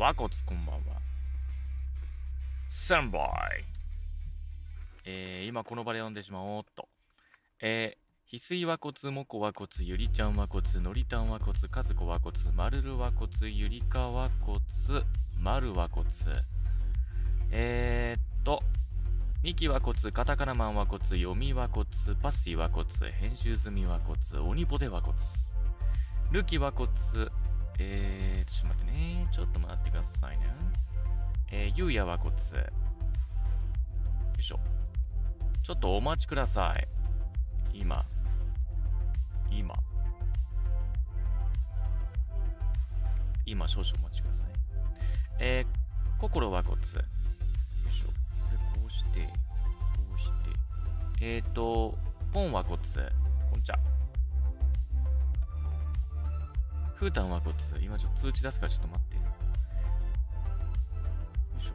和骨こんばんは。サンボイ。今この場で読んでしまおうっと。翡翠和骨、モコ和骨、ゆりちゃん和骨、のりたん和骨、かずこ和骨、まるる和骨、ゆりか和骨、まる和骨。ミキ和骨、カタカナマン和骨、読み和骨、パッシー和骨、編集済み和骨、鬼ポテ和骨、ルキ和骨、ちょっと待ってね。ちょっと待ってくださいね。ゆうや和骨。よいしょ。ちょっとお待ちください。今。少々お待ちください。心和骨。よいしょ。これこうして、ポン和骨。こんちゃ。ふうたん和骨。今ちょっと通知出すからちょっと待って。よいし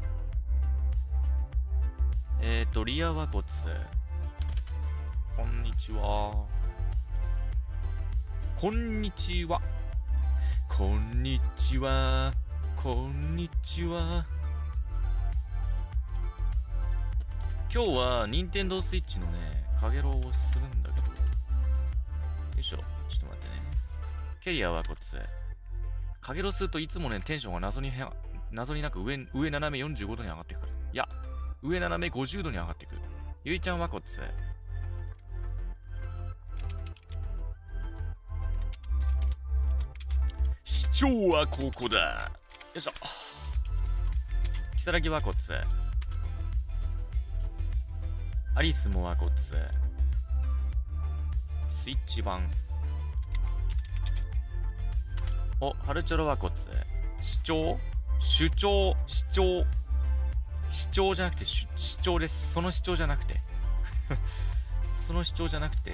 ょ。リア和骨。こんにちは。こんにちは。こんにちは。こんにちは。今日は任天堂スイッチのね、かげろうをするんだけど。よいしょ。ちょっと待ってね。キャリアはこっち。かげろうするといつもね、テンションが謎になく上斜め45度に上がってくる。いや、上斜め50度に上がってくる。ゆいちゃんはこっち。市長はここだ。よいしょ。キサラギはこっち。アリスもはこっち。スイッチ版。お、ハルチョロはこっち。主張じゃなくて、主張です。その主張じゃなくて。その主張じゃなくて、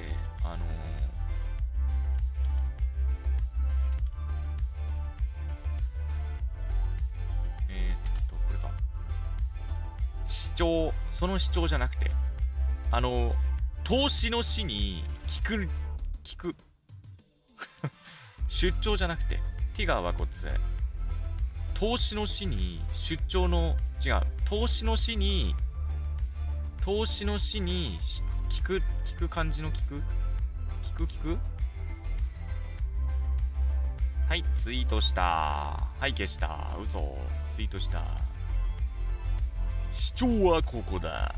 これか。その主張じゃなくて、投資の死に聞く。出張じゃなくて、ティガーはこっち。投資の死に出張の、違う。投資の死に聞く感じの聞くはい、ツイートした。はい、消した。嘘。ツイートした。主張はここだ。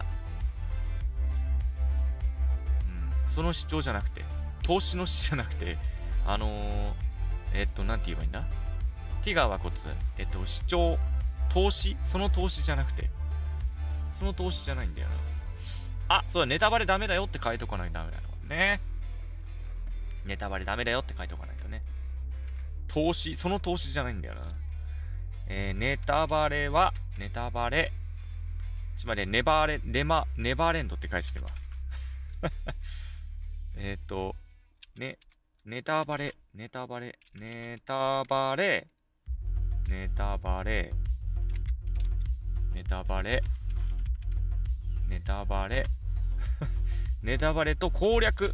その主張じゃなくて、投資の死じゃなくて、なんて言えばいいんだ？ティガーはこつ、主張、投資その投資じゃなくて、その投資じゃないんだよな。あ、そうだ、ネタバレダメだよって書いとかないとダメだよね。ネタバレダメだよって書いとかないとね。その投資じゃないんだよな。ネタバレ、ちょっと待って、ネバーレンドって書いててわ。ネタバレ、ネタバレと攻略。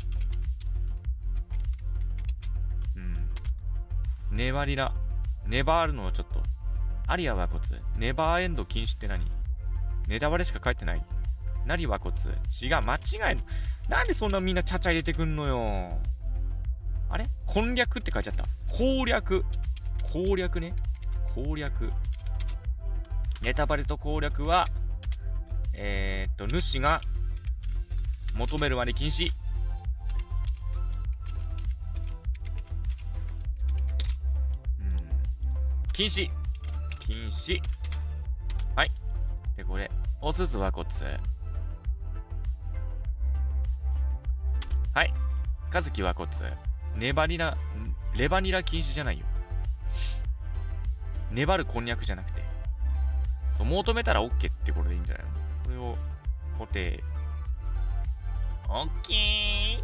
粘るのはちょっと。アリアはコツ。ネバーエンド禁止って何？ネタバレしか書いてない。ナリはコツ。違う、間違い。なんでそんなみんなちゃちゃ入れてくんのよ。あれ？攻略って書いちゃった。攻略ね。ネタバレと攻略は、主が求めるまで禁止。禁止。はい。で、これ。おすずはこっち。はい。かずきはこっち。レバニラ禁止じゃないよ。粘るこんにゃくじゃなくて。そう、求めたら OK ってことでいいんじゃないの？これを、固定。OK。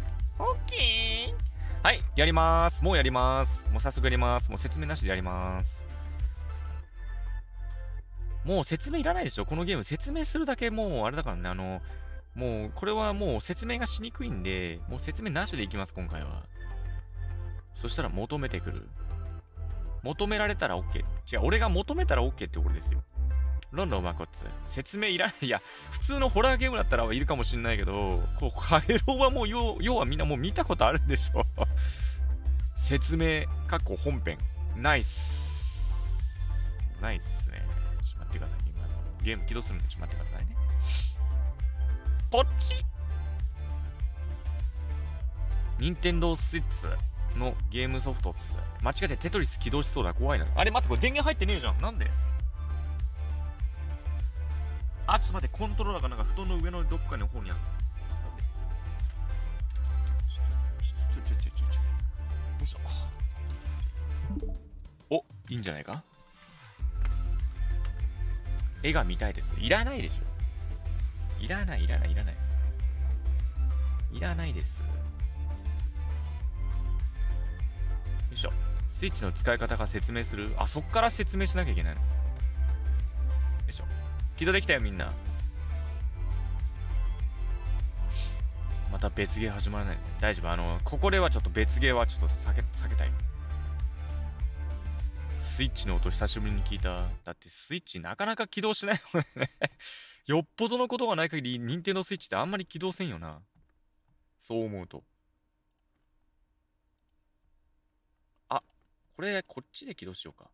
はい、やりまーす。もうやりまーす。もう早速やります。もう説明なしでやりまーす。もう説明いらないでしょ。このゲーム説明するだけもうあれだからね。もうこれはもう説明がしにくいんで、もう説明なしでいきます、今回は。そしたら求めてくる。 求められたら OK。違う、俺が求めたら OK ってことですよ。ロンドンマコツ。説明いらない。いや、普通のホラーゲームだったらいるかもしんないけど、カゲロウはもう要はみんなもう見たことあるんでしょ。説明、本編。ナイス。ナイスね。ちょっと待ってください。今、ゲーム起動するんで、ちょっと待ってくださいね。ポッチ任天堂スイッチのゲームソフトっす。間違えてテトリス起動しそうだ。怖いな。あれ待って、これ電源入ってねえじゃん。なんで？あ、ちょっと待って、コントローラーがなんか布団の上のどっかの方にある。なんで？よいしょ。お、いいんじゃないか？絵が見たいです。いらないでしょ。いらない。いらないです。よいしょ。スイッチの使い方が説明する。あ、そっから説明しなきゃいけないの。よいしょ。起動できたよ、みんな。また別ゲー始まらない。大丈夫。ここではちょっと別ゲーはちょっと避けたい。スイッチの音久しぶりに聞いた。だってスイッチなかなか起動しないもんね。よっぽどのことがない限り、任天堂スイッチってあんまり起動せんよな。そう思うと。あ、こっちで起動しようか。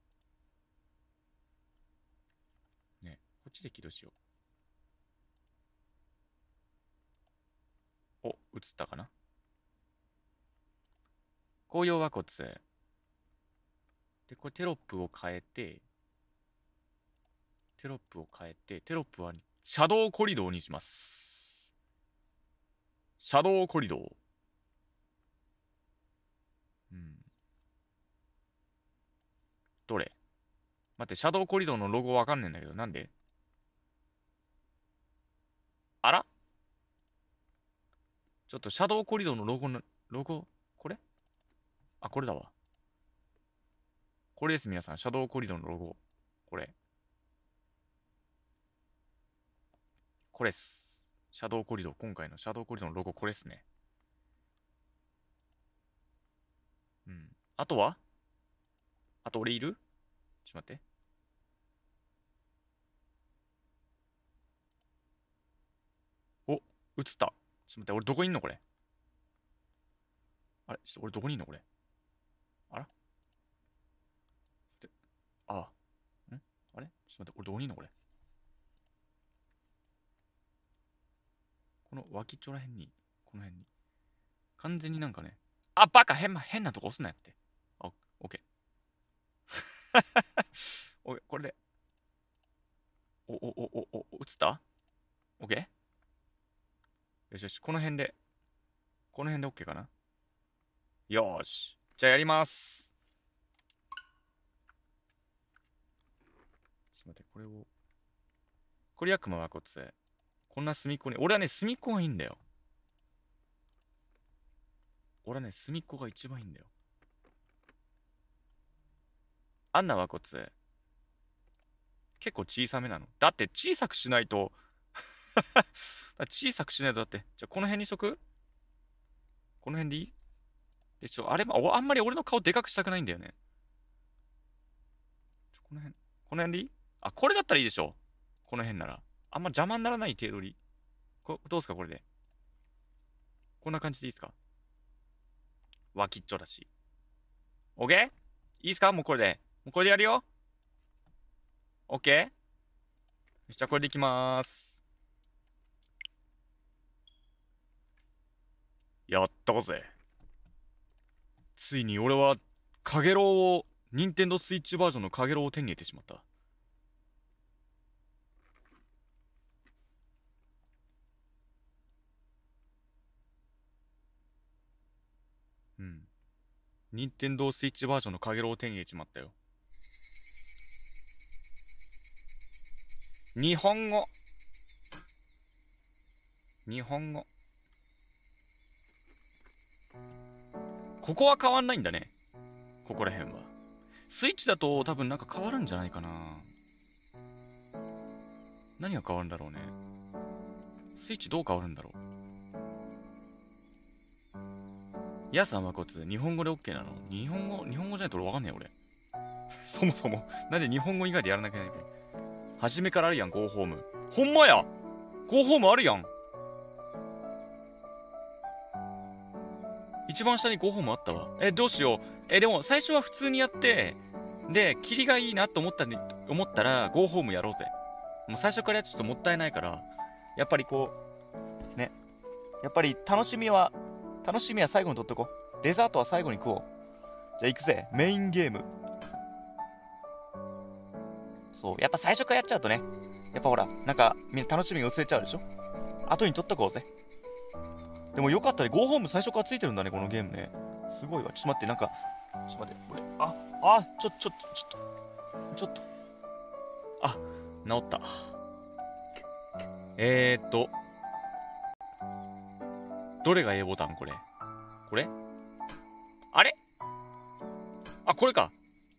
ね、こっちで起動しよう。お、映ったかな？紅葉和骨。で、これテロップを変えて、テロップはシャドウコリドーにします。シャドウコリドー。どれ？待って、シャドウコリドーのロゴわかんねえんだけど、なんで？あら？ちょっとシャドウコリドーのロゴ、これ？あ、これだわ。これです、皆さん。シャドウコリドーのロゴ。これ。これっす。シャドウコリドー。今回のシャドウコリドーのロゴ、これっすね。あとは？あと俺いる？ちょっと待って。お、映った。ちょっと待って、俺どこにいんのこれ。あれちょっと俺どこにいんのこれ。あら？ああ。あれちょっと待って、俺どこにいんのこれ。この脇っちょらへんに、この辺に。完全になんかね。あ、バカ変なとこ押すなやって。あ、オッケー。オッケー、これで。映ったオッケーよしよし、この辺でオッケーかなよーし。じゃあやります。ちょっと待って、これ悪魔はこっち。こんな隅っこに、俺はね、隅っこがいいんだよ。俺はね、隅っこが一番いいんだよ。アンナはこっち。結構小さめなの。だって小さくしないと小さくしないと、だって。じゃあこの辺にしとく？この辺でいい？で、あんまり俺の顔でかくしたくないんだよね。この辺でいい？あ、これだったらいいでしょ。この辺なら。あんま邪魔にならない程度に。どうすかこれで。こんな感じでいいですか？脇っちょだし。オッケー？いいっすか？もうこれで。もうこれでやるよ。オッケー？よし、じゃあこれでいきまーす。やったぜ。ついに俺は、カゲロウを、任天堂スイッチバージョンのカゲロウを手に入れてしまった。任天堂スイッチバージョンのカゲロウを手に入れちまったよ。日本語。ここは変わんないんだね。ここら辺は。スイッチだと多分なんか変わるんじゃないかな。何が変わるんだろうね。スイッチどう変わるんだろう。ヤさんはこつ、日本語で OK なの？日本語じゃないと俺わかんねえ俺。 そもそも。なんで日本語以外でやらなきゃいけないの？初めからあるやん、ゴーホーム。ほんまや！ゴーホームあるやん。一番下にゴーホームあったわ。どうしよう。でも最初は普通にやって、で、キリがいいなと思ったら、ゴーホームやろうぜ。もう最初からやっちゃっともったいないから、やっぱりこう、ね。やっぱり楽しみは最後に取っとこう。デザートは最後に食おう。じゃあ行くぜ。メインゲーム。そう。やっぱ最初からやっちゃうとね。やっぱほら、なんかみんな楽しみが薄れちゃうでしょ。後に取っとこうぜ。でもよかったね。ゴーホーム最初からついてるんだね、このゲームね。すごいわ。ちょっと待って、なんか、ちょっと待って、これ。ちょっと。あ、治った。どれが A ボタンこれ？これ？あれ？あ、これか。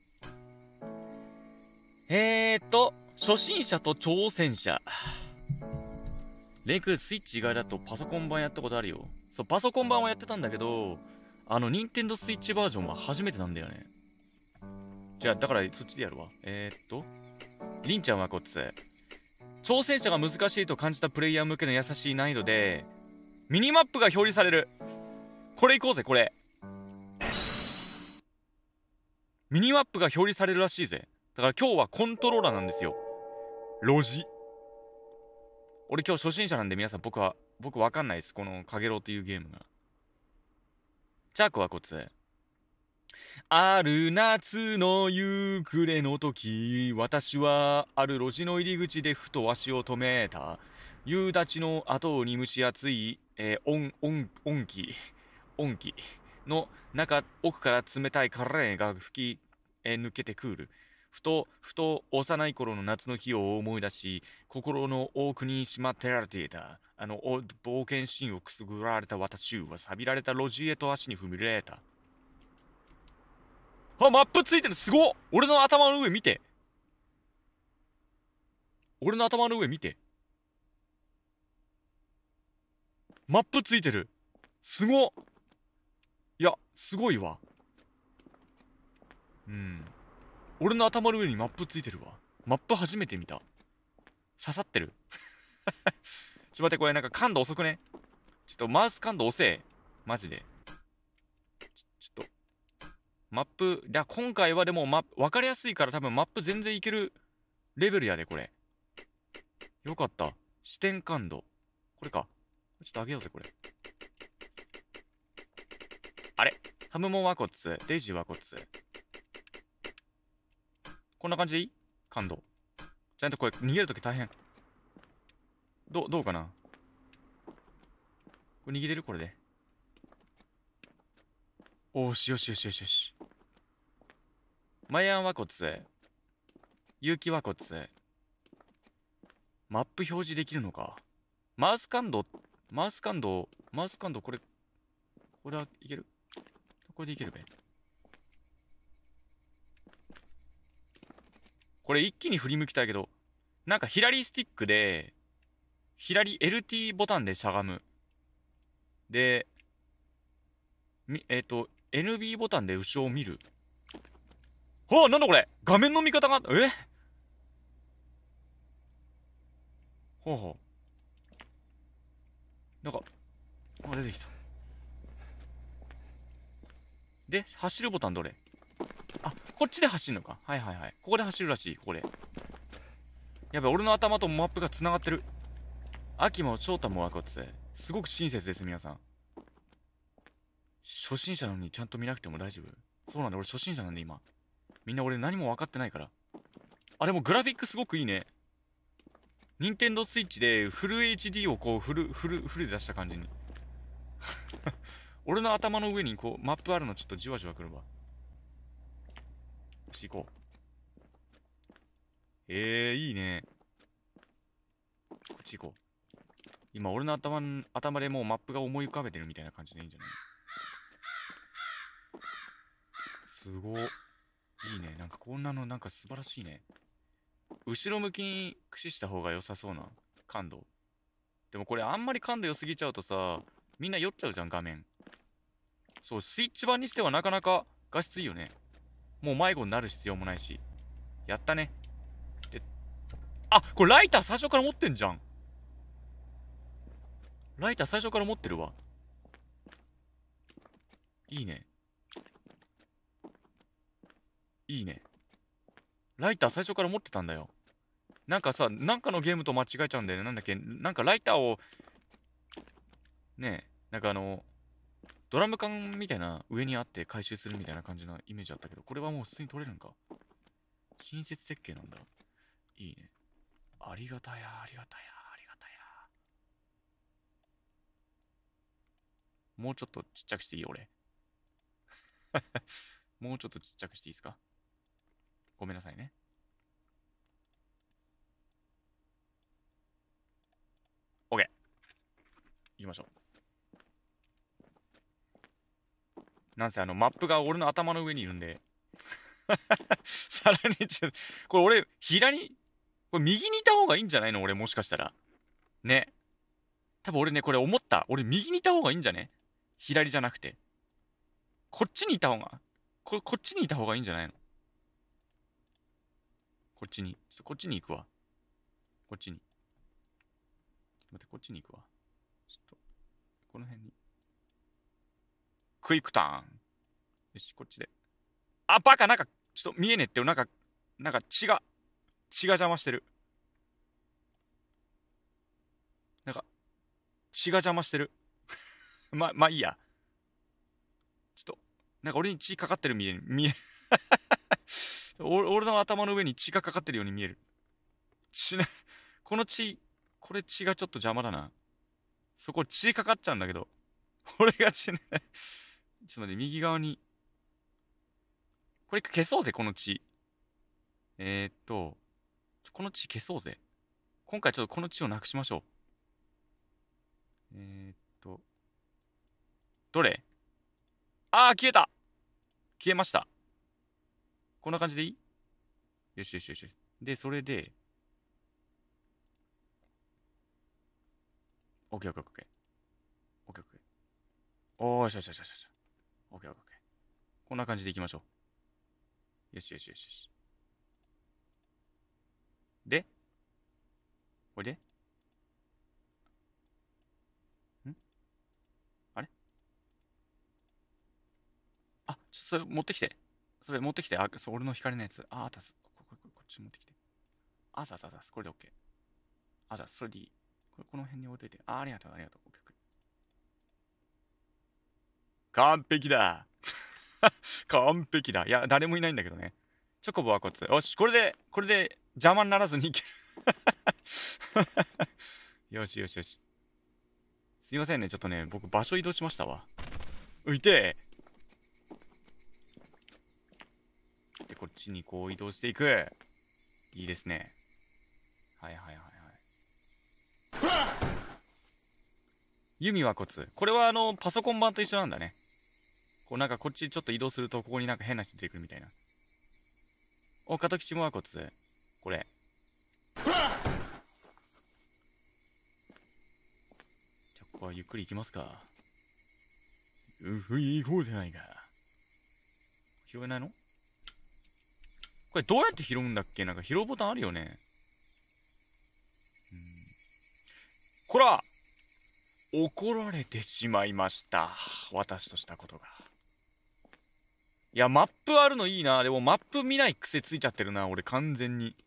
初心者と挑戦者。レイクスイッチ以外だとパソコン版やったことあるよ。そう、パソコン版はやってたんだけど、ニンテンドースイッチバージョンは初めてなんだよね。じゃあ、だからそっちでやるわ。りんちゃんはこっち。挑戦者が難しいと感じたプレイヤー向けの優しい難易度で、ミニマップが表示される。これいこうぜ、これ。ミニマップが表示されるらしいぜ。だから今日はコントローラーなんですよ。ロジ。俺今日初心者なんで皆さん僕わかんないです。このカゲロウっていうゲームが。チャークはこっち。ある夏の夕暮れの時、私はある路地の入り口でふと足を止めた。夕立の後に蒸し暑い、音気の奥から冷たいカレーが吹き、抜けてくる。ふと幼い頃の夏の日を思い出し、心の奥にしまってられていた。冒険心をくすぐられた私は錆びられた路地へと足に踏み入れた。あ、マップついてる。すごっ。俺の頭の上見て。マップついてる。すごっ。いや、すごいわ。俺の頭の上にマップついてるわ。マップ初めて見た。刺さってる。ちょっと待って、これなんか感度遅くね。ちょっとマウス感度遅え。マジで。ちょっと。マップ、今回はでもわかりやすいから多分マップ全然いけるレベルやで、これ。よかった。視点感度。これか。ちょっと上げようぜ、これ。あれ？ハムモンはこっつ。デイジーはこっつ。こんな感じでいい？感度。ちゃんとこれ逃げるとき大変。どうかな？これ逃げれる？これで。おーしよし。マヤンはこつ。ユウキはこつ。マップ表示できるのか。マウス感度、これはいける？これでいけるべ。これ一気に振り向きたいけど、なんか左スティックで、LT ボタンでしゃがむ。で、NB ボタンで後ろを見る。なんだこれ！画面の見方が、なんか、出てきた。で、走るボタンどれ？こっちで走るのか。はい。ここで走るらしい、ここで。やべ、俺の頭とマップが繋がってる。秋も翔太もわかって、すごく親切です、皆さん。初心者なのにちゃんと見なくても大丈夫？そうなんだ、俺初心者なんで今。みんな俺何も分かってないから。でもグラフィックすごくいいね。ニンテンドースイッチでフル HD をこうフルで出した感じに。俺の頭の上にこうマップあるのちょっとじわじわくるわ。行こう。いいね。こっち行こう。今俺の頭でもうマップが思い浮かべてるみたいな感じでいいんじゃない？すごい。いいね。なんかこんなのなんか素晴らしいね。後ろ向きに駆使した方が良さそうな感度。でもこれあんまり感度良すぎちゃうとさ、みんな酔っちゃうじゃん、画面。そう、スイッチ版にしてはなかなか画質いいよね。 もう迷子になる必要もないし。やったね。で、あ、これライター最初から持ってんじゃん。ライター最初から持ってるわ。いいね。いいね。ライター最初から持ってたんだよ。なんかさ、なんかのゲームと間違えちゃうんだよね。なんだっけ、なんかライターを、ねえ、なんかドラム缶みたいな上にあって回収するみたいな感じのイメージあったけど、これはもう普通に取れるんか。親切設計なんだ。いいね。ありがたや、ありがたや、ありがたや。もうちょっとちっちゃくしていい俺。もうちょっとちっちゃくしていいですか？ごめんなさいね。OK。行きましょう。なんせマップが俺の頭の上にいるんで。さらにこれ俺、左、これ右にいた方がいいんじゃないの俺もしかしたら。ね。多分俺ね、これ思った。俺右にいた方がいいんじゃね？左じゃなくて。こっちにいた方が、こっちにいた方がいいんじゃないの？こっちに。こっちに行くわ。こっちに。ちょっと待って、こっちに行くわ。ちょっと、この辺に。クイックターン。よし、こっちで。あ、バカ、なんか、ちょっと見えねえって、なんか血が邪魔してる。なんか、血が邪魔してる。まあいいや。ちょっと、なんか俺に血かかってる見える。俺の頭の上に血がかかってるように見える。この血、これ血がちょっと邪魔だな。そこ血かかっちゃうんだけど。俺が血ね。ちょっと待って、右側に。これ消そうぜ、この血。この血消そうぜ。今回ちょっとこの血をなくしましょう。どれ？あー、消えた！消えました。こんな感じでいい？よしよしよしよし。で、それで、オッケーオッケーオッケー。オッケーオッケー。おーしよしよしよし。オッケーオッケーオッケー。こんな感じでいきましょう。よしよしよしよし。で、これであれあ、それ持ってきて。それ持ってきて。あ、俺の光のやつ。あ、あたす。こっち持ってきて。あざざざす。これで OK。あざ、それでいい。この辺に置いといて。ありがとう、ありがとう。OK。完璧だ。完璧だ。いや、誰もいないんだけどね。チョコボはこつ。よし、これで邪魔にならずにいける。よしよしよし。すいませんね、ちょっとね、僕場所移動しましたわ。浮いてで、こっちにこう移動していく。いいですね。はいはいはいはい。弓はコツ。これはパソコン版と一緒なんだね。こうなんかこっちちょっと移動するとここになんか変な人出てくるみたいな。お、カトキチムはコツ。これ。じゃあここはゆっくり行きますか。行こうじゃないか。拾えないの？これどうやって拾うんだっけ？なんか拾うボタンあるよね。こら！怒られてしまいました。私としたことが。いや、マップあるのいいな。でもマップ見ない癖ついちゃってるな、俺完全に。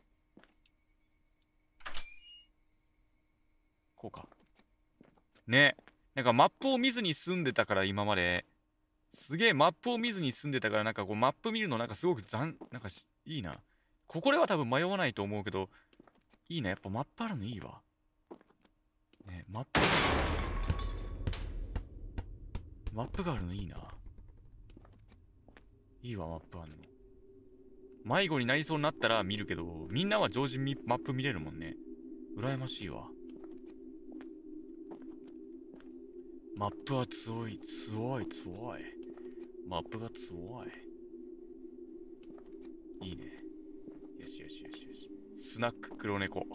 こうか。ね。なんかマップを見ずに住んでたから今まで。すげえマップを見ずに住んでたからなんかこうマップ見るのなんかすごくなんかいいな。ここでは多分迷わないと思うけど、いいな。やっぱマップあるのいいわ。ね、マップがあるのいいな。いいわ、マップあるの。迷子になりそうになったら見るけど、みんなは常時マップ見れるもんね。羨ましいわ。マップは強い。マップが強い。いいね。よしよしよしよし。スナック黒猫。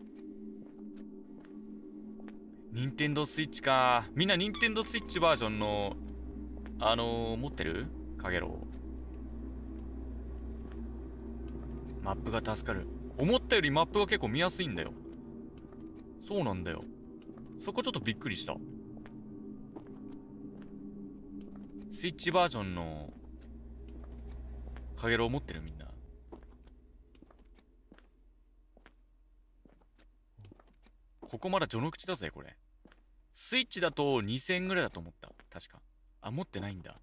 ニンテンドースイッチか。みんなニンテンドースイッチバージョンの、持ってる？かげろう。 マップが助かる。思ったよりマップが結構見やすいんだよ。そうなんだよ。そこちょっとびっくりした。スイッチバージョンのカゲロウ持ってるみんな。ここまだ序の口だぜこれ。スイッチだと2000円ぐらいだと思った。確か。あ、持ってないんだ。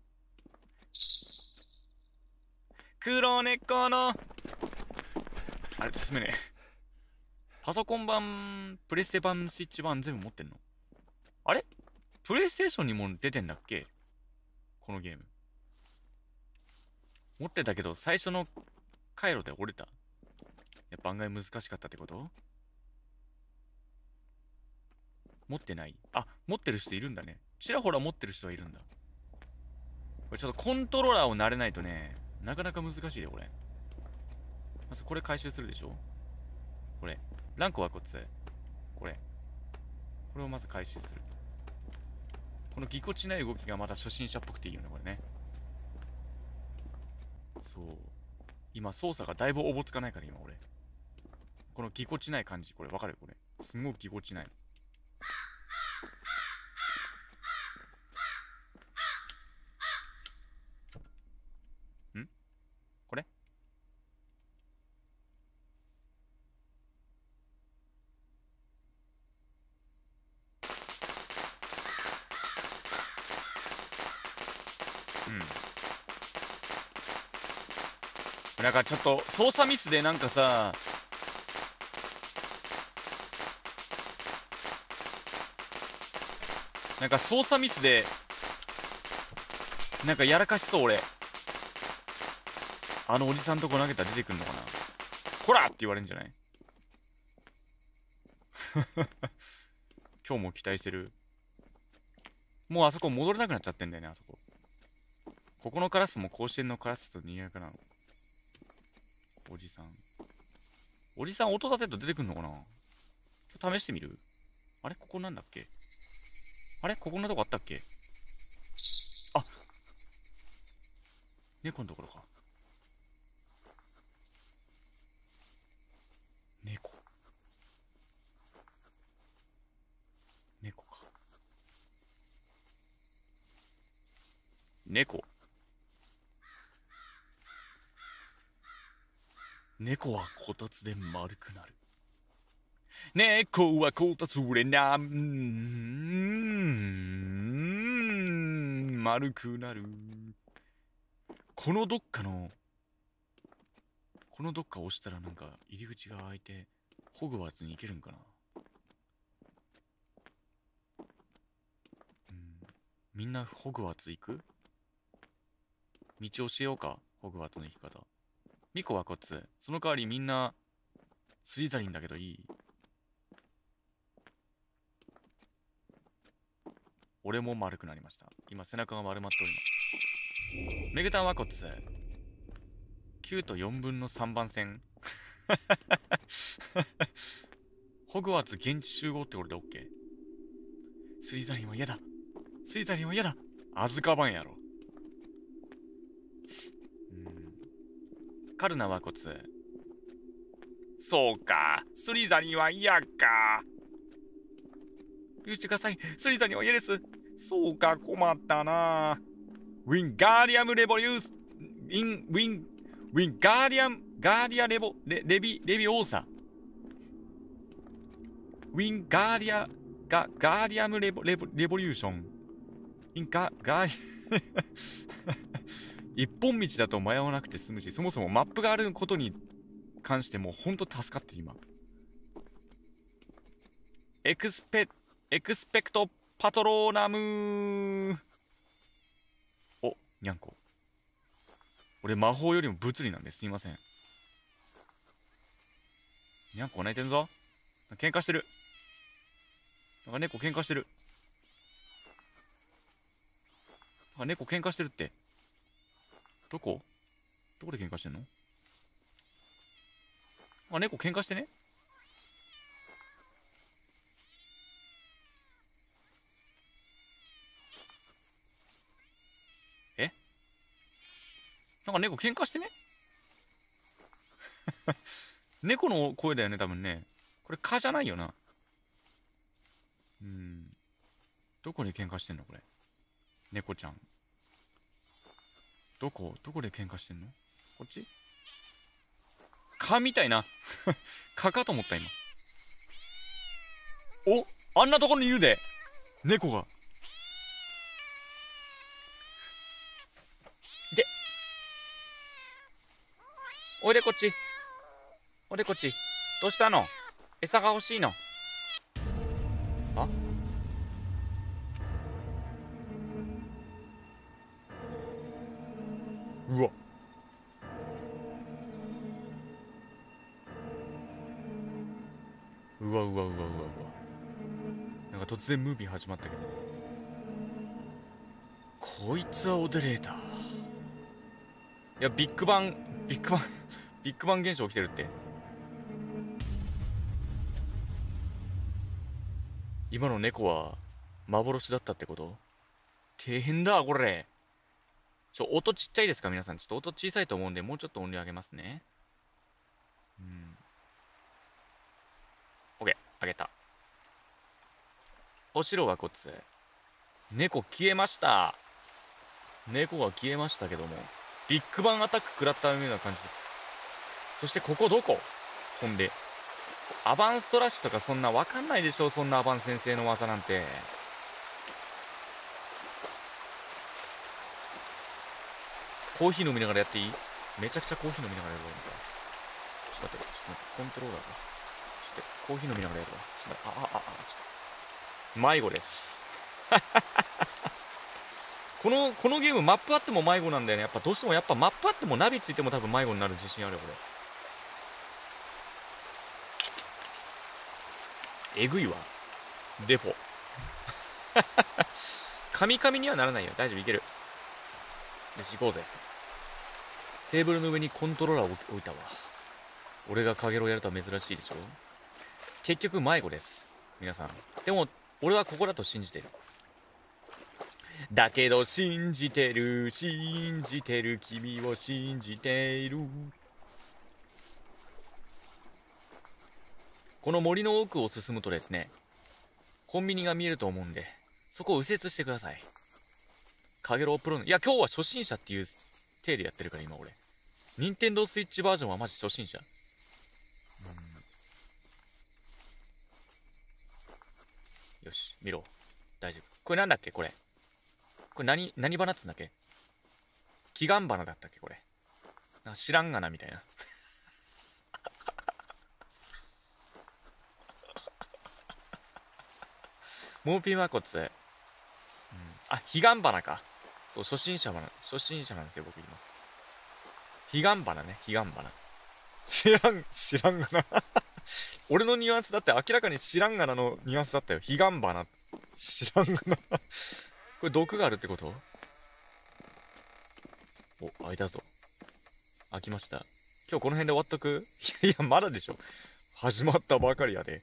黒猫のあれ進めねえ。パソコン版、プレステ版、スイッチ版全部持ってんの？あれプレイステーションにも出てんだっけこのゲーム。持ってたけど最初の回路で折れた。やっぱ案外難しかったってこと？持ってない？あ、持ってる人いるんだね。ちらほら持ってる人はいるんだ。これちょっとコントローラーを慣れないとね、なかなか難しいで、これ。まずこれ回収するでしょ？これ。ランコはこっち。これ。これをまず回収する。このぎこちない動きがまた初心者っぽくていいよね、これね。そう。今、操作がだいぶおぼつかないから、今、俺。このぎこちない感じ、これ、わかる？これ。すごくぎこちない。ん？これ？うん。なんかちょっと、操作ミスでなんかさ、なんか操作ミスで、なんかやらかしそう、俺。あのおじさんとこ投げたら出てくんのかな？こらって言われるんじゃない？今日も期待してる。もうあそこ戻れなくなっちゃってんだよね、あそこ。ここのカラスも甲子園のカラスと賑やかなの。おじさん。おじさん音立てると出てくんのかな？ちょっと試してみる？あれここなんだっけ？あれここんなとこあったっけ？あ、猫のところか。猫。猫か。猫。猫はこたつで丸くなる。猫はこたつで丸くなる。このどっか押したらなんか入り口が開いてホグワーツに行けるんかな？みんなホグワーツ行く？道教えようか、ホグワーツの行き方。ミコはこっち。その代わりみんなスリザリンだけどいい？俺も丸くなりました。今背中が丸まっております。メグタンはこっち。9と4分の3番線。ホグワーツ現地集合ってこれで OK？ スリザリンは嫌だ。スリザリンは嫌だ。アズカバンやろ。カルナはこつ。そうか。スリザリンは嫌か。許してください。スリザリンは嫌です。そうか、困ったな。ウィンガーディアムレボリュース。ウィンガーディアレビオーサ。ウィンガーディアムレボリューション。ウィンガーディ一本道だと迷わなくて済むし、そもそもマップがあることに関してもほんと助かって今。エクスペクトパトローナム。お、にゃんこ。俺魔法よりも物理なんですいません。にゃんこ泣いてんぞ。喧嘩してる。なんか猫喧嘩してる。なんか猫喧嘩してるって。どこで喧嘩してんの？あ、猫喧嘩してね？え？なんか猫喧嘩してね？ 猫の声だよね、多分ね。これ蚊じゃないよな。どこに喧嘩してんのこれ。猫ちゃん。どこで喧嘩してんの？こっち？蚊みたいな。蚊かと思った今。お、あんなところにいるで。猫が。で、おいでこっち。おいでこっち。どうしたの？餌が欲しいの？あ？うわ。うわうわうわうわうわ。なんか突然ムービー始まったけど。こいつはオデレーター。いや、ビッグバン現象起きてるって。今の猫は幻だったってこと？大変だ、これ。音ちっちゃいですか皆さん。ちょっと音小さいと思うんで、もうちょっと音量上げますね。OK、上げた。お城はこっち。猫消えました。猫が消えましたけども。ビッグバンアタック食らったような感じ。そしてここどこ？ほんで。アバンストラッシュとかそんなわかんないでしょ、そんなアバン先生の技なんて。コーヒー飲みながらやっていい？めちゃくちゃコーヒー飲みながらやるわ。ちょっと待って、コントローラーが。ちょっとコーヒー飲みながらやるわ。ちょっとちょっと。迷子です。このゲームマップあっても迷子なんだよね。やっぱどうしてもマップあってもナビついても多分迷子になる自信あるよ、これ。えぐいわ。デポ。カミカミにはならないよ。大丈夫、いける。よし、行こうぜ。テーブルの上にコントローラーを置いたわ。俺がカゲロウやるとは珍しいでしょ。結局迷子です。皆さん。でも、俺はここだと信じてる。だけど信じてる、君を信じている。この森の奥を進むとですね、コンビニが見えると思うんで、そこを右折してください。カゲロウプロの、いや今日は初心者っていう体でやってるから今俺。任天堂スイッチバージョンはマジ初心者。よし、見ろ。大丈夫。これなんだっけこれ。これ何花っつんだっけ？祈願花だったっけこれ。なんか知らんがなみたいな。モーピーマコツ。あ、彼岸花か。そう、初心者なんですよ、僕今。彼岸花ね、彼岸花。知らんがな。俺のニュアンスだって明らかに知らんがなのニュアンスだったよ。彼岸花。知らんがな。これ毒があるってこと？お、開いたぞ。開きました。今日この辺で終わっとく？いや、まだでしょ。始まったばかりやで。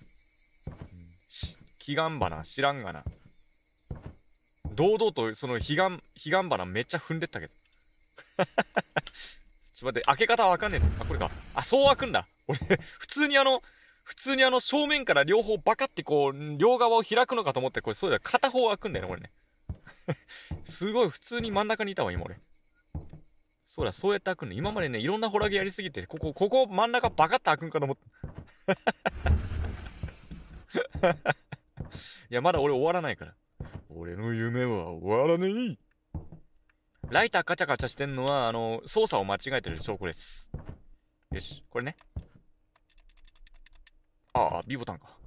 彼岸花、知らんがな。堂々とその彼岸花めっちゃ踏んでったけど。ちょっと待って、開け方わかんねえ。あ、これか。あ、そう開くんだ。俺、普通に正面から両方バカってこう、両側を開くのかと思って、これそうだよ。片方開くんだよね、これね。すごい、普通に真ん中にいたわ、今俺。そうだ、そうやって開くんだ。今までね、いろんなホラゲやりすぎて、ここ真ん中バカって開くんかと思って。いや、まだ俺終わらないから。俺の夢は終わらねえ。ライターカチャカチャしてんのは、操作を間違えてる証拠です。よし、これね。ああ、B ボタンか。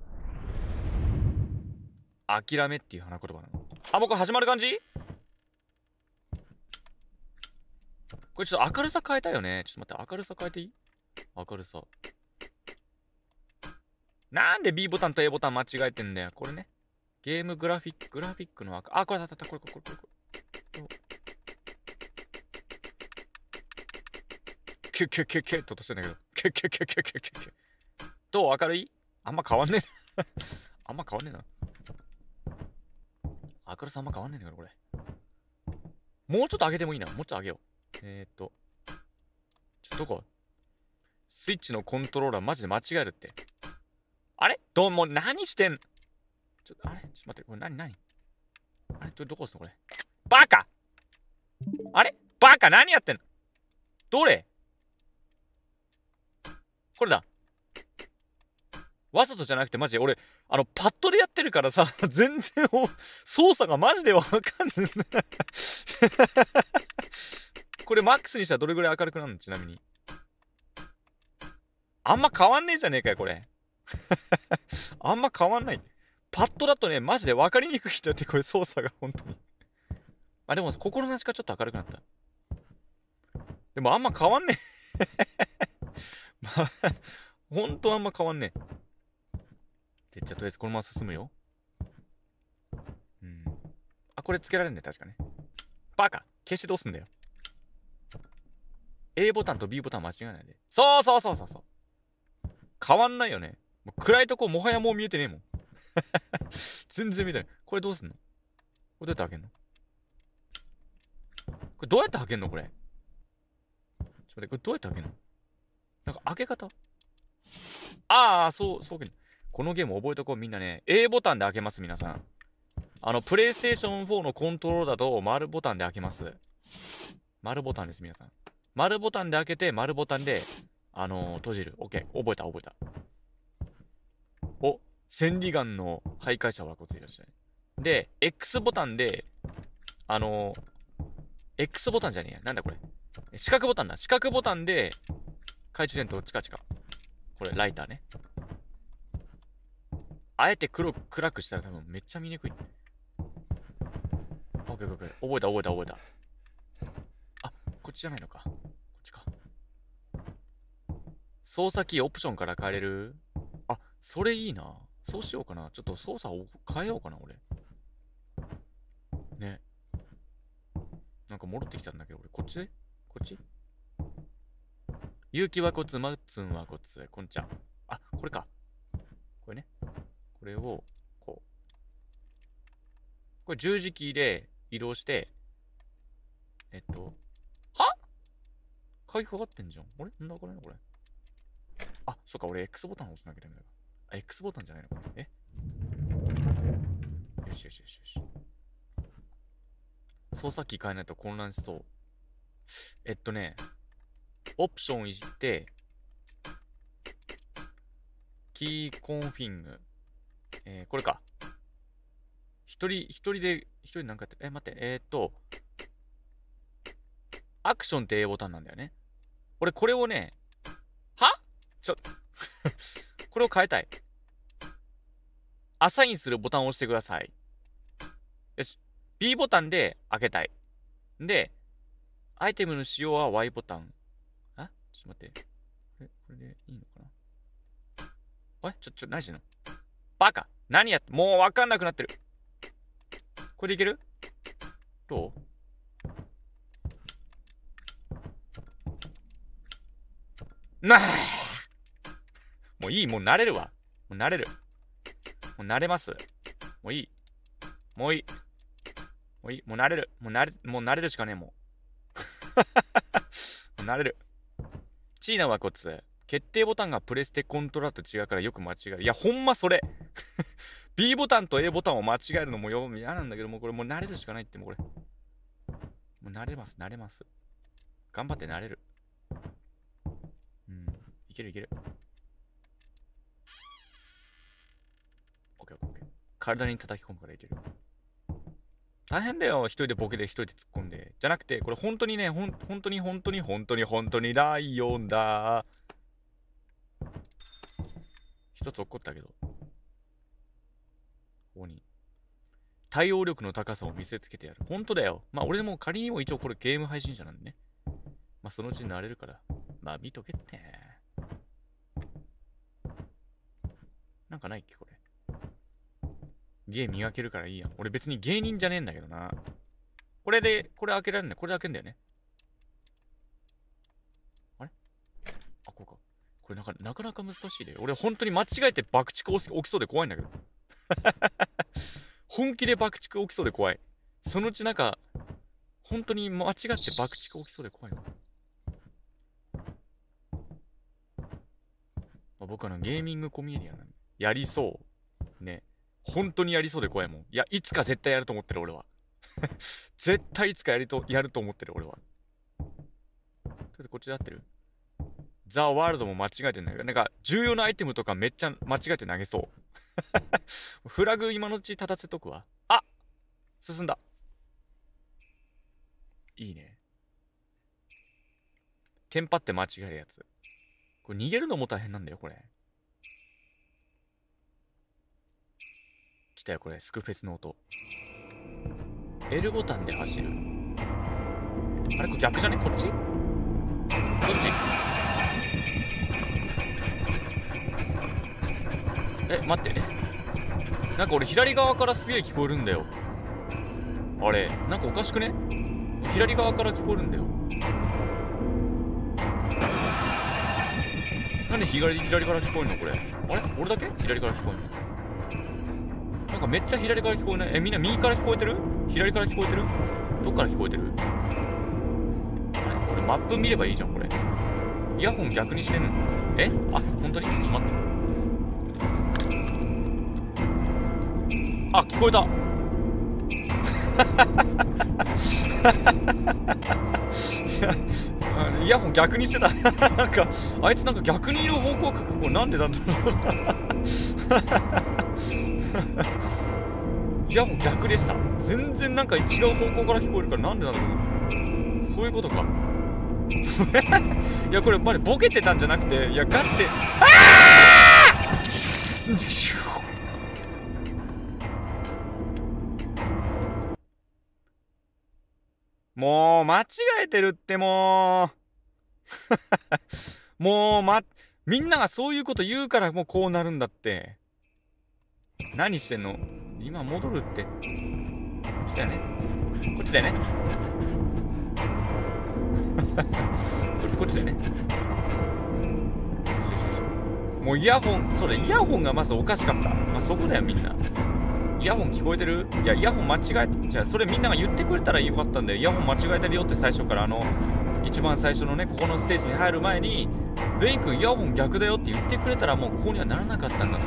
諦めっていう花言葉なの。あ、もうこれ始まる感じ？これちょっと明るさ変えたよね。ちょっと待って、明るさ変えていい？明るさ。なんで B ボタンと A ボタン間違えてんだよ。これね。ゲームグラフィックの赤。あ、これだった。これ。キュッキュッキュッキュッって落としてんだけど。キュッキュッキュッキュッキュッキュッキュッ。どう？明るい？あんま変わんねえな。あんま変わんねえな。明るさあんま変わんねえんだけど、これ。もうちょっと上げてもいいな。もうちょっと上げよう。どこ？ スイッチのコントローラーマジで間違えるって。あれもう何してん？あれちょっと待って、これ何あれどこ押すのこれ。バカ！あれバカ何やってんの？どれ？これだ。わざとじゃなくてマジで俺、パッドでやってるからさ、全然操作がマジでわかんない。これマックスにしたらどれぐらい明るくなるの？ちなみに。あんま変わんねえじゃねえかよ、これ。あんま変わんない。パッドだとね、マジで分かりにくいんだって、これ操作が本当に。あ、でも、心なしかちょっと明るくなった。でも、あんま変わんねえ。まあ、本当あんま変わんねえ。で、じゃあ、とりあえずこのまま進むよ。うん。あ、これつけられんね、確かね。バカ！消してどうすんだよ。A ボタンと B ボタン間違えないで。そう。変わんないよね。もう暗いとこもはやもう見えてねえもん。全然見えてない。これどうすんの？これどうやって開けんの？これどうやって開けんのこれ。ちょっと待って、これどうやって開けんの？なんか開け方？そう。このゲーム覚えとこうみんなね。A ボタンで開けます、皆さん。プレイステーション4のコントローラーだと丸ボタンで開けます。丸ボタンです、皆さん。丸ボタンで開けて、丸ボタンで、閉じる。OK。覚えた。お、千里眼の徘徊者はこついらっしゃい。で、X ボタンで、X ボタンじゃねえや。なんだこれ。四角ボタンだ。四角ボタンで、懐中電灯チカ。これ、ライターね。あえて暗くしたら多分めっちゃ見にくい。OK。覚えた。あ、こっちじゃないのか。こっちか。操作キーオプションから変えれる？あ、それいいな。そうしようかな。ちょっと操作を変えようかな、俺。ね。なんか戻ってきたんだけど、俺、こっち勇気はコツ、マッツンはコツ、こんちゃん。あ、これか。これね。これを、これ十字キーで移動して、は？鍵かかってんじゃん。あれなんだこれ。あ、そっか、俺 X ボタンを押すなきゃダメだ。あ、X ボタンじゃないのか。よし。操作キー変えないと混乱しそう。オプションいじって、キーコンフィング。これか。一人なんかやって、待って、アクションって A ボタンなんだよね。俺これをね、これを変えたい。アサインするボタンを押してください。よし。B ボタンで開けたい。で、アイテムの使用は Y ボタン。ちょっと待って。これでいいのかな？何してんの？バカ！何やって、もうわかんなくなってる。これでいける？どう？もういい、もう慣れるわ。もう慣れます。もういい。もう慣れる。もう慣れるしかねえ、もう。慣れる。チーナはコツ。決定ボタンがプレステコントローラーと違うからよく間違える。いや、ほんまそれ。B ボタンと A ボタンを間違えるのも嫌なんだけど、もうこれもう慣れるしかないって、もうこれ。もう慣れます。頑張って慣れる。いける。オッケー。体に叩き込むからいける。大変だよ。一人でボケで一人で突っ込んで。じゃなくて、これ本当にね、本当にライオンだ。一つ怒ったけど。ここに。対応力の高さを見せつけてやる。本当だよ。まあ俺も仮にも一応これゲーム配信者なんでね。まあそのうちになれるから。まあ見とけって。なんかないっけこれ。芸磨けるからいいやん。俺別に芸人じゃねえんだけどな。これ開けられんね。これ開けんだよね。あれ？あ、こうか。これなかなか難しいで。俺本当に間違えて爆竹起きそうで怖いんだけど。本気で爆竹起きそうで怖い。そのうちなんか、本当に間違って爆竹起きそうで怖いな。 まあ、僕ゲーミングコメディアンなんで。やりそう。ね。本当にやりそうで怖いもん。いや、いつか絶対やると思ってる、俺は。絶対いつかやると思ってる、俺は。とりあえずこっちで合ってる？ザ・ワールドも間違えてんだけど、なんか、重要なアイテムとかめっちゃ間違えて投げそう。フラグ今のうち立たせとくわ。あ、進んだ。いいね。テンパって間違えるやつ。これ逃げるのも大変なんだよ、これ。来たよ、これ。スクフェスの音。L ボタンで走る。あれ、これ逆じゃね？こっち？どっち？え、待って。なんか俺左側からすげえ聞こえるんだよ。あれ、なんかおかしくね？左側から聞こえるんだよ。なんで左から聞こえんのこれ。あれ俺だけ左から聞こえんの？なんかめっちゃ左から聞こえない？え、みんな右から聞こえてる？左から聞こえてる？どっから聞こえてる？あれ俺マップ見ればいいじゃん、これ。イヤホン逆にしてんの？え？あ、本当に？ちょっと待って。あ、聞こえた。イヤホン逆にしてた。なんかあいつなんか逆にいる方向か、ここなんでだろう。イヤホン逆でした。全然なんか違う方向から聞こえるから、なんでなんだろう。そういうことか。いやこれまでボケてたんじゃなくて、いやガチでもう間違えてるってもうもうみんながそういうこと言うからもうこうなるんだって。何してんの？今戻るって。こっちだよね。こっちだよね。こっちだよね。もうイヤホン、そうだ、イヤホンがまずおかしかった。まあそこだよみんな。イヤホン聞こえてる？いや、イヤホン間違えて、じゃあそれみんなが言ってくれたらよかったんだよ。イヤホン間違えてるよって最初から一番最初のね、ここのステージに入る前に、レイ君イヤホン逆だよって言ってくれたらもうここにはならなかったんだって。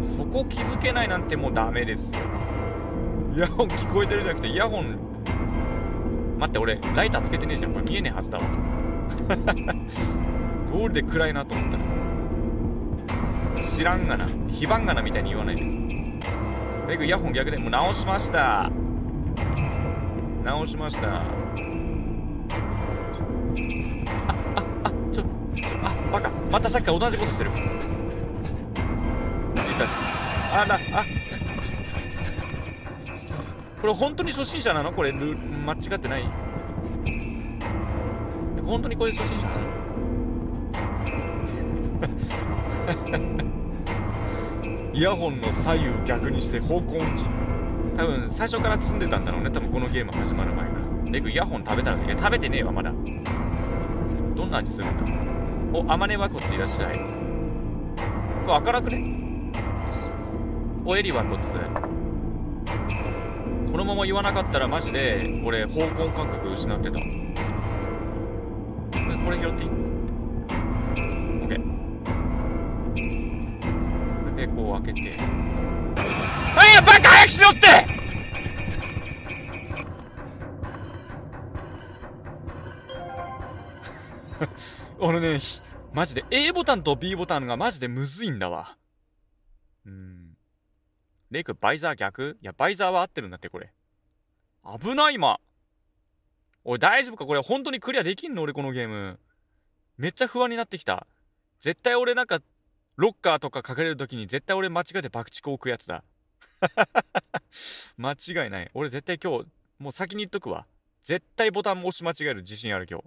そこ気づけないなんてもうダメですよ。イヤホン聞こえてるじゃなくてイヤホン、待って、俺ライターつけてねえじゃん。これ見えねえはずだわ。どうりで暗いなと思ったら。知らんがな、非番がなみたいに言わないで。レイ君イヤホン逆で、もう直しました。直しました。バカ、またさっきから同じことしてる。これ本当に初心者なの？これ間違ってない？本当にこれ初心者なの？イヤホンの左右逆にして方向音痴。多分最初から積んでたんだろうね。多分このゲーム始まる前から。レグイヤホン食べたらね。いや食べてねえわまだ。どんな味するんだ？お、アマネワコツいらっしゃい。これ赤らくね？お、エリワコツ。このまま言わなかったらマジで俺方向感覚失ってた。これ拾っていい？ OK。 これでこう開けて、あい、バカ早くしろって。ね、マジで A ボタンと B ボタンがマジでむずいんだわ。レイクバイザー逆？いやバイザーは合ってるんだって。これ危ない今。おい大丈夫か？これ本当にクリアできんの？俺このゲームめっちゃ不安になってきた。絶対俺なんかロッカーとか隠れるときに絶対俺間違えて爆竹を置くやつだ。間違いない。俺絶対今日もう先に言っとくわ。絶対ボタン押し間違える自信ある今日。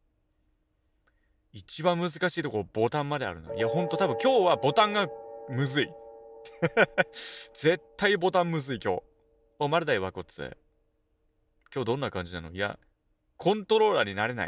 一番難しいとこボタンまであるの。いやほんと多分今日はボタンがむずい。絶対ボタンむずい今日。お、丸大和骨。今日どんな感じなの？いやコントローラーになれない。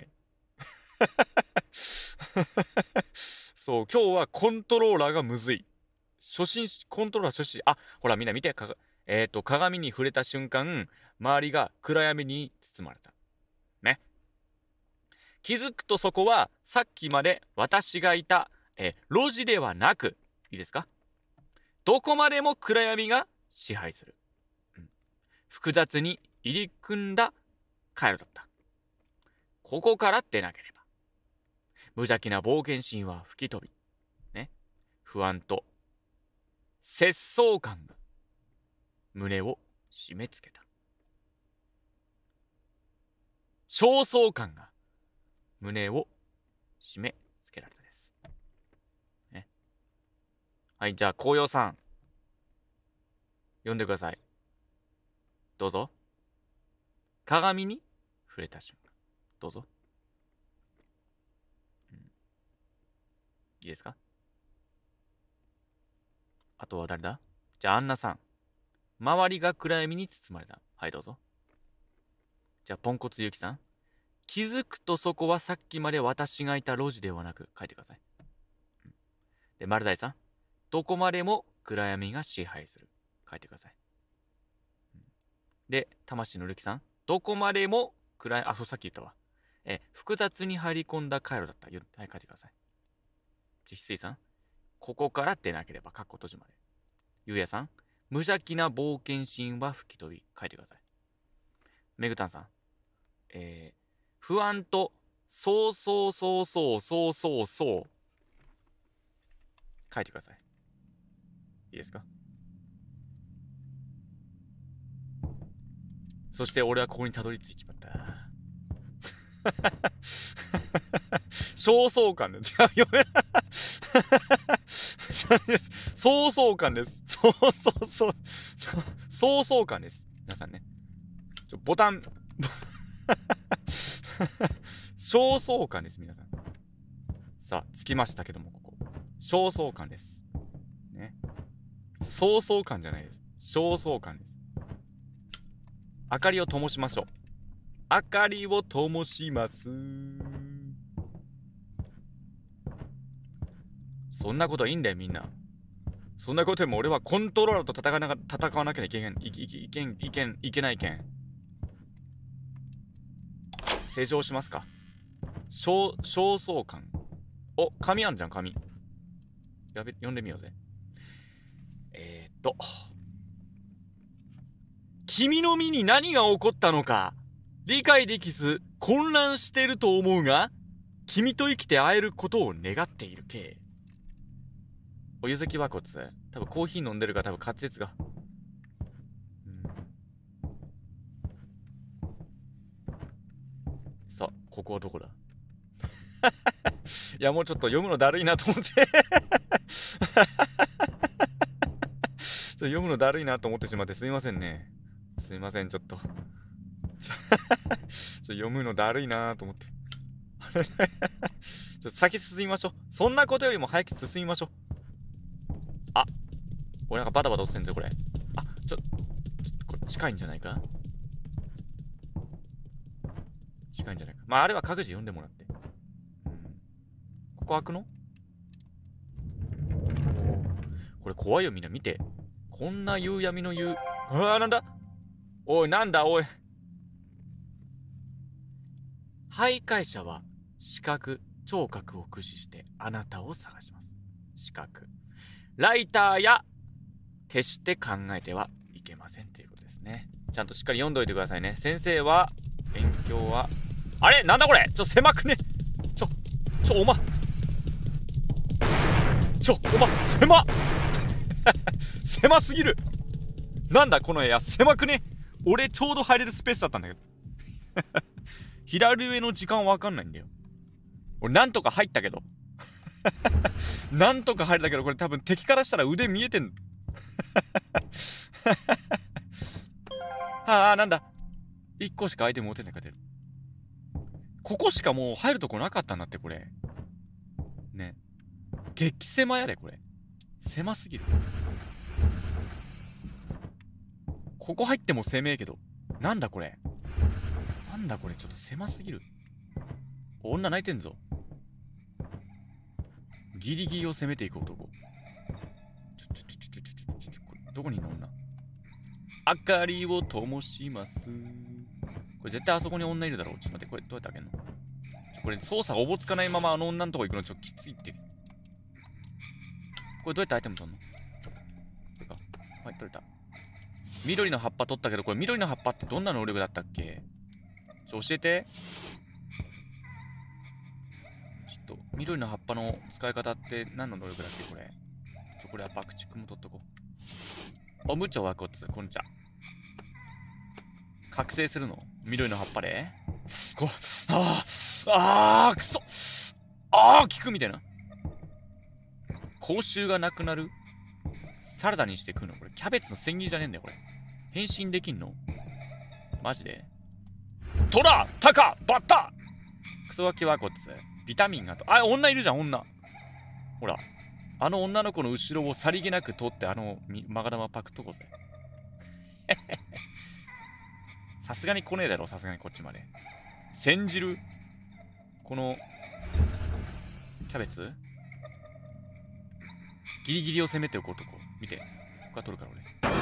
そう、今日はコントローラーがむずい。コントローラー初心、あ、ほらみんな見て、鏡に触れた瞬間、周りが暗闇に包まれた。ね。 気づくとそこはさっきまで私がいた、路地ではなく、いいですか？どこまでも暗闇が支配する。複雑に入り組んだ回路だった。ここから出なければ。無邪気な冒険心は吹き飛び、ね、不安と節操感が胸を締め付けた。焦燥感が胸を締め付けられたです。ね、はい、じゃあ紅葉さん、読んでください。どうぞ。鏡に触れた瞬間。どうぞ。いいですか？あとは誰だ？じゃあアンナさん。周りが暗闇に包まれた。はい、どうぞ。じゃあポンコツゆきさん。気づくとそこはさっきまで私がいた路地ではなく、書いてください。で、丸大さん。どこまでも暗闇が支配する。書いてください。で、魂のるきさん。どこまでも暗い、あ、そうさっき言ったわ。複雑に入り込んだ回路だった。はい、書いてください。じゃ、翡翠さん。ここから出なければ、かっこ閉じまで。ゆうやさん。無邪気な冒険心は吹き飛び。書いてください。めぐたんさん。不安と、そうそうそうそうそうそうそう。書いてください。いいですか？そして俺はここにたどり着いちまった。焦燥感です。焦燥感です。焦燥感です。皆さんね。ボタン。焦燥感です、皆さん。さあ、着きましたけども、ここ。焦燥感です。ね。焦燥感じゃないです。焦燥感です。明かりを灯しましょう。明かりを灯します。そんなこといいんだよ、みんな。そんなことでも俺はコントローラーと戦わなきゃいけないけん。施錠しますか。焦燥感。お、紙あんじゃん、紙。読んでみようぜ。君の身に何が起こったのか理解できず混乱してると思うが、君と生きて会えることを願っている系。おゆずきはこつ。多分コーヒー飲んでるから多分滑舌が。さあ、ここはどこだ？いや、もうちょっと読むのだるいなと思って。読むのだるいなと思ってしまってすいませんね。すいません、ちょっと読むのだるいなと思って。ちょっと先進みましょう。そんなことよりも早く進みましょう。あ、俺なんかバタバタ落ちてんぞ、これ。あ、ちょっとこれ近いんじゃないか？近いんじゃないか。まあ、あれは各自読んでもらって。ここ開くの？これ怖いよ、みんな見て。こんな夕闇のなんだ？おい、なんだ、おい。徘徊者は視覚、聴覚を駆使してあなたを探します。視覚。ライターや決して考えてはいけませんということですね。ちゃんとしっかり読んどいてくださいね。先生は、勉強は、あれなんだこれ狭くねお前狭っ狭すぎる。なんだこの部屋狭くね。俺ちょうど入れるスペースだったんだけど。左上の時間わかんないんだよ。俺なんとか入ったけど。なんとか入れたけど、これ多分敵からしたら腕見えてんの。なんだ。1個しかアイテム持てないから出る。ここしかもう入るとこなかったんだって、これ。ね。激狭やで、これ。狭すぎる。ここ入っても狭えけど。なんだこれ。なんだこれ、ちょっと狭すぎる。女泣いてんぞ。ギリギリを攻めていく男。どこにいんの女。明かりを灯します。これ絶対あそこに女いるだろう。ちょっと待って、これどうやって開けんの？ここれ操作おぼつかないままあの女のとこ行くのちょっときついって。これどうやってアイテム取んの？これか。はい、取れた。緑の葉っぱ取ったけど、これ緑の葉っぱってどんな能力だったっけ？教えて。ちょっと、緑の葉っぱの使い方って何の能力だっけこれ。これは爆竹も取っとこう。おむちょわこつ、こんちゃ。覚醒するの？緑の葉っぱでこう、くそ効くみたいな。口臭がなくなる？サラダにして食うの？これキャベツの千切りじゃねえんだよこれ。変身できんの？マジで？トラタカバッタクソガキワコツビタミンがと。あ、女いるじゃん女。ほらあの女の子の後ろをさりげなく通ってマガダマパクっとこうぜ。さすがに来ねえだろ、さすがにこっちまで。煎じるこのキャベツギリギリを攻めておく男見て、ここは取るから俺。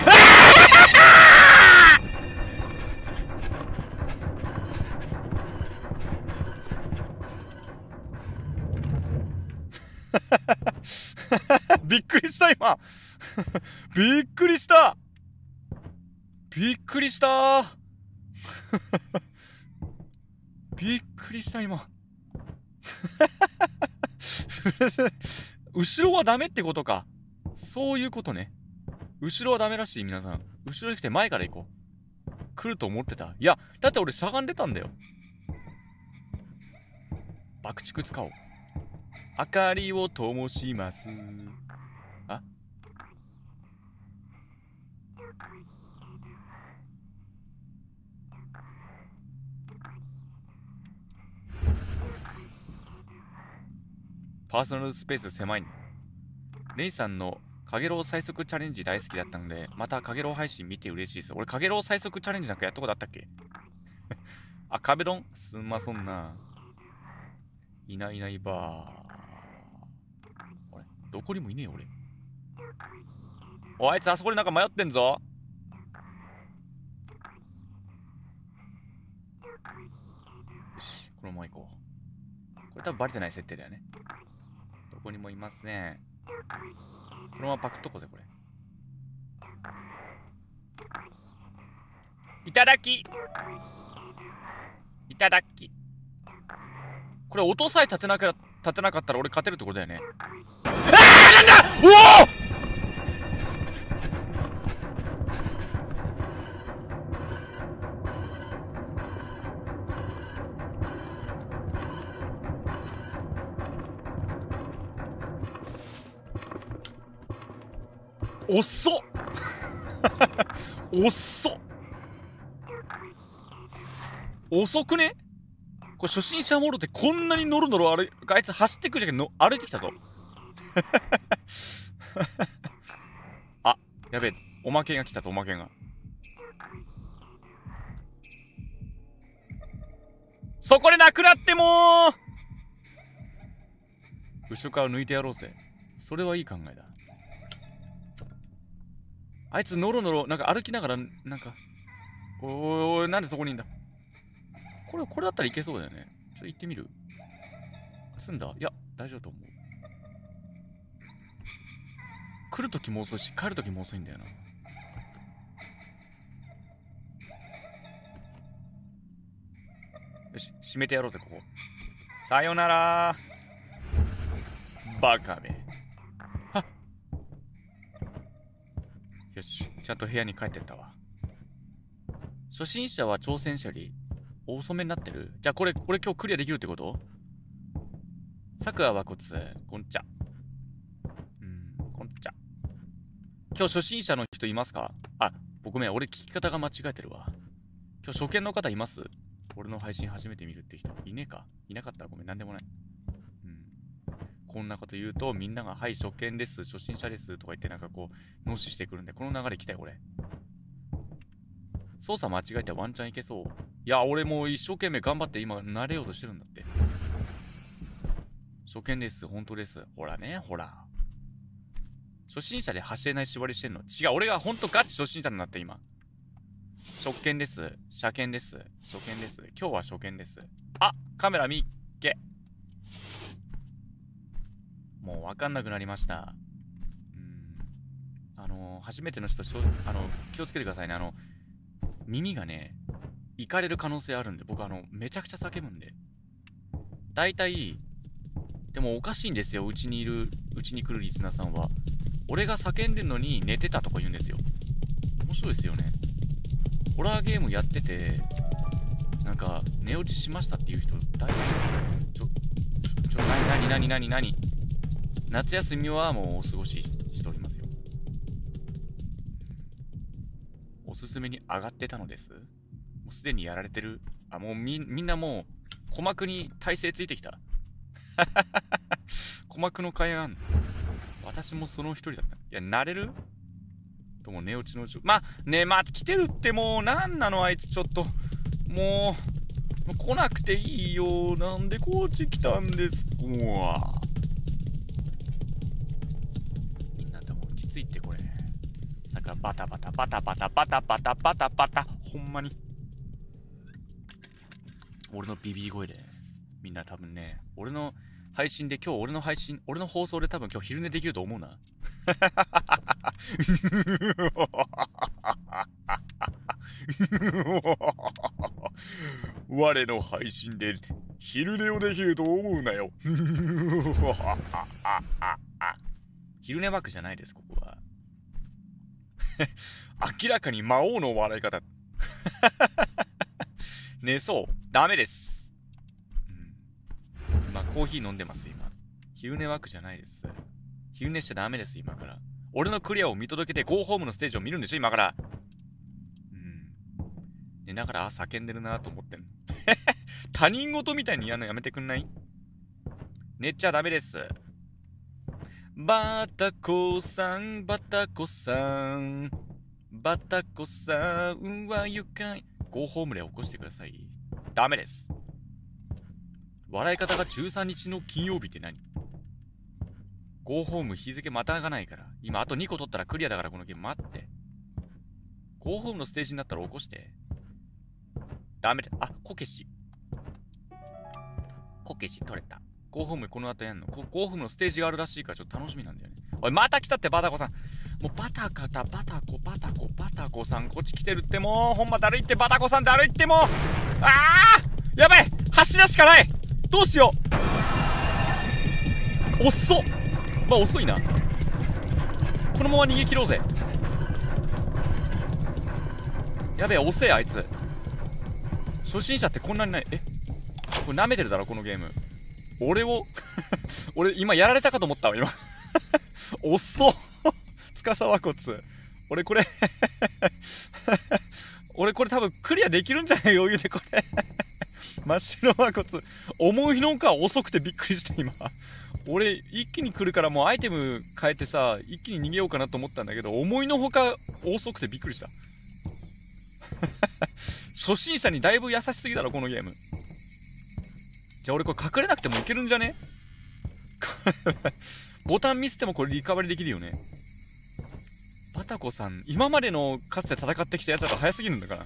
びっくりした今。びっくりした。びっくりしたびっくりした今。後ろはダメってことか。そういうことね。後ろはダメらしい皆さん。後ろに来て前から行こう。来ると思ってた。いやだって俺しゃがんでたんだよ。爆竹使おう。明かりを灯します。あ、パーソナルスペース狭いの。レイさんのかげろう最速チャレンジ大好きだったので、またかげろう配信見て嬉しいです。俺かげろう最速チャレンジなんかやったことあったっけ？あ、壁ドンすんまそんな。いないいないばー。あれどこにもいねえよ俺。お、あいつあそこでなんか迷ってんぞ。よし、このまま行こう。これ多分バレてない設定だよね。どこにもいません。このままパクっとこうぜこれ。いただきいただき。これ音さえ立てなかったら俺勝てるってことだよね。なんだおっそおっそ遅くね？これ初心者モードってこんなにノロノロあいつ走ってくるじゃんけど歩いてきたぞ。あ、やべえ、おまけが来たぞ、おまけが。そこでなくなってもー後ろから抜いてやろうぜ。それはいい考えだ。あいつノロノロなんか歩きながらなんかおいなんでそこにいんだ。これだったらいけそうだよね。ちょっと行ってみる。済んだ？いや大丈夫と思う。来るときも遅いし帰るときも遅いんだよな。よし閉めてやろうぜここ。さよならバカめ。はっよしちゃんと部屋に帰ってったわ。初心者は挑戦者より遅めになってる。じゃあこれ今日クリアできるってこと？さくらはこつこんちゃ。こんちゃ。今日初心者の人いますか？あ、ごめん俺聞き方が間違えてるわ。今日初見の方います？俺の配信初めて見るって人いねえか？いなかったらごめんなんでもない。こんなこと言うとみんながはい初見です初心者ですとか言ってなんかこう無視してくるんで、この流れ来たよ俺。操作間違えてワンチャンいけそう。いや俺もう一生懸命頑張って今慣れようとしてるんだって。初見です本当です。ほらねほら。初心者で走れない縛りしてんの？違う、俺がほんとガチ初心者になって今。初見です。車検です。初見です。今日は初見です。あ、カメラ見け。もうわかんなくなりました。初めての人、気をつけてくださいね。耳がね、いかれる可能性あるんで、僕めちゃくちゃ叫ぶんで。大体、でもおかしいんですよ、うちに来るリスナーさんは。俺が叫んでんのに寝てたとか言うんですよ。面白いですよね。ホラーゲームやってて、なんか、寝落ちしましたっていう人、大体、何夏休みはもうお過ごししておりますよ。おすすめに上がってたのです。もうすでにやられてる。あ、もうみんなもう、鼓膜に体勢ついてきた。鼓膜の会あんの。私もその一人だった。いや、慣れるとも寝落ちのまあ、来てるってもう、なんなのあいつちょっと。もう来なくていいよ。なんでこっち来たんですか。みんな多分落ち着いてこれ。さっきからバタバタ。ほんまに。俺のビビー声で。みんな多分ね、俺の配信で今日俺の放送で多分今日昼寝できると思うな。我の配信で昼寝をできると思うなよ。昼寝枠じゃないです、ここは。明らかに魔王の笑い方。寝そう。ダメです。今コーヒー飲んでます、今。昼寝枠じゃないです。昼寝しちゃダメです、今から。俺のクリアを見届けてゴーホームのステージを見るんでしょ、今から。寝ながら叫んでるなと思ってんの。他人事みたいにやるのやめてくんない？寝ちゃダメです。バタコさんは愉快。ゴーホームで起こしてください。ダメです。笑い方が13日の金曜日って何？ゴーホーム日付またがないから。今あと2個取ったらクリアだからこのゲーム待って。ゴーホームのステージになったら起こして。ダメだ。あ、こけし取れた。ゴーホームこの後やんの。ゴーホームのステージがあるらしいからちょっと楽しみなんだよね。おい、また来たってバタコさん。もうバタコさんこっち来てるってもうほんまだるいってバタコさんだるいってもうやばい柱しかないどうしよう遅っまあ遅いなこのまま逃げ切ろうぜやべえ遅えあいつ初心者ってこんなにないこれ舐めてるだろこのゲーム俺今やられたかと思ったわ今遅っ司は骨俺これ多分クリアできるんじゃない余裕でこれ真っ白は骨思いのほか遅くてびっくりした今俺一気に来るからもうアイテム変えてさ一気に逃げようかなと思ったんだけど思いのほか遅くてびっくりした初心者にだいぶ優しすぎだろこのゲームじゃあ俺これ隠れなくてもいけるんじゃねボタンミスってもこれリカバリできるよねバタコさん今までのかつて戦ってきたやつだと早すぎるんだから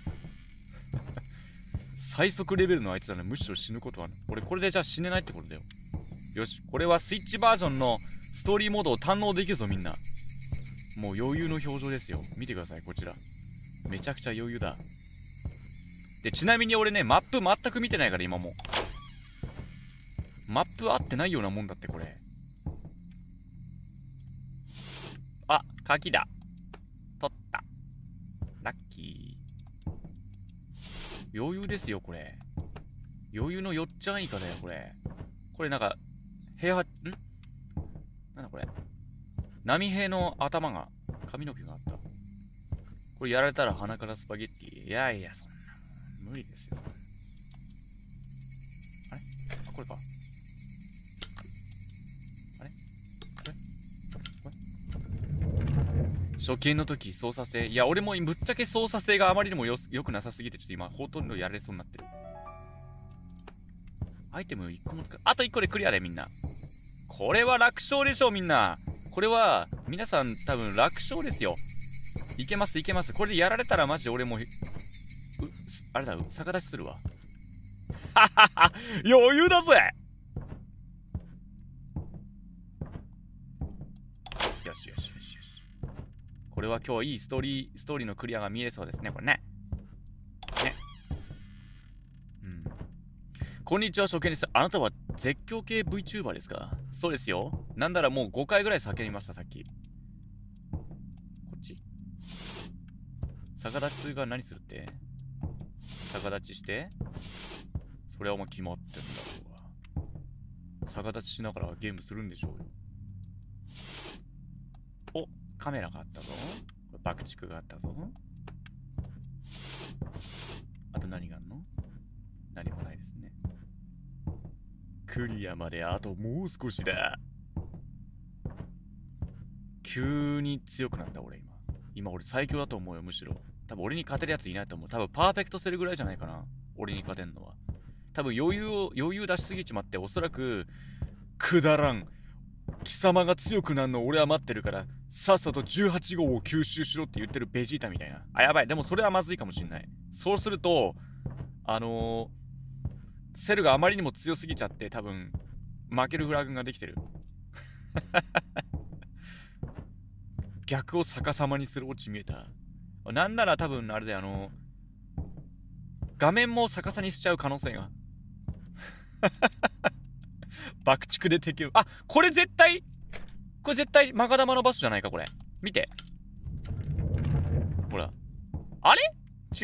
最速レベルのあいつだねむしろ死ぬことは俺これでじゃあ死ねないってことだよよしこれはスイッチバージョンのストーリーモードを堪能できるぞみんなもう余裕の表情ですよ見てくださいこちらめちゃくちゃ余裕だでちなみに俺ねマップ全く見てないから今もマップ合ってないようなもんだってこれあ鍵だ取ったラッキー余裕ですよこれ余裕のよっちゃんいかだよこれなんか平和なんだこれ波平の頭が髪の毛があったこれやられたら鼻からスパゲッティいやいやそんな無理ですよあれあこれか初見の時操作性いや俺もぶっちゃけ操作性があまりにもよくなさすぎてちょっと今ほとんどやられそうになってるアイテム1個も使うあと1個でクリアでみんなこれは楽勝でしょみんなこれは皆さん多分楽勝ですよいけますいけますこれでやられたらマジで俺もあれだ逆立ちするわ余裕だぜよしよしよしよし。これは今日いいストーリーのクリアが見えそうですね、これね。ね。うん。こんにちは、初見です。あなたは絶叫系 VTuber ですか？そうですよ。なんならもう5回ぐらい叫びました、さっき。こっち？逆立ちが何するって？逆立ちして？それはお前決まってんだろうが。逆立ちしながらゲームするんでしょうよ。お、カメラがあったぞ。爆竹があったぞ。あと何があんの？何もないですね。クリアまであともう少しだ。急に強くなった俺今。今俺最強だと思うよ、むしろ。多分俺に勝てるやついないと思う。多分パーフェクトセルぐらいじゃないかな。俺に勝てんのは。多分余裕出しすぎちまって、おそらくくだらん。貴様が強くなるのを俺は待ってるから、さっさと18号を吸収しろって言ってるベジータみたいな。あ、やばい。でもそれはまずいかもしんない。そうすると、セルがあまりにも強すぎちゃって、多分、負けるフラグができてる。逆を逆さまにするオチ見えた。なんなら多分、あれで画面も逆さにしちゃう可能性が。爆竹で敵を。あ、これ絶対マガ玉の場所じゃないか、これ。見て。ほら。あれ？違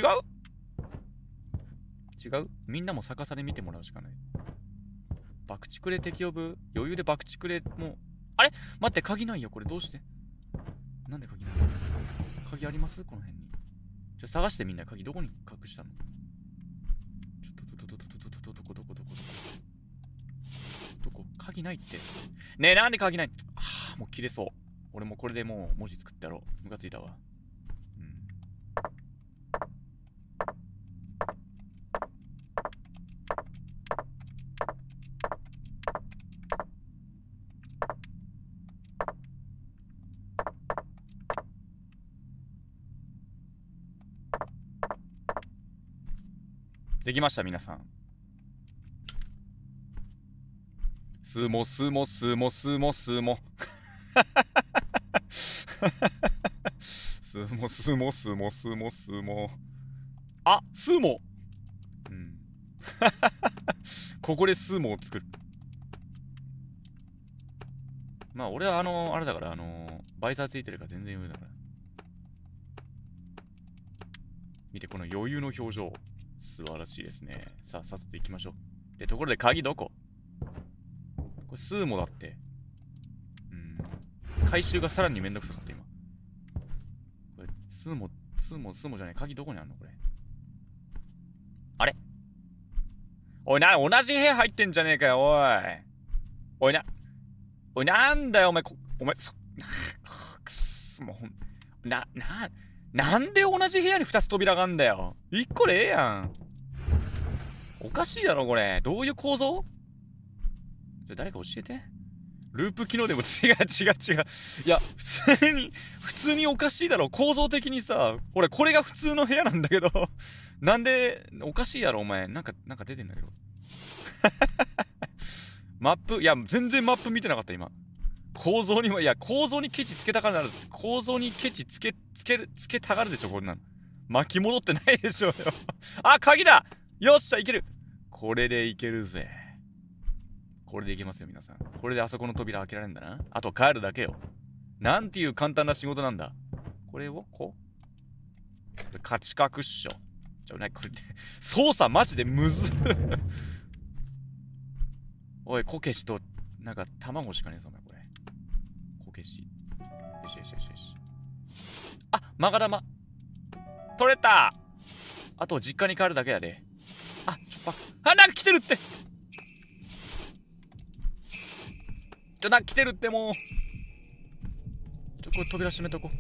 うみんなも逆さで見てもらうしかない。爆竹で敵呼ぶ？余裕で爆竹でもう。あれ？待って、鍵ないよ、これどうして？なんで鍵ない？鍵あります？この辺に。探してみんな、鍵どこに隠したの？どこ？鍵ないって。ねえ、なんで鍵ない？ああ、もう切れそう。俺もこれでもう文字作ってやろう。ムカついたわ。できました、皆さん。スモ。あ、スーモ。うん。ここでスーモを作る。まあ、俺はあれだから、バイザーついてるから全然余裕だから。見て、この余裕の表情。素晴らしいですね。さっさと行きましょう。で、ところで鍵どこ？これスーモだって。回収がさらにめんどくさかった今。これスーモじゃない。鍵どこにあんのこれ。あれ？おい、同じ部屋入ってんじゃねえかよ、おい。なんだよ、お前、なんで同じ部屋に2つ扉があんだよ。1個でええやん。おかしいだろ、これ。どういう構造？誰か教えて。ループ機能でも違う。いや、普通におかしいだろ。構造的にさ、俺、これが普通の部屋なんだけど、なんで、おかしいだろ、お前。なんか出てんだけど。マップ、いや、全然マップ見てなかった、今。構造にケチつけたからなる。構造にケチつけたがるでしょ、こんなの。巻き戻ってないでしょうよ。あ、鍵だ！よっしゃ、いける！これでいけるぜ。これでいけますよ、皆さん。これであそこの扉開けられるんだな。あと帰るだけよ。なんていう簡単な仕事なんだ。これをこう価値格っしょ。これ操作マジでむずおい、こけしと、なんか卵しかねえぞ、お前これ。こけし。よし。あ、マガ玉。取れた！あと実家に帰るだけやで。あ、なんか来てるって！なんか来てるってもう。これ扉閉めとこ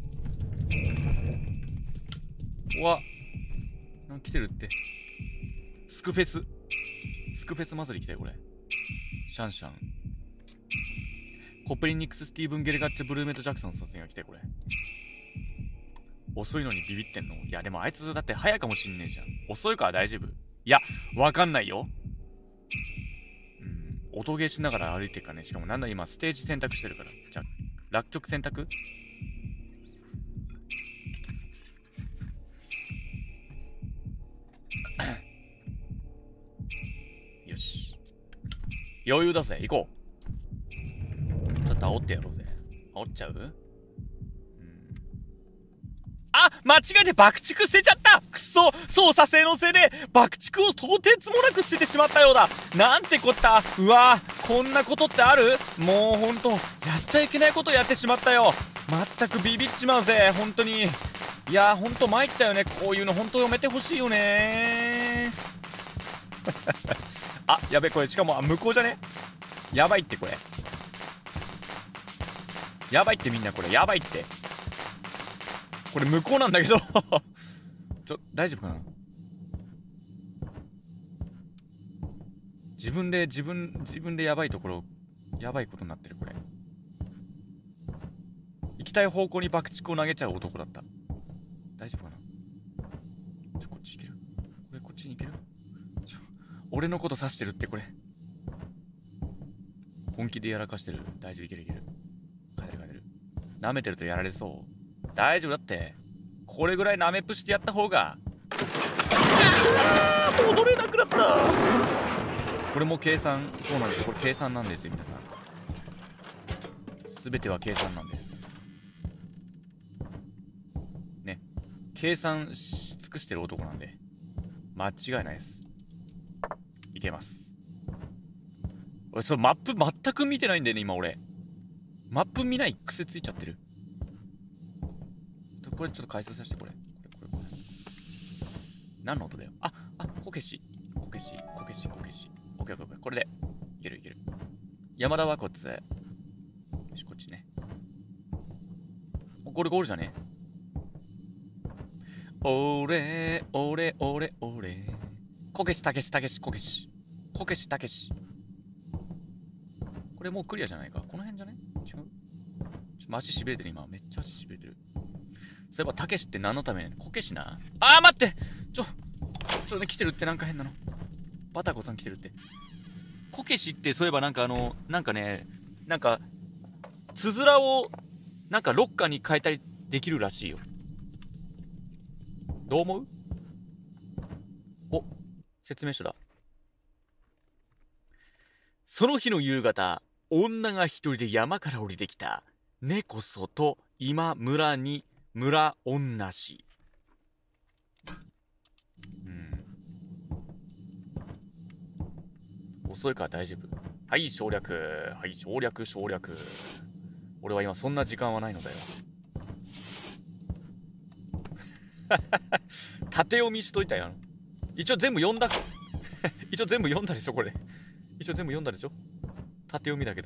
う。うわ。なんか来てるって。スクフェス祭り来たよ、これ。シャンシャン。コプリニックス・スティーブン・ゲルガッチェ・ブルーメイト・ジャクソンの撮影が来て、これ。遅いのにビビってんの？いや、でもあいつだって早いかもしんねえじゃん。遅いから大丈夫？いや、わかんないよ。音ゲーしながら歩いてるかね。しかもなんだ今、ステージ選択してるから。じゃあ、 楽曲選択。よし。余裕だぜ、行こう。ちょっと煽ってやろうぜ。煽っちゃう？あ、間違えて爆竹捨てちゃった。くそ、操作性のせいで爆竹をとてつもなく捨ててしまったようだ。なんてこった。うわぁ、こんなことってある？もうほんと、やっちゃいけないことやってしまったよ。まったくビビっちまうぜ、ほんとに。いやー、ほんと参っちゃうよね。こういうのほんとやめてほしいよねあ、やべ、これしかも向こうじゃね？やばいってこれ。やばいってみんなこれ、やばいって。これ向こうなんだけど大丈夫かな。自分でやばいところ、やばいことになってるこれ。行きたい方向に爆竹を投げちゃう男だった。大丈夫かな。こっち行ける？これこっちに行ける？俺のこと指してるってこれ。本気でやらかしてる。大丈夫、いけるいける。勝てる勝てる。舐めてるとやられそう。大丈夫だって。これぐらいなめっぷしてやった方が。戻れなくなった。これも計算。そうなんです。これ計算なんですよ皆さん。全ては計算なんです。ね。計算し尽くしてる男なんで間違いないです。いけます。俺マップ全く見てないんだよね今俺。マップ見ない癖ついちゃってる。これちょっと解説させて。これ何の音だよ。こけしオッケーオッケー。これでいけるいける。山田和骨。よし、こっちね。これゴールじゃね。俺こけしたけし。これもうクリアじゃないか。この辺じゃね。違う。足しびれてる今。めっちゃ足しびれてる。そういえばたけしって何のためにこけしな。待ってちょね、来てるって。なんか変なの。バタコさん来てるって。こけしってそういえばなんかつづらをなんかロッカーに変えたりできるらしいよ。どう思う？説明書だ。その日の夕方、女が一人で山から降りてきた。猫外今村に村女し。遅いから大丈夫。はい省略。俺は今そんな時間はないのだよ縦読みしといたよ。一応全部読んだでしょこれ。一応全部読んだでしょ。縦読みだけど。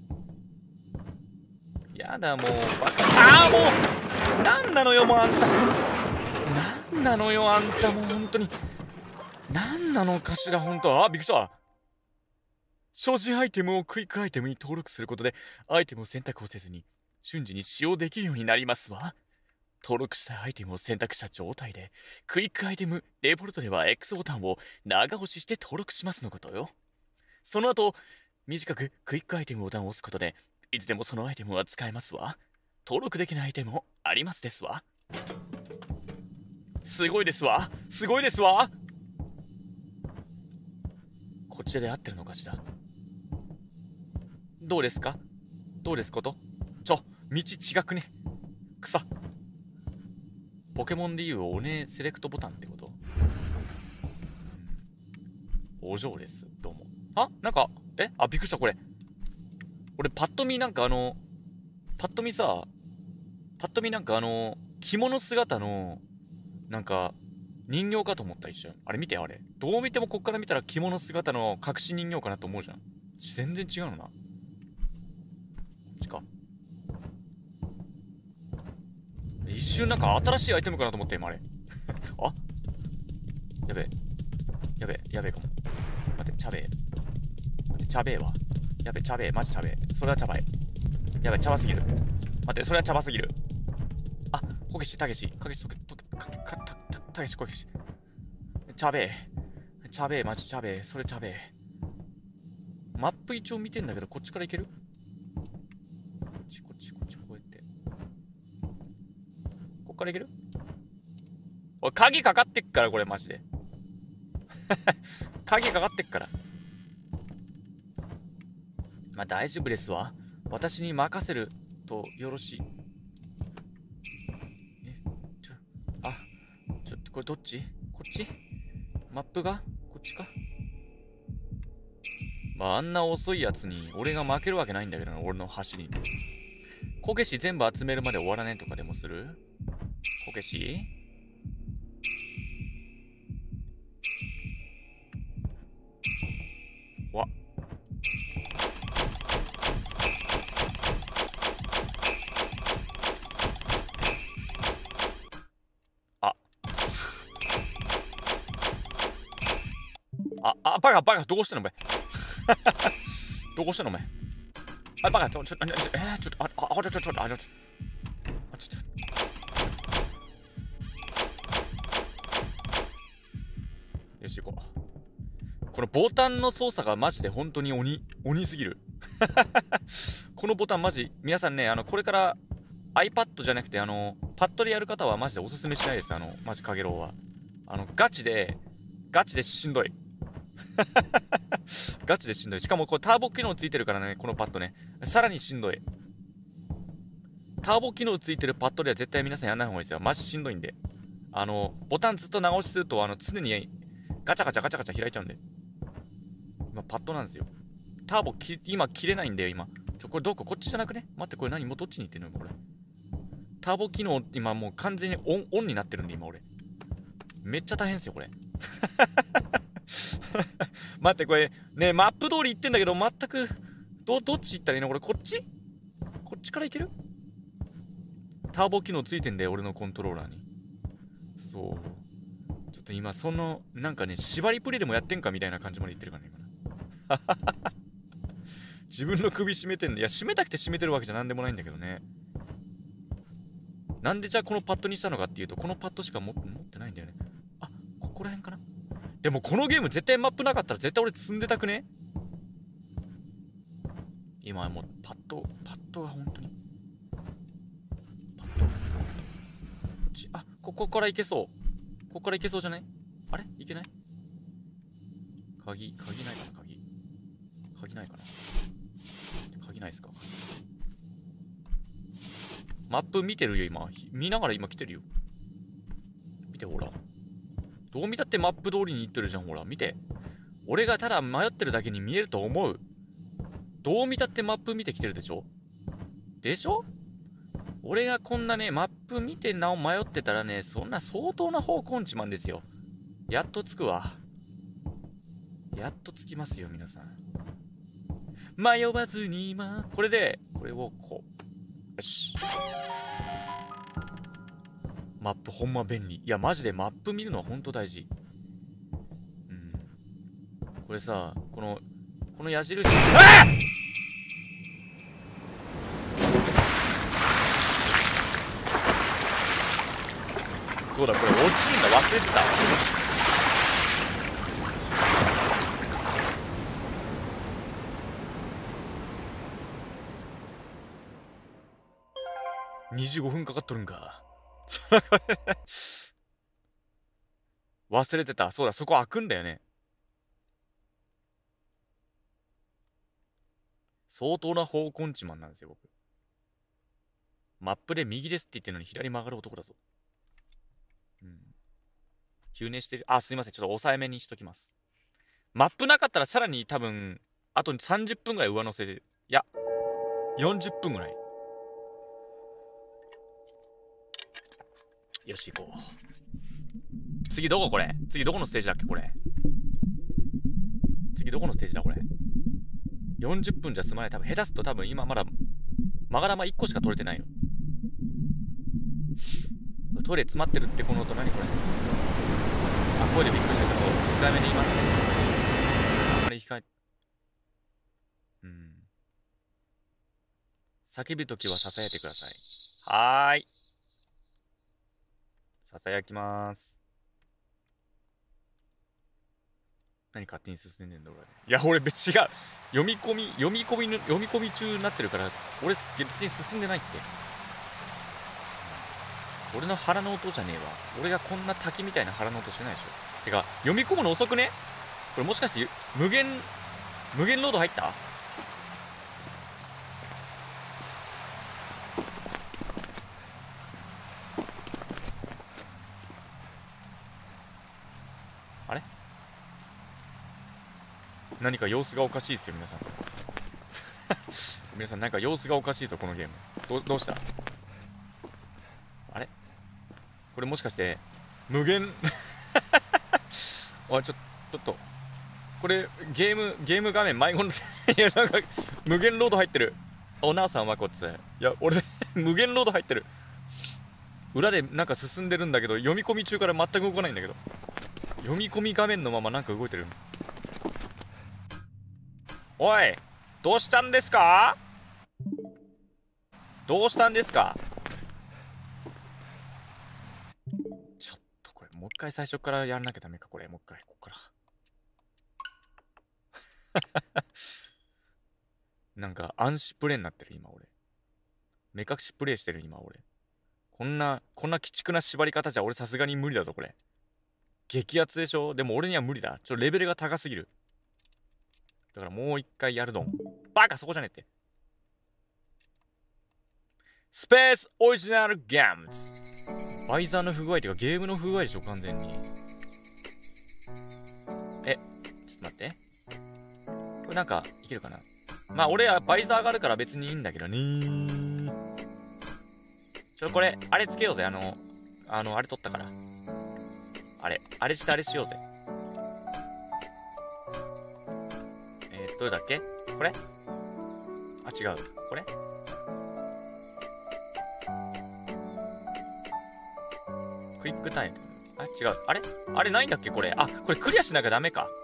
やだもうバカ。もうなんなのよもうあんた。なんなのよあんたもう本当に。なんなのかしら本当。びっくりした。所持アイテムをクイックアイテムに登録することでアイテムを選択をせずに瞬時に使用できるようになりますわ。登録したアイテムを選択した状態でクイックアイテムデフォルトでは X ボタンを長押しして登録しますのことよ。その後短くクイックアイテムボタンを押すことでいつでもそのアイテムは使えますわ。登録できないアイテムもありますですわ。すごいですわ。こっちで合ってるのかしら。どうですこと道違くね。草。ポケモンでいうおねセレクトボタンってこと。お嬢です。どうも。なんかびっくりした。これ俺パッと見なんかパッと見なんか着物姿のなんか人形かと思った一瞬。あれ見て、あれどう見てもこっから見たら着物姿の隠し人形かなと思うじゃん。全然違うのな。こっちか。一瞬なんか新しいアイテムかなと思った今あれやべえかも。待って、チャベえわ。やべ、チャベえ、マジチャベえ。それはチャバい。やべ、チャバすぎる。待って、それはチャバすぎる。こけし、たけし、こけし。チャベえ、マジチャベえ。それチャベえ。マップ一応見てんだけど、こっちから行ける？こっち。 からいける？おい、鍵かかってっから、これマジで。鍵かかってっから。まあ大丈夫ですわ。私に任せるとよろしい。ちょっとこれどっち？こっち？マップがこっちか？まああんな遅いやつに俺が負けるわけないんだけどな、俺の走りに。こけし全部集めるまで終わらねえとかでもする？こけし？わっ。バカ、どうしたのお前。どうしたのお前。バカ、ちょっと、よし、行こう。このボタンの操作がマジで本当に鬼すぎる。このボタンマジ、皆さんね、これから iPad じゃなくて、パッドでやる方はマジでおすすめしないです。マジかげろうは。ガチでしんどい。ガチでしんどい。しかもこれターボ機能ついてるからね、このパッドね。さらにしんどい。ターボ機能ついてるパッドでは絶対皆さんやんない方がいいですよ。マジしんどいんで。ボタンずっと長押しすると、常にガチャガチャ開いちゃうんで。今、パッドなんですよ。ターボ今切れないんだよ、今。これどこ？こっちじゃなくね？待って、これ何？もうどっちに行ってんのこれ。ターボ機能、今もう完全にオンになってるんで、今俺。めっちゃ大変ですよ、これ。待って、これ、ね、マップ通り行ってんだけど、全く、どっち行ったらいいのこれ、こっちから行ける？ターボ機能ついてんだよ、俺のコントローラーに。そう。ちょっと今、なんかね、縛りプレイでもやってんかみたいな感じまで言ってるからね、今。自分の首絞めてんだ。いや、絞めたくて絞めてるわけじゃなんでもないんだけどね。なんでじゃあこのパッドにしたのかっていうと、このパッドしか持ってないんだよね。あ、ここら辺かな。でもこのゲーム絶対マップなかったら絶対俺積んでたくね？今もうパッドが本当にパッドここから行けそう。ここから行けそうじゃない？あれ行けない？鍵ないかな？鍵ないかな？鍵ないっすか？マップ見てるよ今。見ながら今来てるよ。見てほら。どう見たってマップ通りに行ってるじゃん、ほら。見て。俺がただ迷ってるだけに見えると思う。どう見たってマップ見てきてるでしょ？俺がこんなね、マップ見てなお迷ってたらね、そんな相当な方向音痴なんですよ。やっと着くわ。やっと着きますよ、皆さん。迷わずに今。これをこう。よし。マップほんま便利。いや、マジでマップ見るのはほんと大事。これさ、この矢印。そうだ、これ落ちるんだ。忘れてた。25分かかっとるんか。忘れてた。そうだ、そこ開くんだよね。相当な方向音痴マンなんですよ、僕。マップで右ですって言ってるのに左曲がる男だぞ。急寝してる。あ、すいません。ちょっと抑えめにしときます。マップなかったらさらに多分、あと30分ぐらい上乗せで。いや、40分ぐらい。よし、行こう。次どここれ？次どこのステージだっけこれ？次どこのステージだこれ？ 40 分じゃ済まない。多分下手すと多分今まだ曲がらま1個しか取れてないよ。トイレ詰まってるってこの音何これ？あ、声でびっくりした。ちょっと控えめに言いますね。あれ控え。叫ぶときは囁いてください。はーい。囁きまーす。何勝手に進んでんだ俺。いや、俺別に違う。読み込み中になってるから、俺別に進んでないって。 俺の腹の音じゃねえわ。俺がこんな滝みたいな腹の音してないでしょ。てか、読み込むの遅くね？これもしかして無限ロード入った？あれ？何か様子がおかしいですよ、皆さん。皆さん、なんか様子がおかしいぞ、このゲーム。どうした？あれ？これもしかして、無限ちょっと。これ、ゲーム画面迷子の、いや、なんか、無限ロード入ってる。おなあさんはこっち。いや、俺、無限ロード入ってる。裏でなんか進んでるんだけど、読み込み中から全く動かないんだけど。読み込み画面のままなんか動いてる。おい、どうしたんですか？どうしたんですか？ちょっとこれ、もう一回最初からやらなきゃダメか、これ。もう一回、ここから。なんか暗視プレイになってる今俺。目隠しプレイしてる今俺。こんな鬼畜な縛り方じゃ俺さすがに無理だぞこれ。激アツでしょ？でも俺には無理だ。レベルが高すぎる。だからもう一回やるの。バカそこじゃねえって。スペースオリジナルゲームズ。バイザーの不具合っていうかゲームの不具合でしょ完全に。ちょっと待って。これなんかいけるかな。まあ俺はバイザーがあるから別にいいんだけどね。これあれつけようぜ。あれ取ったから。あれしてあれしようぜ。どれだっけ？これ？あ、違う。これ？クイックタイム。あ、違う。あれないんだっけこれ。あ、これクリアしなきゃダメか。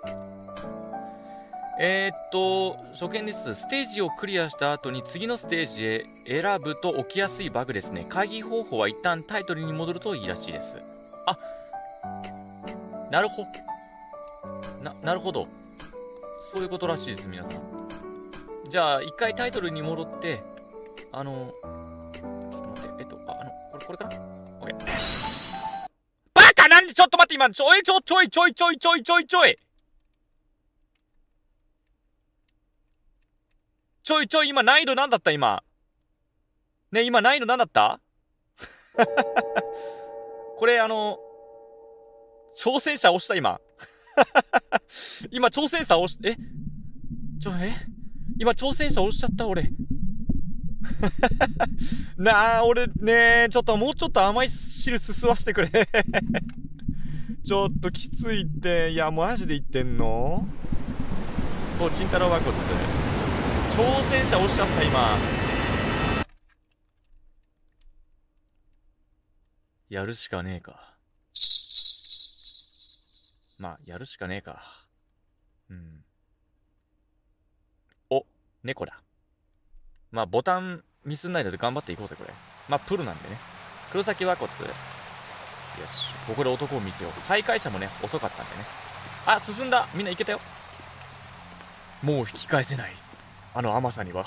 初見です。ステージをクリアした後に次のステージへ選ぶと起きやすいバグですね。回避方法は一旦タイトルに戻るといいらしいです。あ、なるほど。そういうことらしいです、皆さん。じゃあ、一回タイトルに戻って、ちょっと待って、これかな？ OK。バカ！なんでちょっと待って、今、ちょい。今難易度なんだった今。ね、今難易度なんだったこれ挑戦者押した今。今挑戦者押し、今挑戦者押しちゃった俺。なあ、俺ね、ちょっともうちょっと甘い汁すすわしてくれ。ちょっときついって。いや、マジで言ってんの？お、チンタロウバコツ。挑戦者押しちゃった今。やるしかねえか。まあやるしかねえか。お、猫だ。まあボタンミスんないので頑張っていこうぜこれ。まあプロなんでね。黒崎和骨。よし、ここで男を見せよう。徘徊者もね遅かったんでね。あ、進んだ。みんな行けたよ。もう引き返せない、あの甘さには。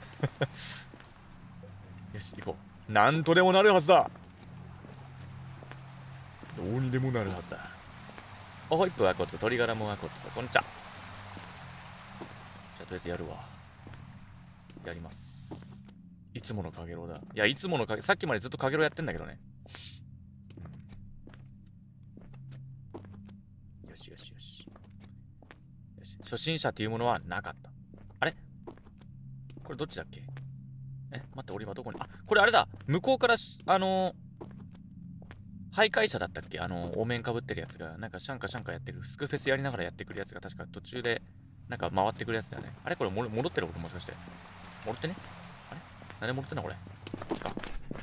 よし、行こう。なんとでもなるはずだ。どうにでもなるはずだ。ホイップはこつ、鶏ガラもはこつ、こんにちは。じゃあとりあえずやるわ。やります。いつものかげろうだ。いや、いつものかげ、さっきまでずっとかげろうやってんだけどね。よし。初心者っていうものはなかった。あれ？これどっちだっけ？待って、俺今どこに、あ、これあれだ。向こうから徘徊者だったっけ？お面かぶってるやつが、なんかシャンカやってる。スクフェスやりながらやってくるやつが確か途中で、なんか回ってくるやつだよね。あれこれ戻ってることもしかして。戻ってね？あれなんで戻ってんのこれ。こっちか。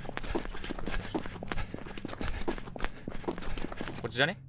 こっちじゃね？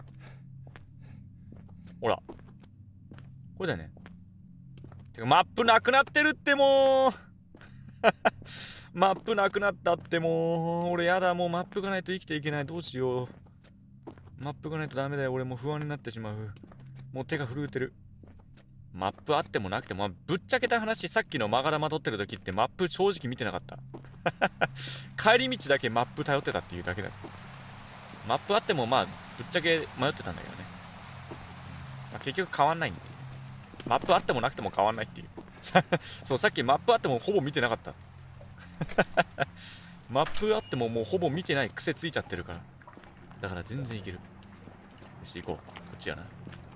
ほら。これだよね。てかマップなくなってるってもう。マップなくなったってもう。俺やだ、もうマップがないと生きていけない。どうしよう。マップがないとダメだよ。俺もう不安になってしまう。もう手が震えてる。 マップあってもなくても、ぶっちゃけた話、さっきのマガダマ撮ってる時ってマップ正直見てなかった。帰り道だけマップ頼ってたっていうだけだ。マップあってもまあ、ぶっちゃけ迷ってたんだけどね。まあ、結局変わんないんで。マップあってもなくても変わんないっていう。そう、さっきマップあってもほぼ見てなかった。マップあってももうほぼ見てない癖ついちゃってるから。だから全然いける。よし、行こう。こっちやな。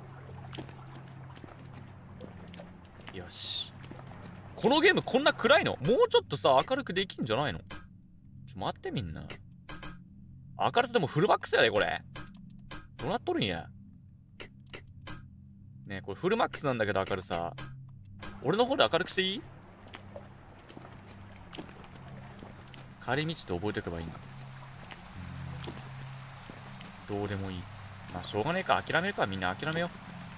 よし。このゲームこんな暗いの？もうちょっとさ、明るくできんじゃないの？待ってみんな。明るさでもフルマックスやで、これ。どうなっとるんや。ねえ、これフルマックスなんだけど明るさ。俺の方で明るくしていい？帰り道って覚えておけばいいんだ。どうでもいい。まあ、しょうがねえか。諦めるか。みんな諦めよう。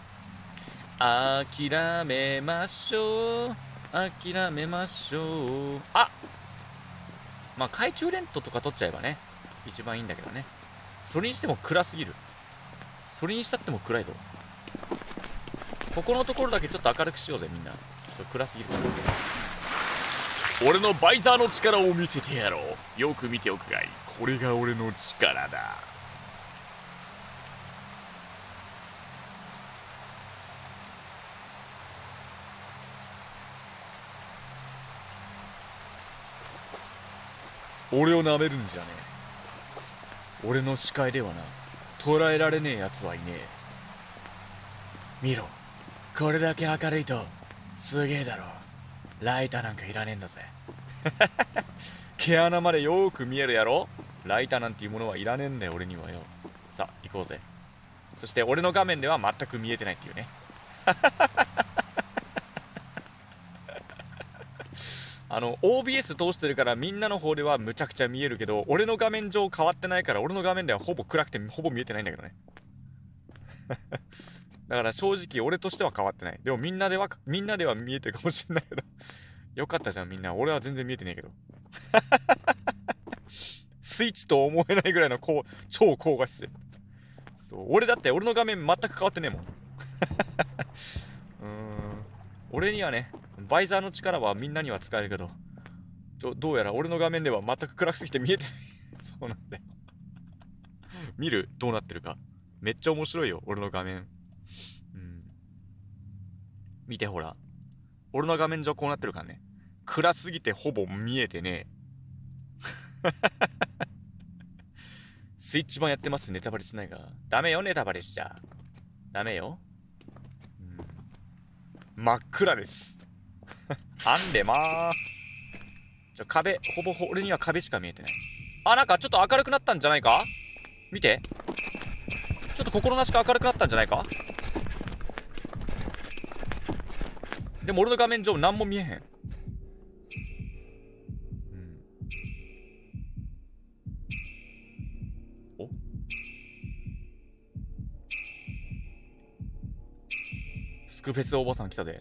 諦めましょう。諦めましょう。あ、まあ、懐中電灯とか取っちゃえばね。一番いいんだけどね。それにしても暗すぎる。それにしたっても暗いぞ。ここのところだけちょっと明るくしようぜ、みんな。ちょっと暗すぎる。俺のバイザーの力を見せてやろう。よく見ておくがいい。これが俺の力だ。俺を舐めるんじゃねえ。俺の視界ではな、捉えられねえ奴はいねえ。見ろ、これだけ明るいとすげえだろ。ライターなんかいらねえんだぜ。毛穴までよーく見えるやろ。ライターなんていうものはいらねえんだよ、俺にはよ。さあ行こうぜ。そして俺の画面では全く見えてないっていうね。OBS 通してるからみんなの方ではむちゃくちゃ見えるけど、俺の画面上変わってないから俺の画面ではほぼ暗くてほぼ見えてないんだけどね。だから正直俺としては変わってない。でもみんなでは見えてるかもしれないけど。よかったじゃんみんな。俺は全然見えてねえけど。スイッチと思えないぐらいの超高画質。そう、俺だって俺の画面全く変わってねえもん。俺にはね、バイザーの力はみんなには使えるけど、どうやら俺の画面では全く暗すぎて見えてない。そうなんだよ。見る？どうなってるか。めっちゃ面白いよ、俺の画面。見てほら。俺の画面上こうなってるからね。暗すぎてほぼ見えてねえ。スイッチ版やってます。ネタバレしないが。ダメよ、ネタバレしちゃ。ダメよ。真っ暗です。あんでまー。壁、ほぼ俺には壁しか見えてない。あ、なんかちょっと明るくなったんじゃないか？見て。ちょっと心なしか明るくなったんじゃないか？でも俺の画面上何も見えへん。お？スクフェスおばさん来たで。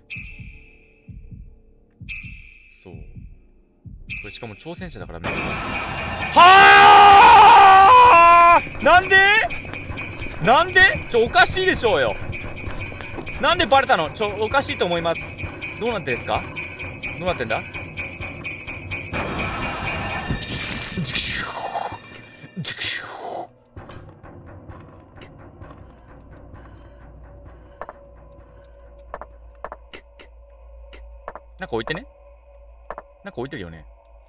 そう。これしかも挑戦者だからね。はあ！なんで？なんで？おかしいでしょうよ。なんでバレたの？おかしいと思います。どうなってんですか？どうなってんだ？なんか置いてね？なんか置いてるよね。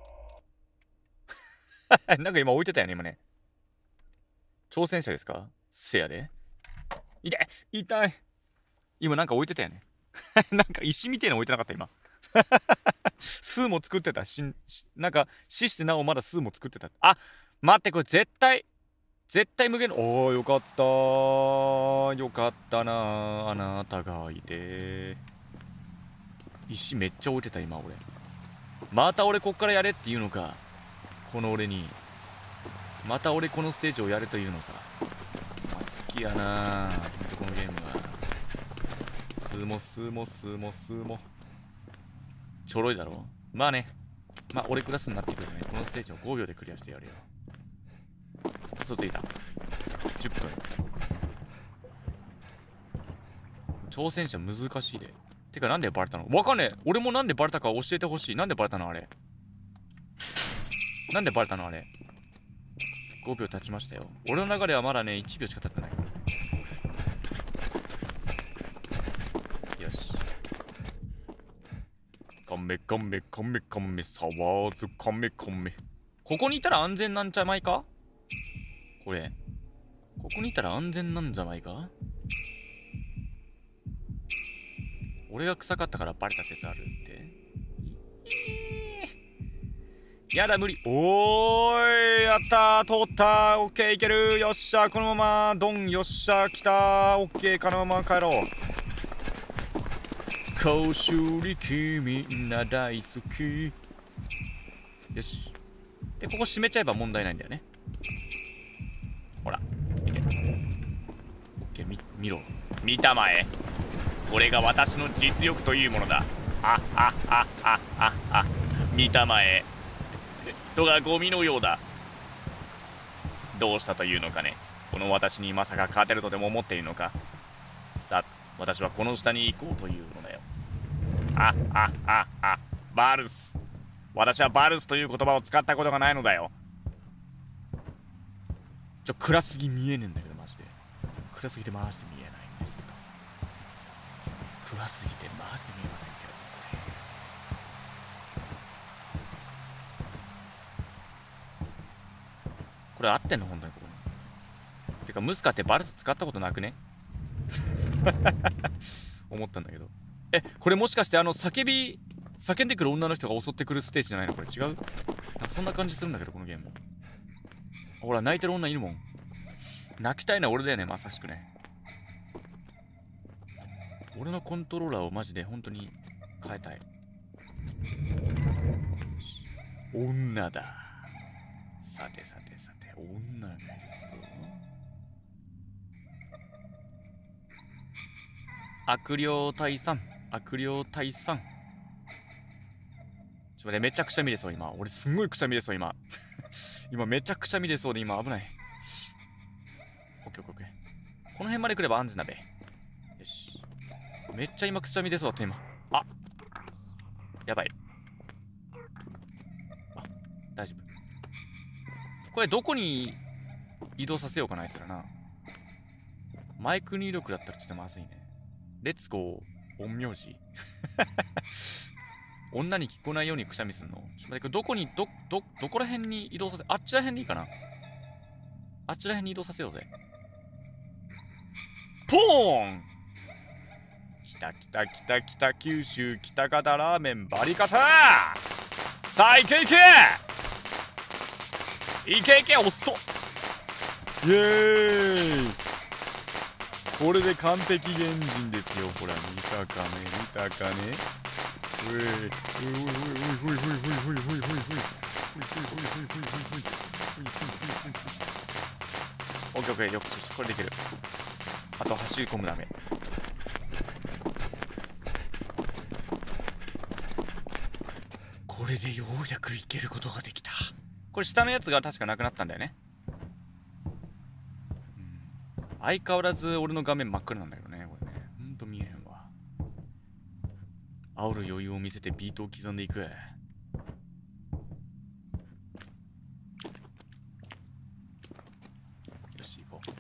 なんか今置いてたよね、今ね。挑戦者ですか？せやで。痛い！痛い！今なんか置いてたよね。なんか石みたいなの置いてなかった今。数も作ってた。なんか死してなおまだ数も作ってた。あ、待って、これ絶対無限の。おー、よかったー。よかったなー。あなたがいて。石めっちゃ置いてた今俺。また俺こっからやれって言うのか。この俺に。また俺このステージをやれというのか。好きやなー。ほんとこのゲームは。数もちょろいだろ。まあね、まあ俺クラスになってくるとね、このステージを5秒でクリアしてやるよ。嘘ついた。10分。挑戦者難しいで。 てかなんでバレたの？わかんねえ。俺もなんでバレたか教えてほしい。なんでバレたのあれ。なんでバレたのあれ。5秒経ちましたよ。俺の流れはまだね、1秒しか経ってない。よし。カメカメカメカメサワーズカメカメ。ここにいたら安全なんじゃないか？これ。ここにいたら安全なんじゃないか？俺が臭かったからバレた説あるって。やだ無理。おーい、やったー、通ったー、オッケーいける。よっしゃ、このままドン。よっしゃ、来たー、オッケー、このまま帰ろう。高修理機みんな大好き。よし。で、ここ閉めちゃえば問題ないんだよね。ほら、見て。オッケー、見ろ。見たまえ。これが私の実力というものだ。見たまえ。人がゴミのようだ。どうしたというのかね。この私にまさか勝てるとでも思っているのか。さあ、私はこの下に行こうというのだよ。バルス。私はバルスという言葉を使ったことがないのだよ。暗すぎ見えねえんだけど、マジで。暗すぎてマジで見えないんですけど。暗すぎてマジで見えませんけど。これ合ってんの本当にここに。てか、ムスカってバルス使ったことなくね思ったんだけど。これもしかして叫んでくる女の人が襲ってくるステージじゃないの？これ違う？そんな感じするんだけど、このゲーム。ほら、泣いてる女いるもん。泣きたいのは俺だよね、まさしくね。俺のコントローラーをマジで本当に変えたい。女だ。さて、女がいるぞ。悪霊退散。めちゃくちゃ見れそう、今。俺すんごいくしゃみれそう、今。今めちゃくちゃ見れそうで、今危ない。オッケー。この辺まで来れば安全だべ。よし。めっちゃ今くしゃみ出そうだった、今。やばい。大丈夫。これどこに移動させようかな、あいつらな。マイク入力だったらちょっとまずいね。レッツゴー、陰陽師。女に聞こえないようにくしゃみすんの？どこら辺に移動させ、あっちら辺でいいかな？あっちら辺に移動させようぜ。ポーン！来た、九州北方ラーメンバリカタ！さあ、いけおっそ！イエーイ！これで完璧原人ですよ。ほら、見たかね。オッケー、よし、これできる。あと走り込むダメ。これでようやく行けることができた。これ下のやつが確かなくなったんだよね。相変わらず俺の画面真っ暗なんだけどね、これね。ほんと見えへんわ。煽る余裕を見せてビートを刻んでいく。よし、行こう。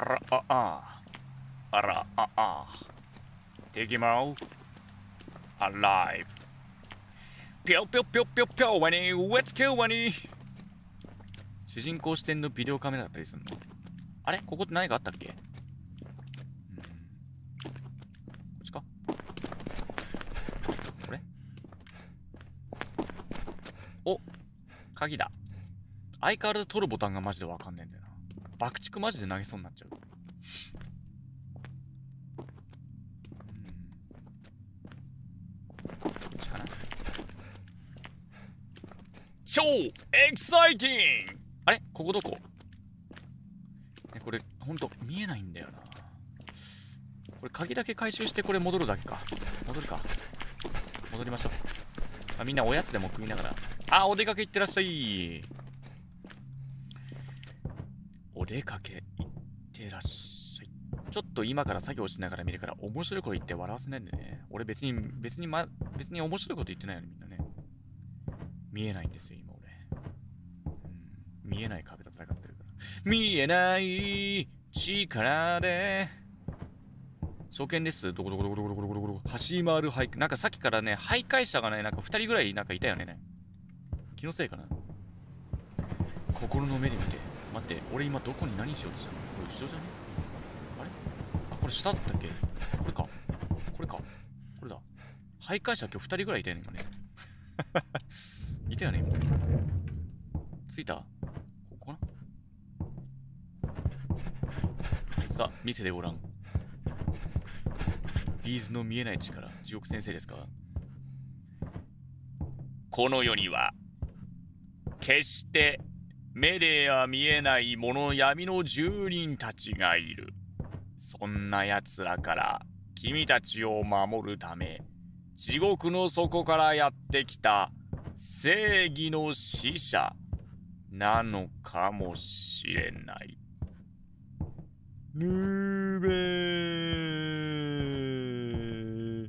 敵もアライブ。ぴょぴょぴょぴょぴょワニー、ウェッツキルワニー。主人公視点のビデオカメラだったりするの？あれ？ここって何かあったっけ？こっちか？これ？お！鍵だ。相変わらず取るボタンがマジでわかんねえんだよな。爆竹マジで投げそうになっちゃう。こっちかな？超エキサイティング！あれ？ここどこ？これほんと見えないんだよな。これ鍵だけ回収してこれ戻るだけか。戻りましょう。みんなおやつでも食いながら。お出かけ行ってらっしゃい。お出かけ行ってらっしゃい。 ちょっと今から作業しながら見るから面白いこと言って笑わせないんでね。俺別に面白いこと言ってないのにみんなね。見えないんですよ、今俺。見えない壁と戦ってるから。見えない力で。証券です。どこどこどこどこどこどこどこ走り回る徘徊。なんかさっきからね、徘徊者がね、なんか2人ぐらいなんかいたよね。気のせいかな。心の目で見て。待って、俺今どこに何しようとしたの？これ後ろじゃね？あれ？あ、これ下だったっけ？これか。これか。これだ。徘徊者今日2人ぐらいいたよね、今ね。いたよね、今。着いた？ここかな？さあ、見せてごらん。ビーズの見えない力、地獄先生ですか？この世には、決して目では見えないもの闇の住人たちがいる。そんな奴らから君たちを守るため、地獄の底からやってきた正義の使者なのかもしれない。ヌーベー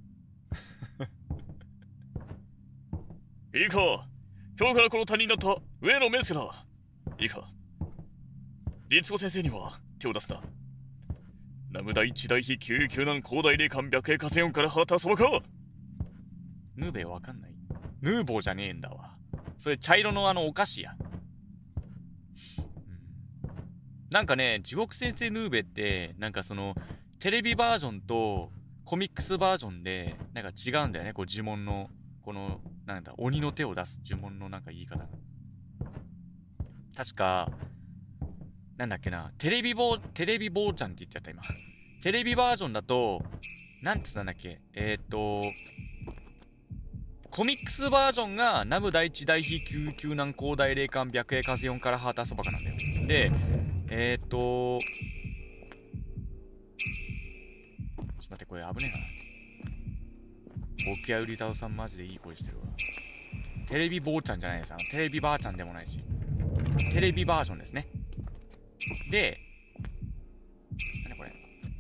いいか、今日からこの他人になった上野目助だ。いいか、律子先生には手を出すな。南無大一大非救急難広大霊感白栄火星音から旗そばか。ヌーベーわかんない？ヌーボーじゃねえんだわ。それ茶色のお菓子や。なんかね、地獄先生ヌーベってなんかそのテレビバージョンとコミックスバージョンでなんか違うんだよね。こう呪文のこのなんだ鬼の手を出す呪文のなんか言い方が確かなんだっけな、テレビ坊ちゃんって言っちゃった今。テレビバージョンだとなんつったんだっけ、コミックスバージョンが南無大地大非救急難広大霊感白栄風四からハーターそばかなんだよ。でちょっと待って、これ危ねえかな。沖合売りたおさんマジでいい声してるわ。テレビ坊ちゃんじゃないです。テレビばあちゃんでもないし。テレビバージョンですね。で、何これ。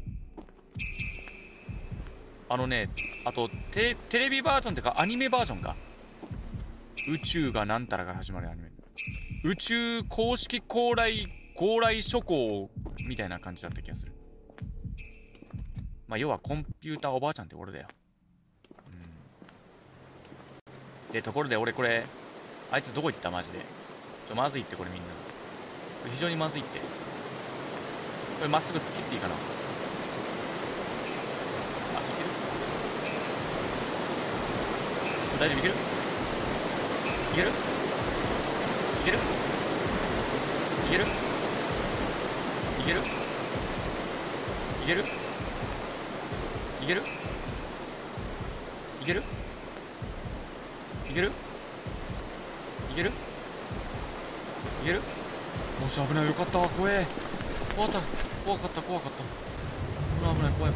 あとテレビバージョンってかアニメバージョンか。宇宙がなんたらから始まるアニメ。宇宙公式高麗諸行みたいな感じだった気がする。まあ要はコンピューターおばあちゃんって俺だよ。で、ところで俺これ、あいつどこ行ったマジで。まずいってこれみんな。これ非常にまずいって。これまっすぐ突きっていいかな。あ、いける？大丈夫？いける？いける？いける？いける？いける？いける？いける？いける？いける？いける？いける？もし危ない、よかったわ、怖え。怖かった。うわ、危ない、怖い。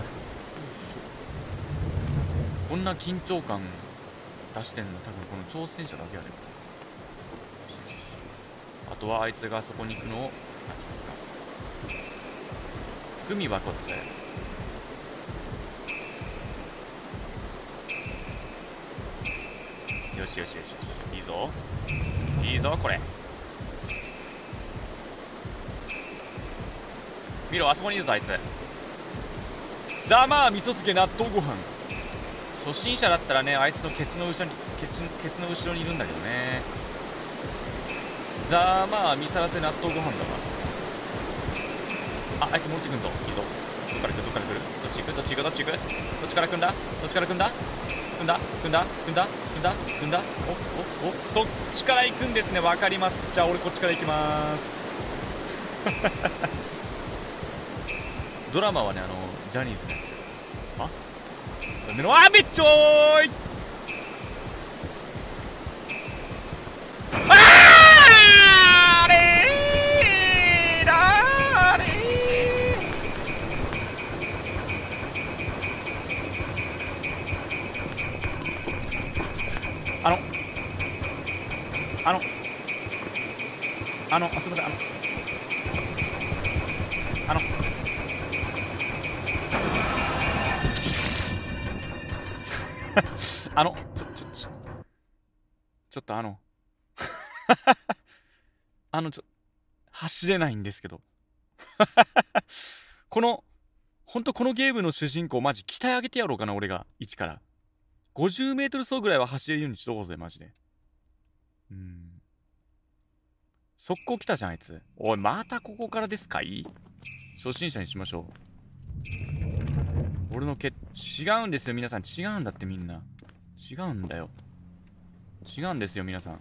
こんな緊張感出してんの多分この挑戦者だけやで。あとはあいつがそこに行くのを待ちますか。グミはこっち。よし。いいぞこれ。見ろ、あそこにいるぞあいつ。ざまあ味噌漬け納豆ご飯。初心者だったらね、あいつのケツの後ろにいるんだけどね。ざまあ味さらせ納豆ご飯だわ。あいつ戻ってくんぞ。いいぞ。どっから来る？どっち行く？どっちから来んだ？お、そっちから行くんですね。わかります。じゃあ俺こっちから行きまーす。ドラマはね、ジャニーズのやつ。めっちゃーい。すみません。 ちょっと走れないんですけど。ほんとこのゲームの主人公、マジ鍛え上げてやろうかな、俺が。1から。50メートル走ぐらいは走れるようにしとこうぜ、マジで。速攻来たじゃん、あいつ。おい、またここからですかい？初心者にしましょう。俺の違うんですよ、皆さん。違うんだって、みんな。違うんだよ。違うんですよ、皆さん。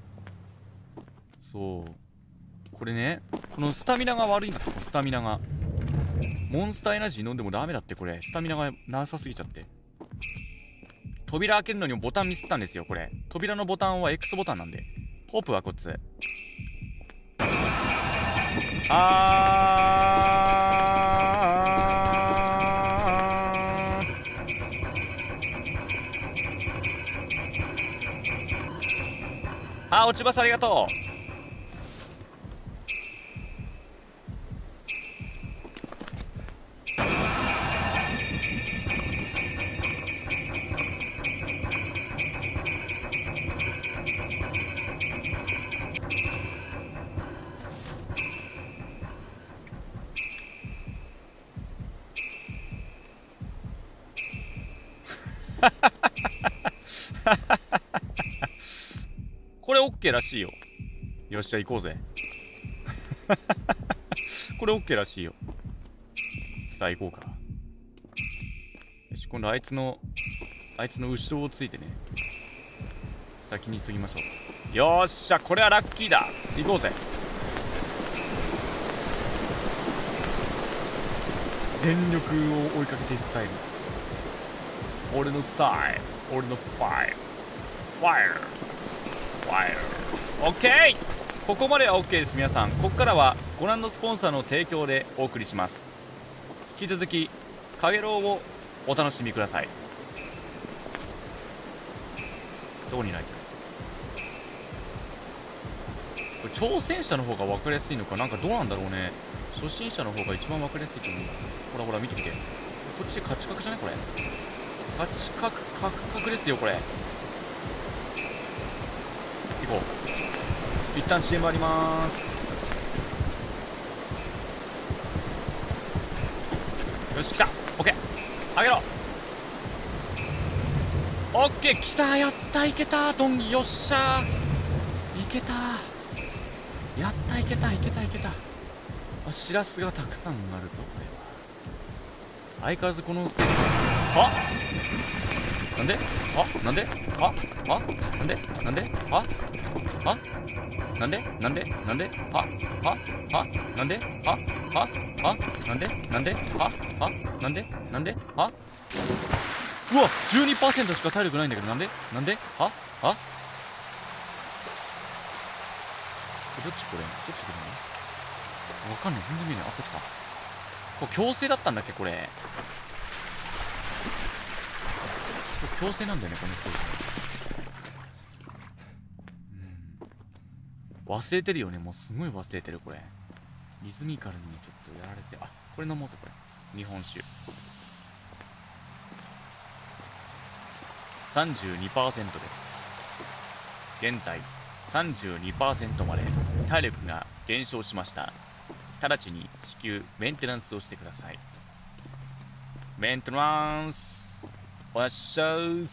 そう。これね、このスタミナが悪いんだって、スタミナが。モンスターエナジー飲んでもダメだって、これ。スタミナがなさすぎちゃって。扉開けるのにもボタンミスったんですよ、これ。扉のボタンは X ボタンなんで。ホープはこっち。落ちます、ありがとう。これ OK らしいよ。よっしゃ行こうぜ。これ OK らしいよ。さあ行こうか。よし、今度あいつの後ろをついてね、先に過ぎましょう。よっしゃ、これはラッキーだ。行こうぜ。全力を追いかけてスタイル。俺のスタイル、俺のファイル、ファイル、ファイル。オッケー。ここまでは OK です。皆さん、ここからはご覧のスポンサーの提供でお送りします。引き続きかげろうをお楽しみください。どこにいるあいつ。これ挑戦者の方が分かりやすいのか、なんかどうなんだろうね。初心者の方が一番分かりやすいと思うんだ。ほらほら見てみて、こっちカチカクじゃないこれ。カチカクカクカクですよこれ。行こう。一旦 CM ありまーす。よし来た。 OK あげろ。 OK 来た。やった、いけた。ドンギよっしゃー、いけた。やった、いけたいけたいけた。しらすがたくさんあるぞこれは。相変わらずこのステージ。なんでなんでなんでなんでなんでなんでなんでなんでなんでなんでなんでうわ 12% しか体力ないんだけど、なんでどっちこれ、どっち来るのわかんない、全然見えない。こっちか。これ強制だったんだっけこれ。強制なんだよねこのステージ。忘れてるよね、もうすごい忘れてるこれ。リズミカルにちょっとやられて。これ飲もうぜこれ。日本酒 32% です。現在 32% まで体力が減少しました。直ちに至急メンテナンスをしてください。メンテナンスお願いします。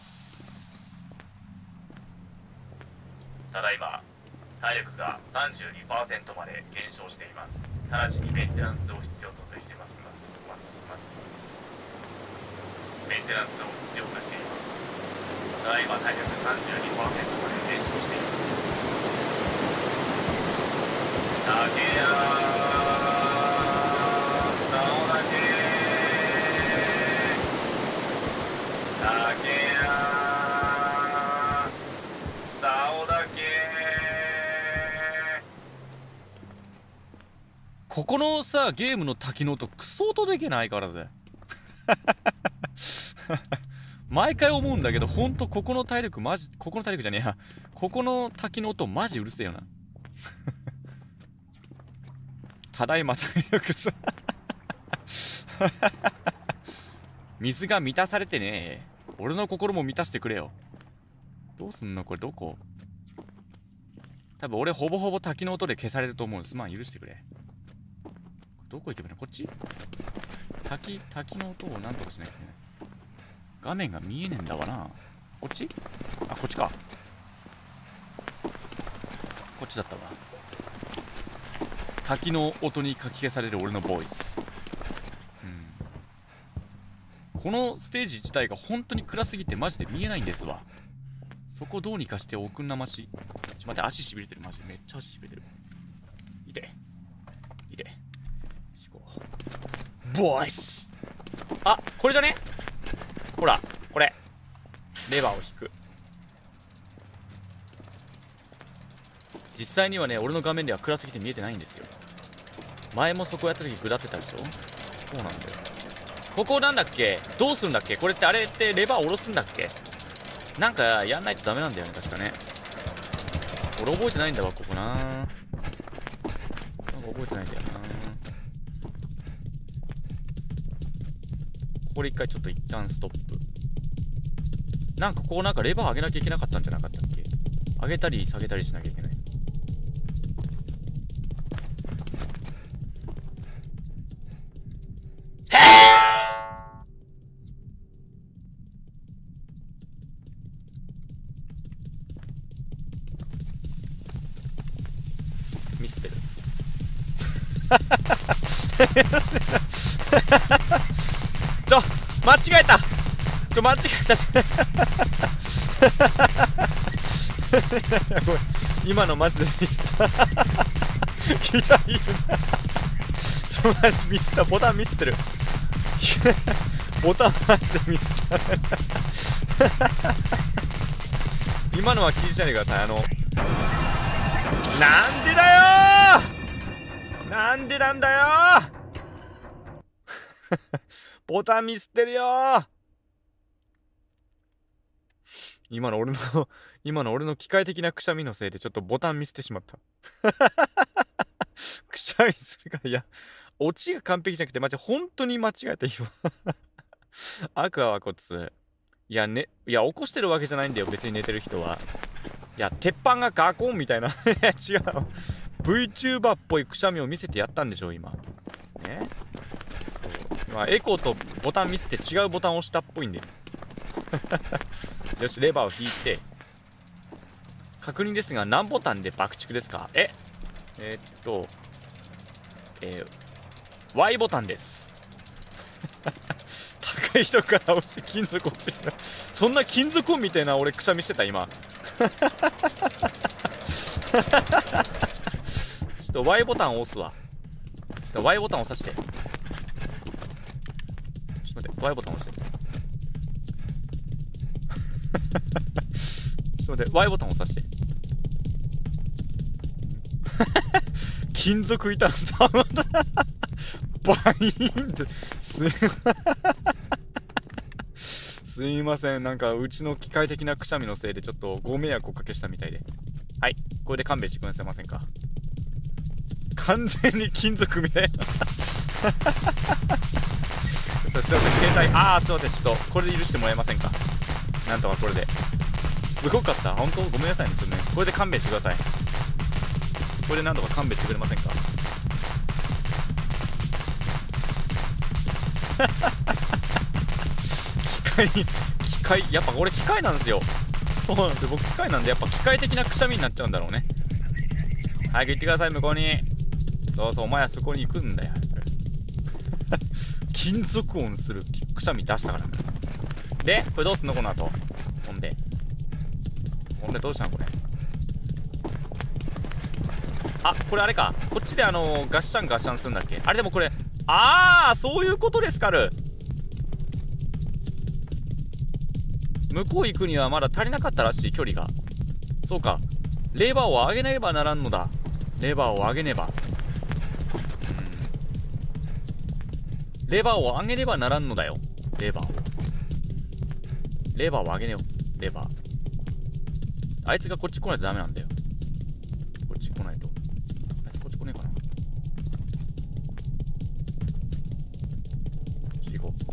ただいま体力が 32% まで減少しています。直ちにメンテナンスを必要としています。メンテナンスを必要としています。ただいま体力 32% まで減少しています。竹や竿だけ、竹や竿だけ。ここのさゲームの滝の音クソ音でけないからぜ。毎回思うんだけど、ほんとここの体力マジ、ここの体力じゃねえや、ここの滝の音マジうるせえよな。ただいま体力さ。水が満たされてねえ。俺の心も満たしてくれよ。どうすんのこれ、どこ多分俺ほぼほぼ滝の音で消されると思うんです。まあ許してくれ。どこ行けばいいの？こっち？滝の音をなんとかしなきゃいけない。画面が見えねえんだわな。こっち？あ、こっちか。こっちだったわ。滝の音にかき消される俺のボイス。このステージ自体が本当に暗すぎてマジで見えないんですわ。そこどうにかしておくんなまし。ちょ待って、足しびれてる。マジでめっちゃ足しびれてる。いてボイス。あ、これじゃね？ほらこれレバーを引く。実際にはね、俺の画面では暗すぎて見えてないんですよ。前もそこやった時グダってたでしょ。そうなんだよ。ここなんだっけ？どうするんだっけ？これってあれってレバー下ろすんだっけ？なんかやんないとダメなんだよね、確かね。俺覚えてないんだわ、ここな。なんか覚えてないんだよな。ここで一回ちょっと一旦ストップ。なんかここなんかレバー上げなきゃいけなかったんじゃなかったっけ？上げたり下げたりしなきゃいけない。ミスってる。間違えた。間違えた。ごめん、今のマジでミスった。聞いた？いいな。マジミスった。ボタンミスってる。ボタンマジでミスった。今のは気にしないでください。なんでだよー！なんでなんだよー！ボタンミスってるよー！今の俺の機械的なくしゃみのせいでちょっとボタンミスってしまった。くしゃみするから、いや、オチが完璧じゃなくて、マジ本当に間違えた今。アクアはこつ。いや、起こしてるわけじゃないんだよ、別に寝てる人は。いや、鉄板がガコンみたいな。違う。VTuber っぽいくしゃみを見せてやったんでしょ、今。ね？そう。まあ、エコーとボタンミスって違うボタンを押したっぽいんで。よし、レバーを引いて。確認ですが、何ボタンで爆竹ですか？Y ボタンです。高い人から押して金属落ちる。そんな金属音みたいな俺くしゃみしてた今。ちょっと Y ボタンを押すわ。ちょっと Y ボタンを押させて。ちょっと待って、Y ボタンを押して。ちょっと待って、Y ボタンを押させて。金属板の玉だ。バイーンってすいません。なんかうちの機械的なくしゃみのせいでちょっとご迷惑をおかけしたみたいで。はい、これで勘弁してくださいませんか。完全に金属みたいな。すいません、携帯、すいません、ちょっとこれで許してもらえませんか。なんとかこれですごかった。本当ごめんなさいね。ちょっとね、これで勘弁してください。これでなんとか勘弁してくれませんか。機械、やっぱ俺機械なんですよ。そうなんですよ、僕機械なんで、やっぱ機械的なくしゃみになっちゃうんだろうね。早く行ってください、向こうに。そうそう、お前はそこに行くんだよ。金属音するくしゃみ出したから。で、これどうすんのこの後。ほんでどうしたのこれ。あ、これあれか。こっちでガッシャンガッシャンするんだっけ。あれでもこれ、そういうことですかる。向こう行くにはまだ足りなかったらしい、距離が。そうか。レバーを上げねばならんのだ。レバーを上げねば。レバーを上げねばならんのだよ。レバーを上げねよ。レバー。あいつがこっち来ないとダメなんだよ。こっち来ないと。あいつこっち来ねえかな。こっち行こ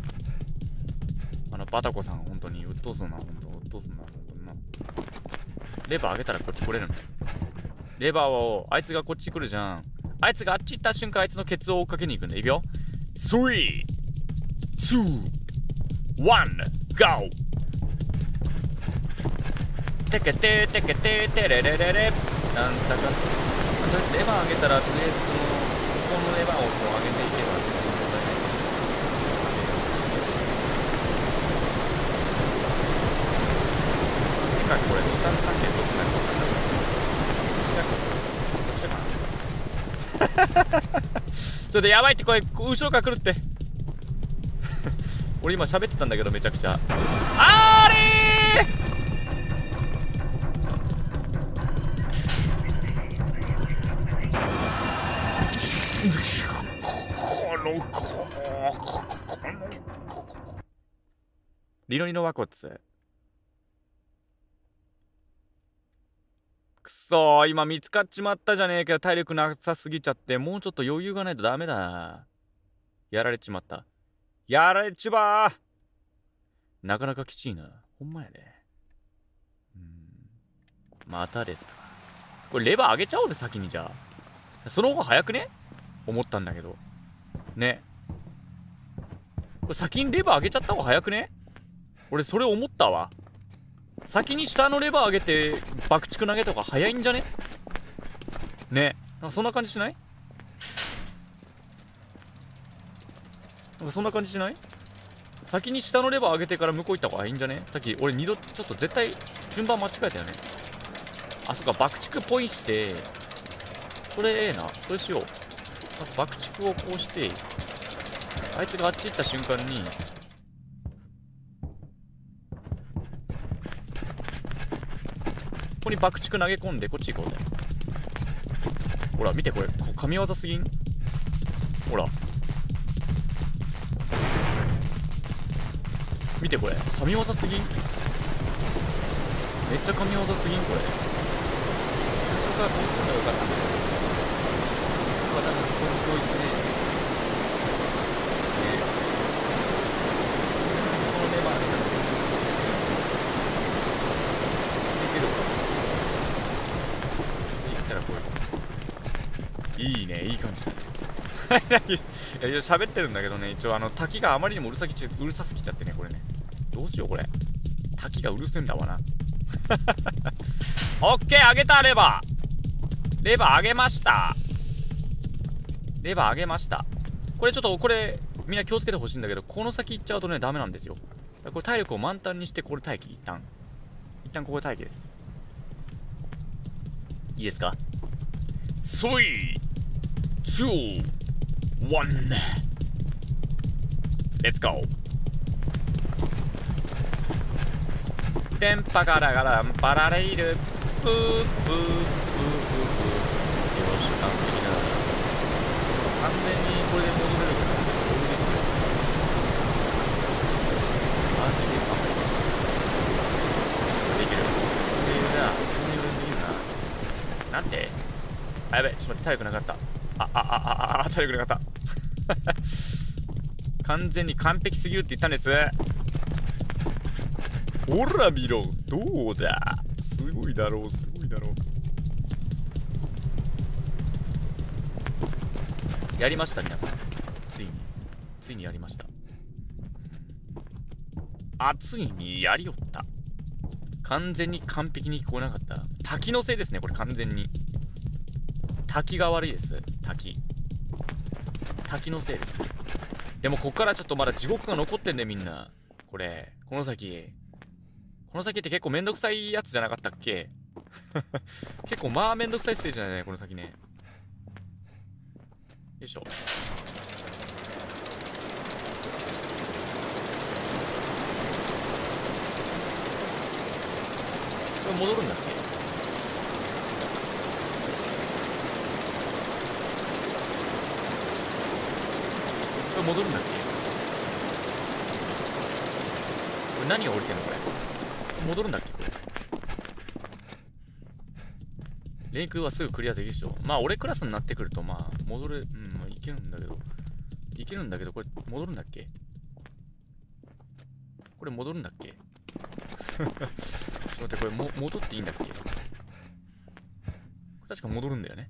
う。バタコさん、本当に、うっとうすんな、本当にな。 レバー上げたらこっち来れるの。レバーを、あいつがこっち来るじゃん。あいつがあっち行った瞬間、あいつのケツを追っかけに行くんだ。いくよ。3、2、1、GO! てけててけててれれれれ。なんだか。とりあえずレバー上げたら、とりあえずその、このレバーをこう上げていけば全然問題ない。てか、これ、ボタン関係どうすんのか分かんない。ちょっとやばいって、これ後ろから来るって俺今喋ってたんだけどめちゃくちゃあれリノリのワコツくそー、今見つかっちまったじゃねえかよ。体力なさすぎちゃって、もうちょっと余裕がないとダメだな。やられちまった。やられちまー。なかなかきちいな。ほんまやね。またですか。これレバー上げちゃおうぜ、先にじゃあ。その方が早くね思ったんだけど。ね。これ先にレバー上げちゃった方が早くね。俺それ思ったわ。先に下のレバー上げて爆竹投げとか早いんじゃねね。なんかそんな感じしない？なんかそんな感じしない？先に下のレバー上げてから向こう行った方がいいんじゃね？さっき俺2度ちょっと絶対順番間違えたよね。あ、そっか、爆竹ポイして、それええな。それしよう。まず爆竹をこうして、あいつがあっち行った瞬間に、ここに爆竹投げ込んでこっち行こうぜ。ほら見て、これ神業すぎん？ほら見て、これ神業すぎん？めっちゃ神業すぎん？これ最初からこうするのがよかったんだけど、ここは多分そこにこう行ってこのレバーで行ったらこういいね、いい感じだねいや喋ってるんだけどね、一応滝があまりにもうるさすぎちゃってね、これね。どうしようこれ。滝がうるせんだわなオッケー、上げた。レバー上げました。レバー上げました。これちょっと、これみんな気をつけてほしいんだけど、この先行っちゃうとねダメなんですよ。これ体力を満タンにして、これ待機。一旦ここで待機です。いいですか。3、2、1、レッツゴー。テンパガラガランパラレイルプープープープープー。よし、完璧だ。完全にこれで戻れるから俺ですよ。マジで完璧できる。余裕だ。全然余裕すぎるな。なんて。あ、やべ、ちょっと待って、体力なかった。体力なかった完全に完璧すぎるって言ったんです。ほら見ろ、どうだ。すごいだろう。やりました皆さん。ついにやりました。ついにやりよった。完全に完璧に聞こえなかった。滝のせいですね、これ。完全に滝が悪いです。滝のせいです。でもこっからちょっとまだ地獄が残ってんね、みんな。この先って結構めんどくさいやつじゃなかったっけ結構まあめんどくさいステージだね、この先ね。よいしょ。これ戻るんだっけ。これ戻るんだっけ。これ何が降りてんのこれ。戻るんだっけこれ。レイクはすぐクリアできるでしょ。まあ俺クラスになってくるとまあ戻る、まあいけるんだけど、これ戻るんだっけ。これ戻るんだっけちょっとと待って、これ戻っていいんだっけ？確か戻るんだよね。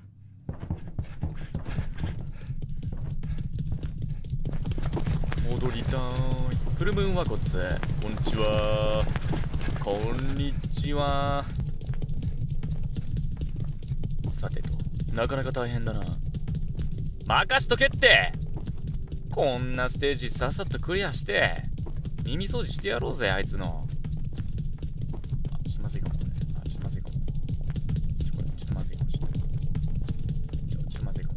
戻りたーい。フルムーンはこつ。こんにちは。こんにちは。さてと、なかなか大変だな。任しとけって。こんなステージさっさとクリアして耳掃除してやろうぜ、あいつの。あ、ちょっとまずいかもね。あ、ちょっとまずいかも。ちょっとまずいかもしれない。ちょっとまずいかも。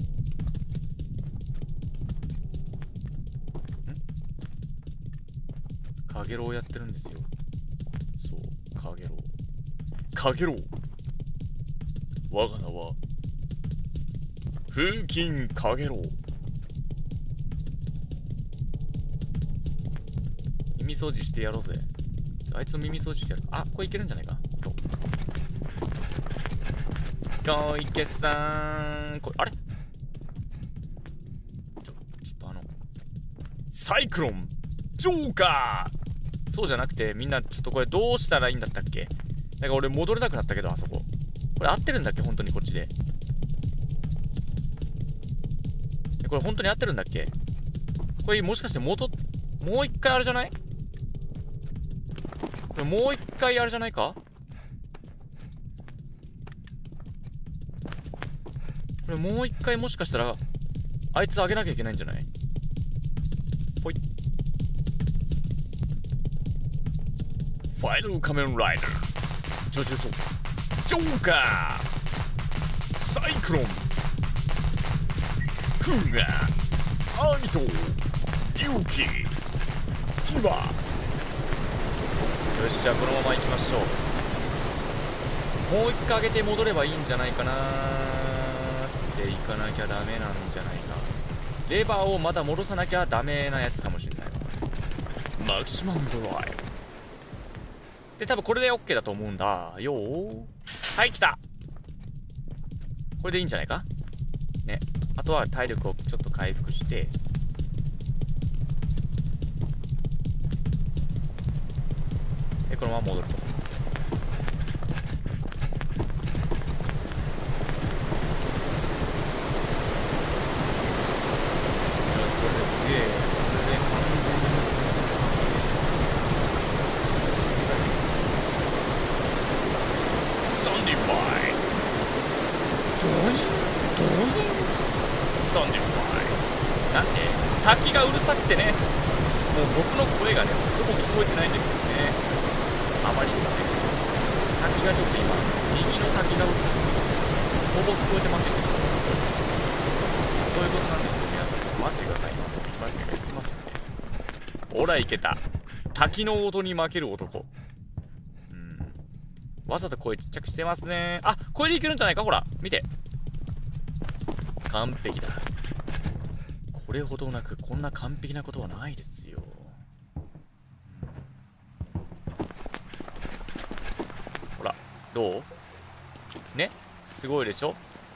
カゲロウやってるんですよ。そう、カゲロウ。カゲロウ。我が名は風琴カゲロウ。耳掃除してやろうぜ。あいつの耳掃除してやる。あ、これいけるんじゃないか。小池さん。これ、あれちょっとサイクロンジョーカー。そうじゃなくて、みんなちょっとこれどうしたらいいんだったっけ？なんか俺戻れなくなったけど、あそこ。これ合ってるんだっけ？本当にこっちで。これ本当に合ってるんだっけ？これもしかしてもう一回あれじゃない？これもう一回あれじゃないか？これもう一回もしかしたらあいつあげなきゃいけないんじゃない？ほい。ファイナル仮面ライダージョーカーサイクロンクーガアイトユキヒバ。よし、じゃあこのまま行きましょう。もう一回上げて戻ればいいんじゃないかなーって行かなきゃダメなんじゃないか。レバーをまた戻さなきゃダメなやつかもしれないわ。マキシマムドライブで、多分これで OK だと思うんだよー。はい、来た。これでいいんじゃないかね。あとは体力をちょっと回復してで、このまま戻ると。よし、これですげえ。これで完全にスタンディンバイドインスタンディンバイなんて滝がうるさくてね、もう僕の声がねほぼ聞こえてないんですよね。あまりにもね、滝がちょっと今、右の滝がうるさくて、ほぼ聞こえてませんけど、そういうことなんですよ。皆さん、ちょっと待ってください。今、言ってますんで。ほら、いけた。滝の音に負ける男。わざと声ちっちゃくしてますね。あ、これでいけるんじゃないか、ほら、見て。完璧だ。これほどなく、こんな完璧なことはないですよ。どう？ね、すごいでしょ？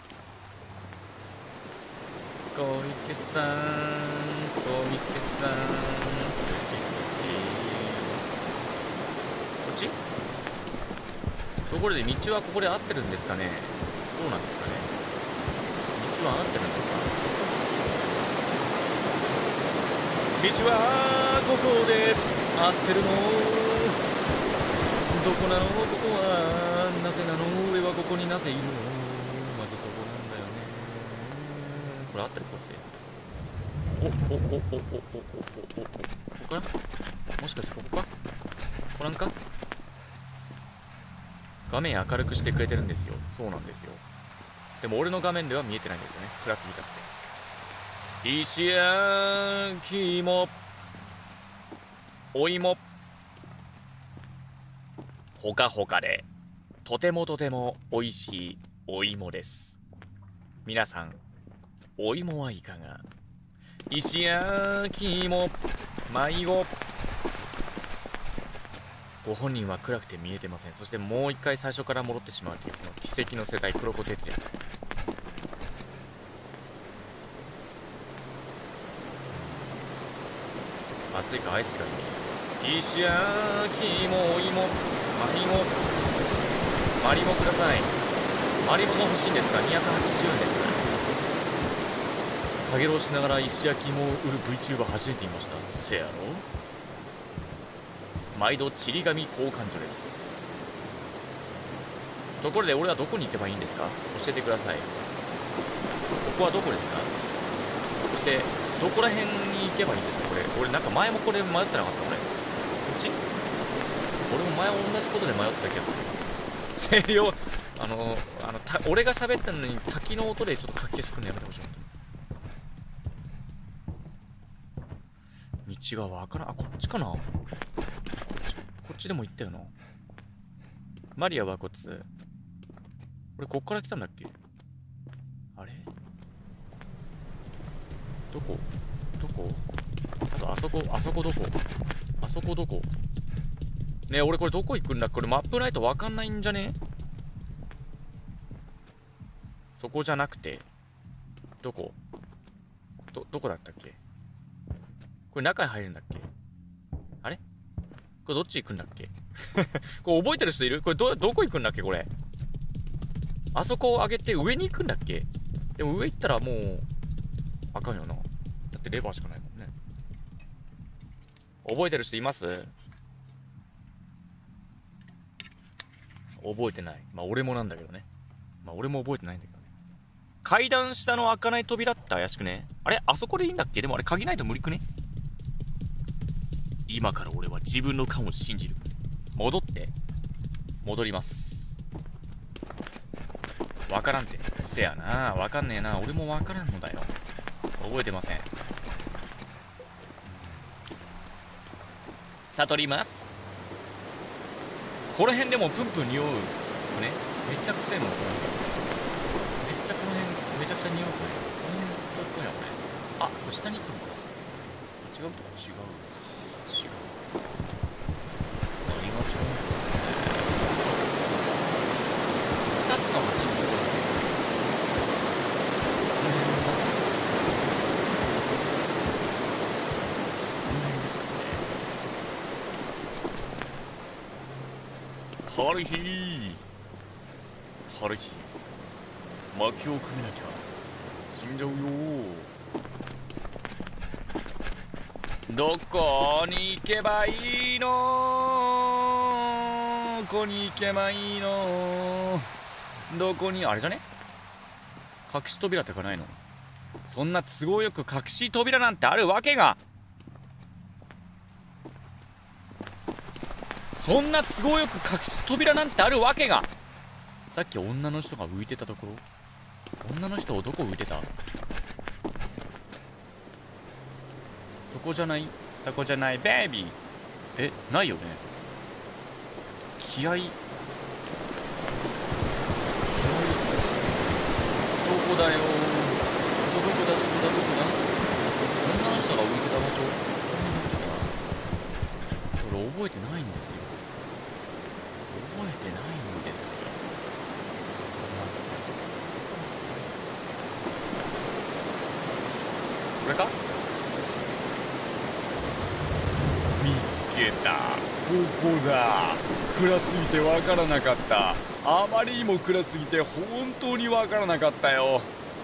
小池さん、小池さん、好き。こっち？ところで道はここで合ってるんですかね？どうなんですかね？道は合ってるんですか？道はここで合ってるの？どこなのここは。なぜなの俺はここになぜいるの？まずそこなんだよね。これ合ってるこっち。ここかな？もしかしてここか？こらんか？画面明るくしてくれてるんですよ。そうなんですよ。でも俺の画面では見えてないんですよね。暗すぎちゃって。石焼き芋お芋ほかほかでとても美味しいお芋です。皆さん、お芋はいかが？石焼き芋、迷子。ご本人は暗くて見えてません。そしてもう一回最初から戻ってしまうというこの奇跡の世代黒子哲也。暑いかアイスがいい。石焼き芋お芋マリモください。マリモが欲しいんですか？ 280 円です。かげろうしながら石焼き芋を売る VTuber 初めて見ました。せやろ。毎度ちり紙交換所です。ところで俺はどこに行けばいいんですか？教えてください。ここはどこですか？そしてどこら辺に行けばいいんですか？これ俺なんか前もこれ迷ってなかった。こっち？俺も前同じことで迷ってたけど声量俺が喋ったのに滝の音でちょっと書き消してくるのやめてほしい。道がわからん。あ、こっちかな。こっちでも行ったよな。マリアはこっち。俺こっから来たんだっけ？あれどこ多分あそこどこねえ、俺これどこ行くんだ？これマップないとわかんないんじゃね？そこじゃなくてどこだったっけ？これ中に入るんだっけ？あれこれどっち行くんだっけ？これ覚えてる人いる？これどこ行くんだっけ？これあそこを上げて上に行くんだっけ？でも上行ったらもうあかんよな。だってレバーしかないもんね。覚えてる人います？覚えてない。まあ俺もなんだけどね。まあ俺も覚えてないんだけどね。階段下の開かない扉って怪しくね？あれあそこでいいんだっけ？でもあれ鍵ないと無理くね？今から俺は自分の勘を信じる。戻ります。わからんて。せやな。わかんねえな。俺もわからんのだよ。覚えてません。悟ります。この辺でもプンプン匂うね。めっちゃくせえもん。めっちゃこの辺めちゃくちゃ匂うね。この辺どこやこれ。あ、これ下に行くのかな。違う。何が違うんですかね。2つの橋のところでこの辺だ。この辺ですかね。ハルヒ薪をくめなきゃ死んじゃうよ。どこに行けばいいの？どこに行けばいいの？どこにあれじゃね？隠し扉とかないの？そんな都合よく隠し扉なんてあるわけが。そんな都合よく隠し扉なんてあるわけが。さっき女の人が浮いてたところ。女の人をどこ浮いてた？そこじゃないベイビー。え、ないよね。気合どこだよ。どこだ。女の人が浮いてた場所。これ覚えてないんですよ。これか？見つけた。ここだ。暗すぎてわからなかった。あまりにも暗すぎて本当にわからなかったよ。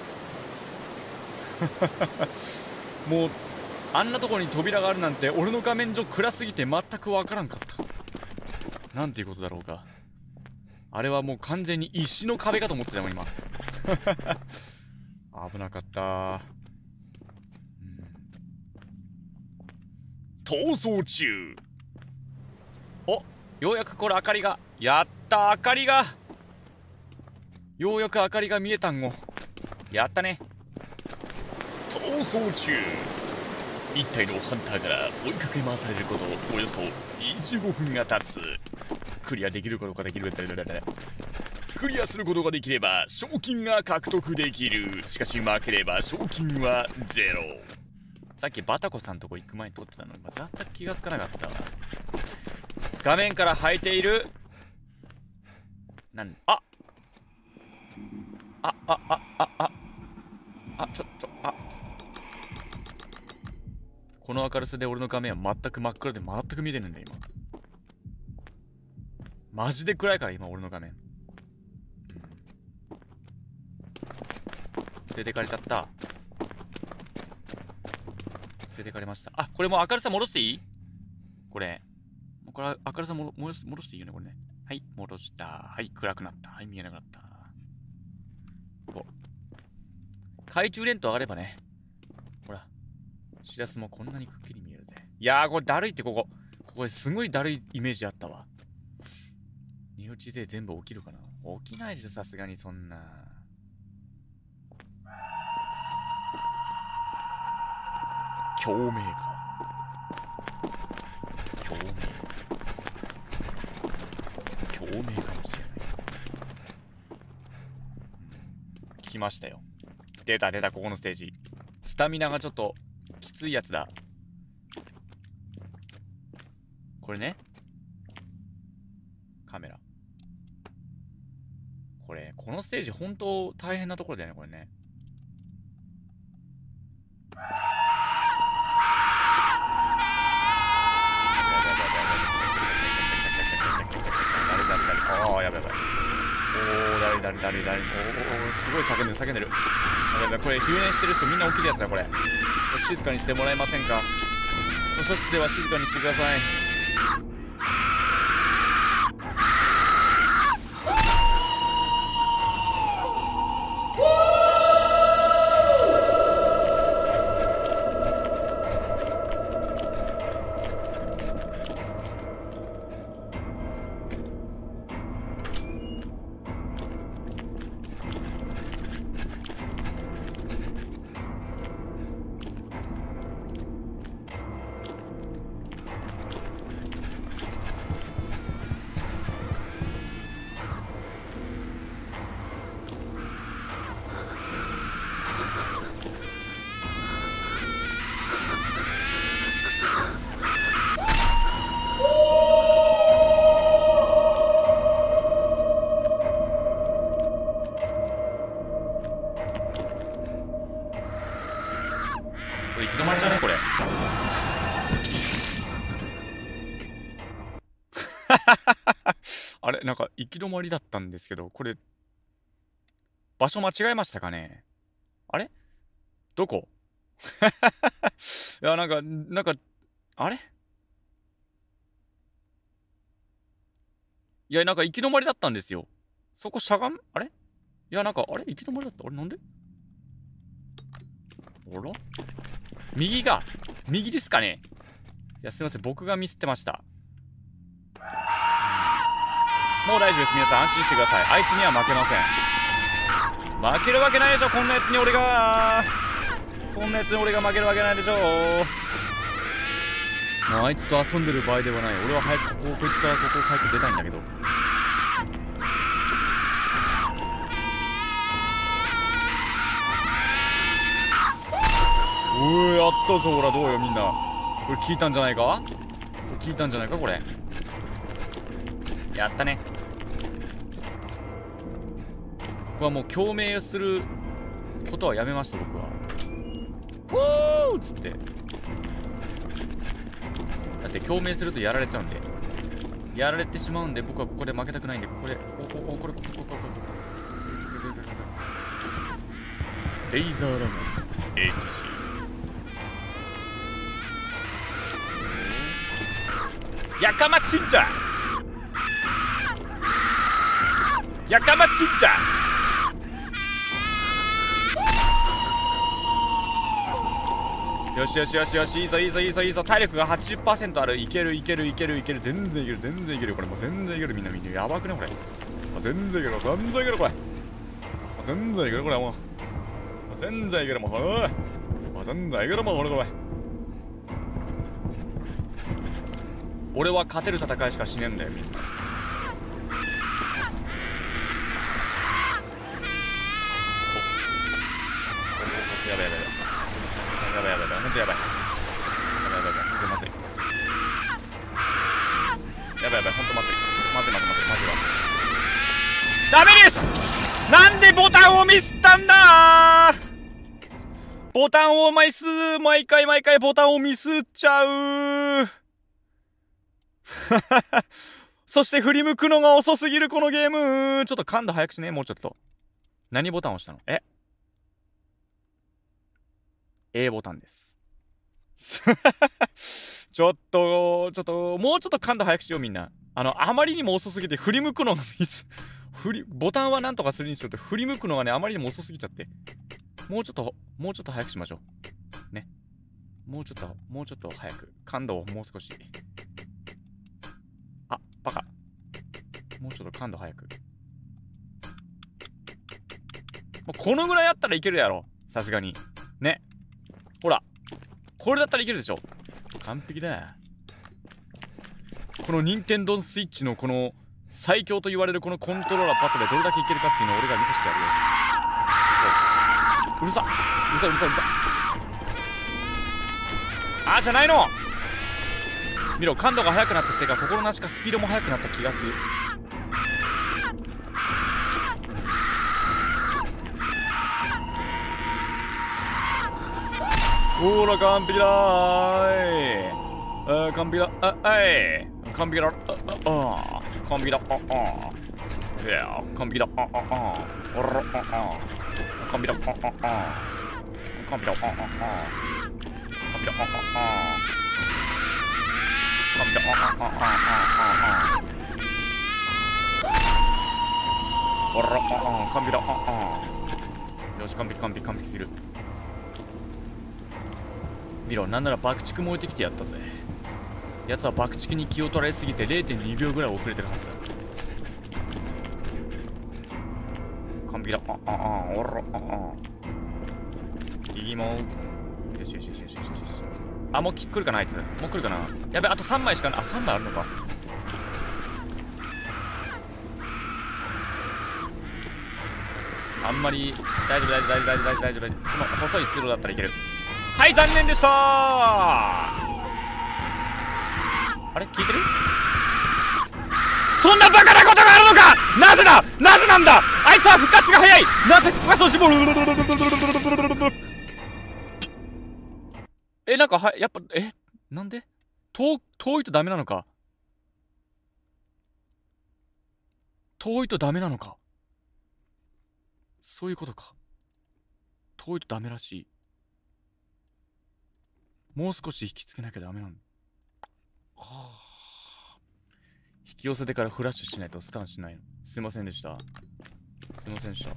もうあんなとこに扉があるなんて俺の画面上暗すぎて全くわからんかった。なんていうことだろうか。あれはもう完全に石の壁かと思ってたもん今。危なかった。逃走中。お、ようやくこれ明かりが。やった、明かりが。ようやく明かりが見えたんご。やったね。逃走中。一体のハンターから追いかけ回されることおよそ25分が経つ。クリアできることができる。クリアすることができれば賞金が獲得できる。しかし負ければ賞金はゼロ。さっきバタコさんとこ行く前に撮ってたのに全く気がつかなかったわ。画面から生えているこの明るさで俺の画面は全く真っ暗で全く見えてないんだ今。 マジで暗いから今俺の画面。連れてかれちゃった。連れてかれました。あ、これもう明るさ戻していい？これ明るさ戻していいよね、これね。はい、戻した。はい、暗くなった。はい、見えなくなった。こう。懐中電灯上がればね。ほら。しらすもこんなにくっきり見えるぜ。いやー、これだるいってここすごいだるいイメージあったわ。寝落ちで全部起きるかな？起きないでしょ、さすがにそんな。共鳴か。共鳴かもしれない。聞きましたよ。出た、ここのステージ。スタミナがちょっときついやつだ。これね。カメラ。このステージ本当大変なところだよね、これね。ああ、やばい。おー、だる。おー、すごい叫んでる。やばい、これ、昼寝してる人みんな起きるやつだ、これ。静かにしてもらえませんか？図書室では静かにしてください。これ行き止まりじゃねこれ。あれなんか行き止まりだったんですけど、これ場所間違えましたかね。あれどこいやなんかあれいやなんか行き止まりだったんですよ。そこしゃがんあれいやなんかあれ行き止まりだった。あれなんであら右ですかね。いやすいません、僕がミスってました。もう大丈夫です。皆さん安心してください。あいつには負けません。負けるわけないでしょ。こんなやつに俺が負けるわけないでしょ。もうあいつと遊んでる場合ではない。俺は早くこいつからここを早く出たいんだけど。やったぞ。ほらどうよみんな。これ聞いたんじゃないかこれ。やったね。僕はもう共鳴することはやめました。僕はフォーっつって。だって共鳴するとやられちゃうんで、やられてしまうんで、僕はここで負けたくないんで、ここでこれレイザーラモン HG。やかましいんだ。やかましいんだ。よしよしよしよし、いいぞいいぞいいぞいいぞ。体力が 80% ある。いける全然いける。これもう全然いける。みんなやばくねこれ。全然いけるこれ。全然いけるこれ。もう全然いける。もう全然いける。もうこれ。俺は勝てる戦いしかしねえんだよみんな。やばいほんとやばい。ほんとまずい。やばいほんとまずい。まずい。ダメです。なんでボタンをミスったんだー。ボタンを毎回ボタンをミスっちゃうそして振り向くのが遅すぎるこのゲーム。ちょっと感度早くしね、もうちょっと。何ボタン押したの？A ボタンです。ちょっと、もうちょっと感度早くしようみんな。あまりにも遅すぎて振り向くのがボタンはなんとかするにしようと振り向くのがね、あまりにも遅すぎちゃって。もうちょっと早くしましょう。ね。もうちょっと早く。感度をもう少し。あ、バカ。もうちょっと感度早く。もうこのぐらいあったらいけるやろ。さすがに。ね。ほら。これだったらいけるでしょ。完璧だよ。この任天堂スイッチのこの最強と言われるこのコントローラーパッドでどれだけいけるかっていうのを俺が見せてやるよ。うるさ。あーじゃないの。見ろ、感度が速くなったせいか心なしかスピードも速くなった気がする。ほら完璧だーい。完璧だ。完璧だ。完璧だ。いや完璧だ。完璧だ。完璧だ。よし、完璧する。見ろ、なんなら爆竹燃えてきてやったぜ。やつは爆竹に気を取られすぎて 0.2 秒ぐらい遅れてるはずだ。完璧だ。いいもん。よし。あ、もう来るかなあいつ。もう来るかな。やべ、あと3枚しかない。あ、3枚あるのか。あんまり大丈夫。この細い通路だったらいける。はい、残念でしたー。あれ聞いてる？そんなバカなことがあるのか。なぜなんだ。あいつは復活が早い。なぜ復活を絞る。なんかやっぱなんで遠いとダメなのか。そういうことか。遠いとダメらしい。もう少し引きつけなきゃダメなの。引き寄せてからフラッシュしないとスタンしないの。すいませんでした。はい、すいませんでした。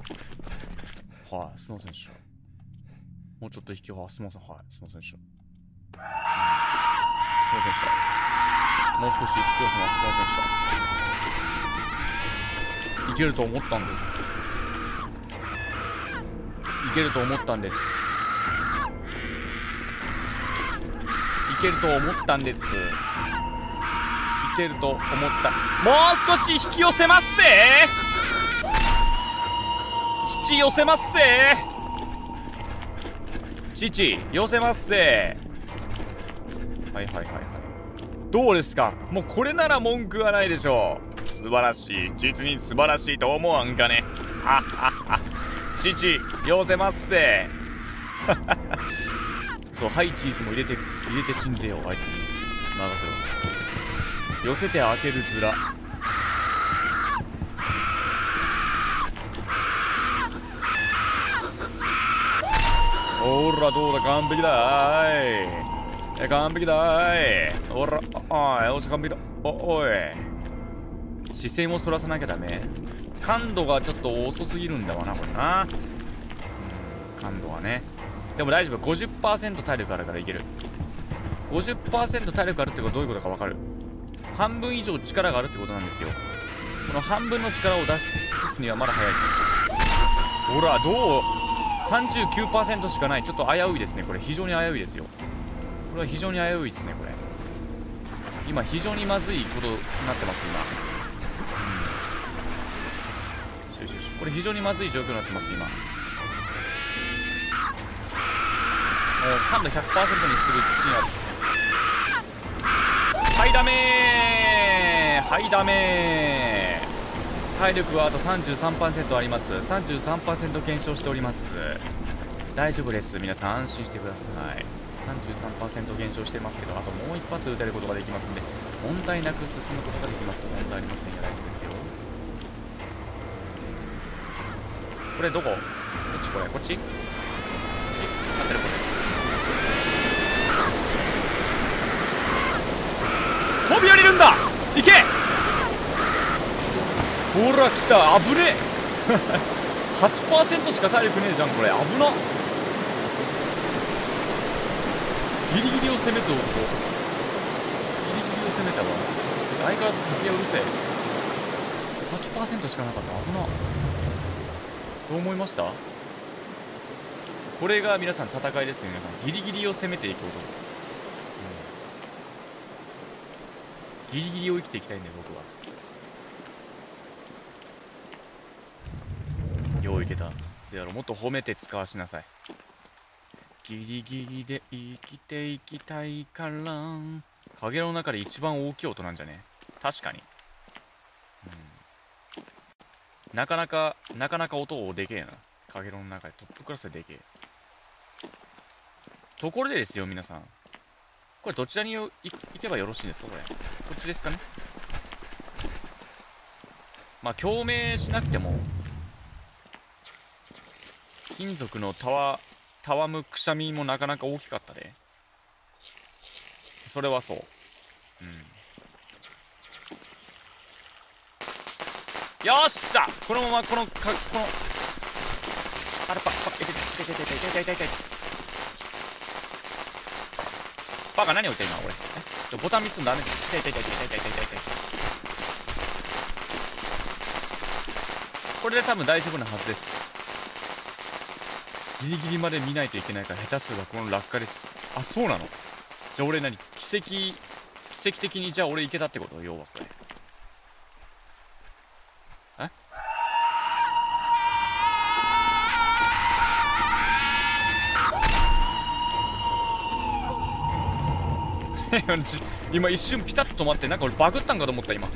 もうちょっと引きは、すいませんでした。もう少し引き寄せます。すいませんでした。いけると思ったんです。いけると思った。もう少し引き寄せますぜ。父寄せますぜ。はい。どうですか。もうこれなら文句はないでしょう。素晴らしい。実に素晴らしいと思わんかね。父寄せますぜ。そう、ハイチーズも入れて死んぜよ。あいつに任せろ。寄せて開けるズラ。ほらどうだ。完璧だーい。ほら、よし完璧だ。おい、視線をそらさなきゃダメ。感度がちょっと遅すぎるんだわなこれな。感度はね。でも大丈夫。50% 体力あるからいける。50% 体力あるってことどういうことか分かる？半分以上力があるってことなんですよ。この半分の力を出すにはまだ早い。ほらどう？ 39% しかない。ちょっと危ういですね。これ非常に危ういですよ。これは非常に危ういですね。これ今非常にまずいことになってます今。これ非常にまずい状況になってます今。もう感度 100% にする自信ある。はいダメー。体力はあと 33% あります。33% 減少しております。大丈夫です。皆さん安心してください。33% 減少してますけど、あともう一発撃てることができますんで問題なく進むことができます。問題ありませんよ。大丈夫ですよ。これどこ？どっちこれ？こっち？こっち？合ってるこれ。飛び降りるんだ！行け！ほら来た！危ねえ8% しか体力ねえじゃんこれ。危なっ。ギリギリを攻めておこう。ギリギリを攻めたわ。相変わらず竹がうるせえ。8% しかなかった。危なっ。どう思いました？これが皆さん戦いですね。皆さんギリギリを攻めていくこと、ギリギリを生きていきたいんだよ僕は。よういけた。せやろ、もっと褒めて使わしなさい。ギリギリで生きていきたいから。影の中で一番大きい音なんじゃね？確かに、なかなか音でけえな。影の中でトップクラスででけえ。ところでですよ皆さん、これどちらに行けばよろしいんですか？これこっちですかね。まあ共鳴しなくても金属のたわむくしゃみもなかなか大きかったで。それはそう。よっしゃ、このままこのあれパッ痛いバカ何置いた今俺。ボタンミスんだね。痛い。これで多分大丈夫なはずです。ギリギリまで見ないといけないから、下手すればこの落下です。あ、そうなの？じゃあ俺奇跡的にじゃあ俺いけたってこと？要はこれ。今一瞬ピタッと止まって、なんか俺バグったんかと思った今。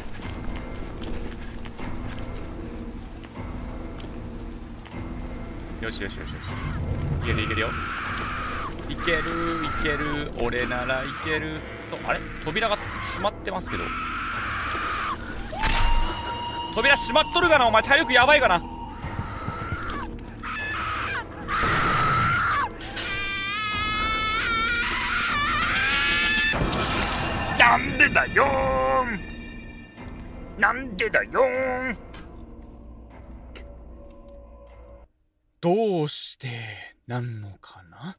よしいけるよ。いける俺ならいける。そう、あれ扉が閉まってますけど。扉閉まっとるがなお前。体力やばいがな。なんでだよー。どうしてなのかな？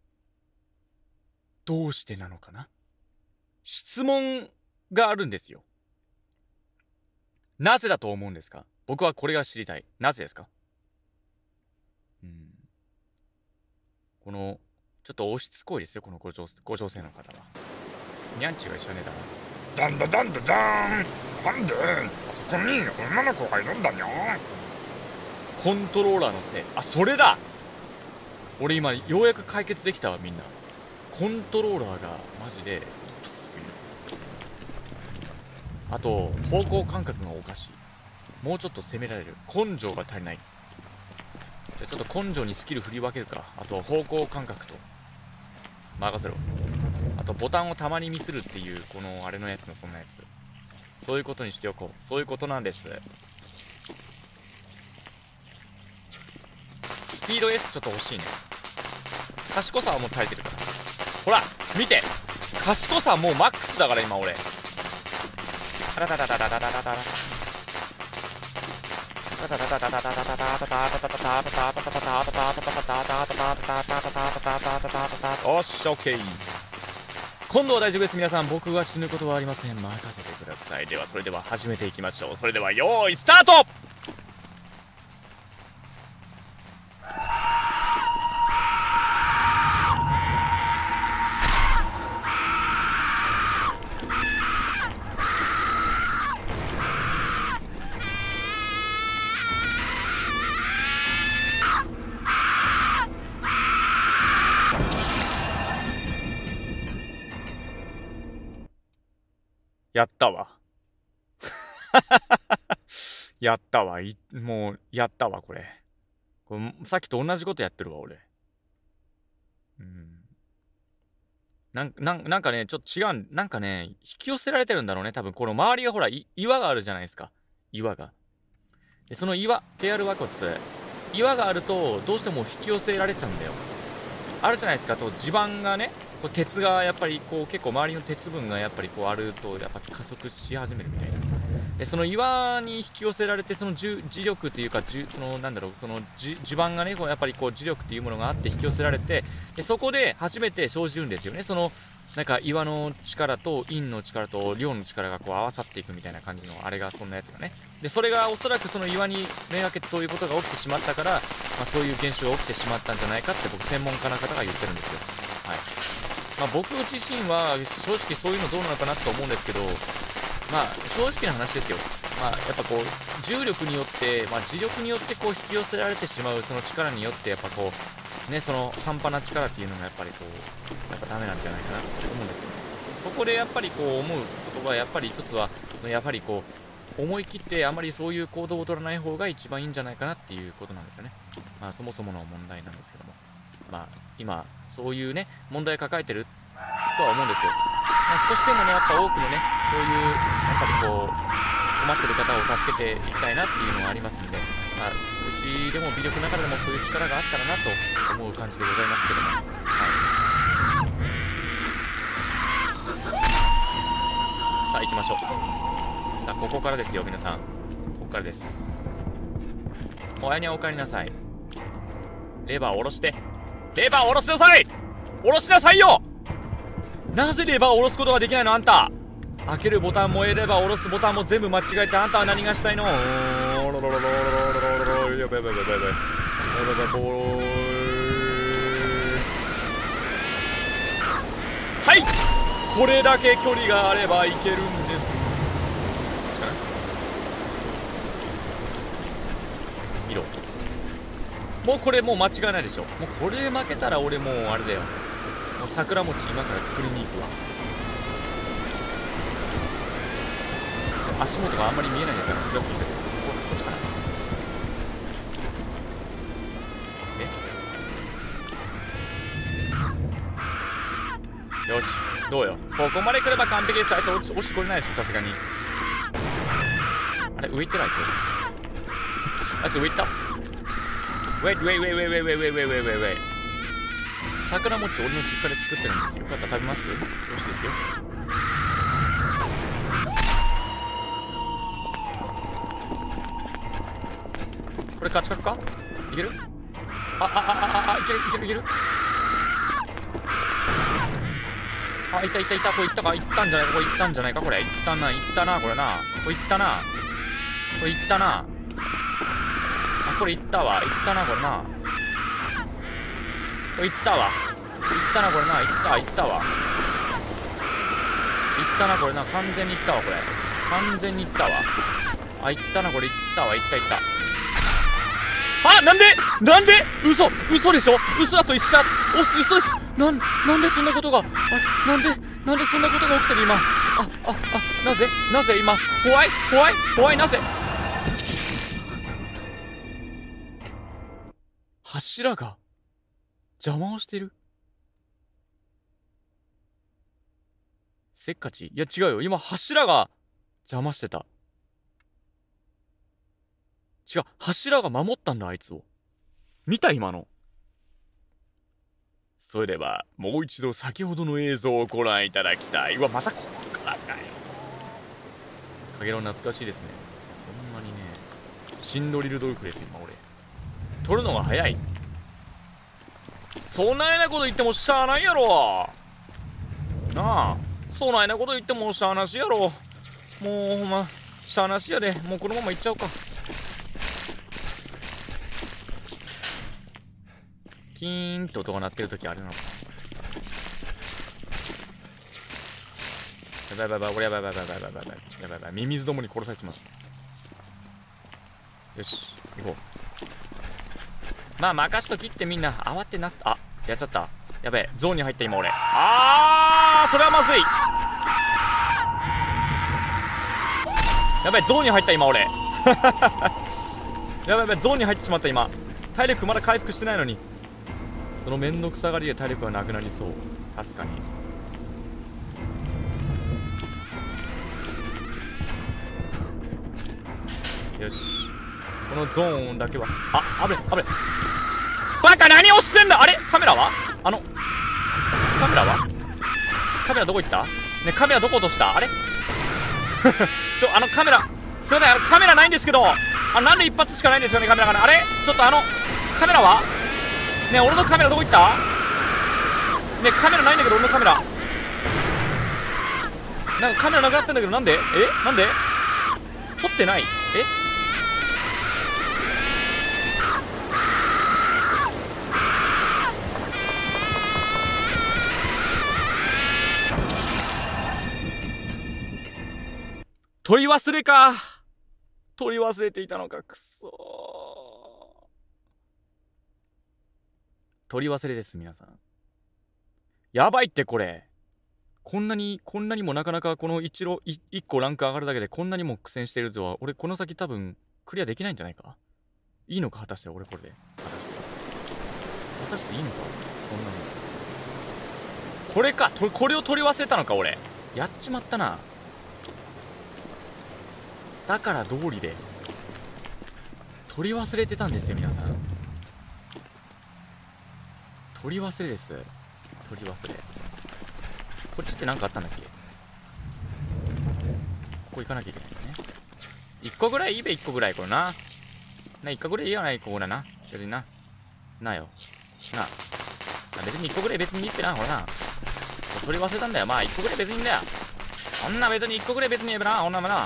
質問があるんですよ。なぜだと思うんですか？僕はこれが知りたい。なぜですか？このちょっと押しつこいですよ、このご女性の方は。にゃんちゅうが一緒ねだな。なんであそこに女の子がいるんだにゃ。コントローラーのせい。あ、それだ。俺今ようやく解決できたわ。みんなコントローラーがマジできつすぎる。あと方向感覚がおかしい。もうちょっと攻められる。根性が足りない。じゃあちょっと根性にスキル振り分けるか。あと方向感覚と任せろ。あとボタンをたまにミスるっていうこのあれのやつのそんなやつ。そういうことにしておこう。そういうことなんです。スピード S ちょっと欲しいね。賢さはもう耐えてるから。ほら見て、賢さもうマックスだから今俺。タラタタタタタタタタタおっしゃ、オッケー。今度は大丈夫です。皆さん、僕は死ぬことはありません。任せてください。ではそれでは始めていきましょう。それではよーいスタート。やったわやったわ。もうやったわ。これさっきと同じことやってるわ俺。 なんかね、ちょっと違う。なんかね、引き寄せられてるんだろうね。多分、この周りがほら、岩があるじゃないですか。岩が。で、その岩、低アル和骨。岩があると、どうしても引き寄せられちゃうんだよ。あるじゃないですか。地盤がね、こう鉄がやっぱりこう結構周りの鉄分がやっぱりこうあるとやっぱ加速し始めるみたいな。でその岩に引き寄せられてその磁力というかそのなんだろうその地盤がねこうやっぱりこう磁力というものがあって引き寄せられてでそこで初めて生じるんですよね。そのなんか岩の力と陰の力と量の力がこう合わさっていくみたいな感じのあれがそんなやつがね。でそれがおそらくその岩にめがけてそういうことが起きてしまったから、そういう現象が起きてしまったんじゃないかって僕専門家の方が言ってるんですよ。はい。僕自身は正直そういうのどうなのかなと思うんですけど、正直な話ですよ。やっぱこう重力によって、磁力によってこう引き寄せられてしまうその力によってやっぱこうねその半端な力っていうのがやっぱりこうやっぱダメなんじゃないかなと思うんですよ。そこでやっぱりこう思うことはやっぱり一つはやっぱりこう思い切ってあまりそういう行動を取らない方が一番いいんじゃないかなっていうことなんですよね。そもそもの問題なんですけども、今そういうね問題を抱えてるとは思うんですよ。少しでもねやっぱ多くのねそういうやっぱりこう困ってる方を助けていきたいなっていうのがありますんで、少しでも微力ながらでもそういう力があったらなと思う感じでございますけども、さあ行きましょう。さあここからですよ皆さん、ここからです。おやにはお帰りなさい。レバー下ろして、レバー下ろしなさい、下ろしなさいよ。なぜレバーを下ろすことができないのあんた。開けるボタンもレバーを下ろすボタンも全部間違えてあんたは何がしたいの。やばいやばいやばいやばいやばいやばいはい、これだけ距離があればいけるんです。見ろ、もうこれもう間違いないでしょ。もうこれ負けたら俺もうあれだよ、もう桜餅今から作りに行くわ。足元があんまり見えないんですよ。クラス見せてこっちかな。よしどうよ、ここまで来れば完璧でしょ。あいつ落ちてこれないでしょさすがに。あれ上行ってないあいつ上行った。ウェイウェイウェイウェイウェイウェイウェイウェイウェイウェイウェイ。桜餅俺の実家で作ってるんですよ。よかったら食べます？よろしいですよ。これカチカチかいける？いけるいけるいける。いったいったいった。これいったか、いったんじゃないか、これいったんじゃないか、これいったな、いったな、これな、これいったな、これいったな、これいったわ、いったな、これな、これいったわ、いったな、これな、いったいったわ、いったな、これな、完全にいったわ、これ完全にいったわ、いったな、これいったわ、いったいった。なんで嘘でしょ。嘘だと一緒だ。嘘です。なんでそんなことが、なんでそんなことが起きてる今。なぜ今、怖い、なぜ。柱が邪魔をしてる。せっかち。いや違うよ、今柱が邪魔してた。違う、柱が守ったんだ、あいつを。見た今の。それではもう一度先ほどの映像をご覧いただきたい。またこっからかよ。かげろう懐かしいですね。ほんまにね、シンドリルドルフです今俺。撮るのが早い。そんなようなこと言ってもしゃあないやろなあ。そんなようなこと言ってもしゃあなしやろ。もうほんましゃあなしやで。もうこのまま行っちゃおうか。キーンって音が鳴ってるときあれなのかな。やばい、俺やばい、ミミズどもに殺されちまう。よし、行こう。任しときってみんな慌てなっやっちゃった。やべえ、ゾーンに入った今俺。それはまずい。やべえ、ゾーンに入った今俺。やべえ、ゾーンに入ってしまった今。体力まだ回復してないのに。その面倒くさがりで体力がなくなりそう。確かに。 よし。このゾーンだけは。あ、危ね。バカ何をしてんだ。あれカメラはカメラはカメラどこ行った？ね、カメラどこ落とした？あれカメラ、すいません、カメラないんですけど、なんで一発しかないんですよね、カメラが。あれちょっとカメラはね、俺のカメラどこ行った？ね、カメラないんだけど、俺のカメラ。なんかカメラなくなってんだけど、なんで？なんで？撮ってない？取り忘れか。取り忘れていたのか、くそー。取り忘れです、皆さん。やばいってこれ。こんなにもなかなかこの1個ランク上がるだけでこんなにも苦戦してるとは、俺この先多分クリアできないんじゃないか？いいのか果たして俺これで。果たしていいのかそんなの。これか、これを取り忘れたのか俺。やっちまったな。だから通りで取り忘れてたんですよ皆さん。取り忘れです。取り忘れ。こっちって何かあったんだっけ？ここ行かなきゃいけないんだね。1個ぐらいいいべ、1個ぐらいこれな。1個ぐらいいいよな、1個ぐらいな。別にな。なよ。な。別に1個ぐらい別にいいってな、ほらな。取り忘れたんだよ。まあ1個ぐらい別にいいんだよ。そんな別に1個ぐらい別に言えばな、女もな。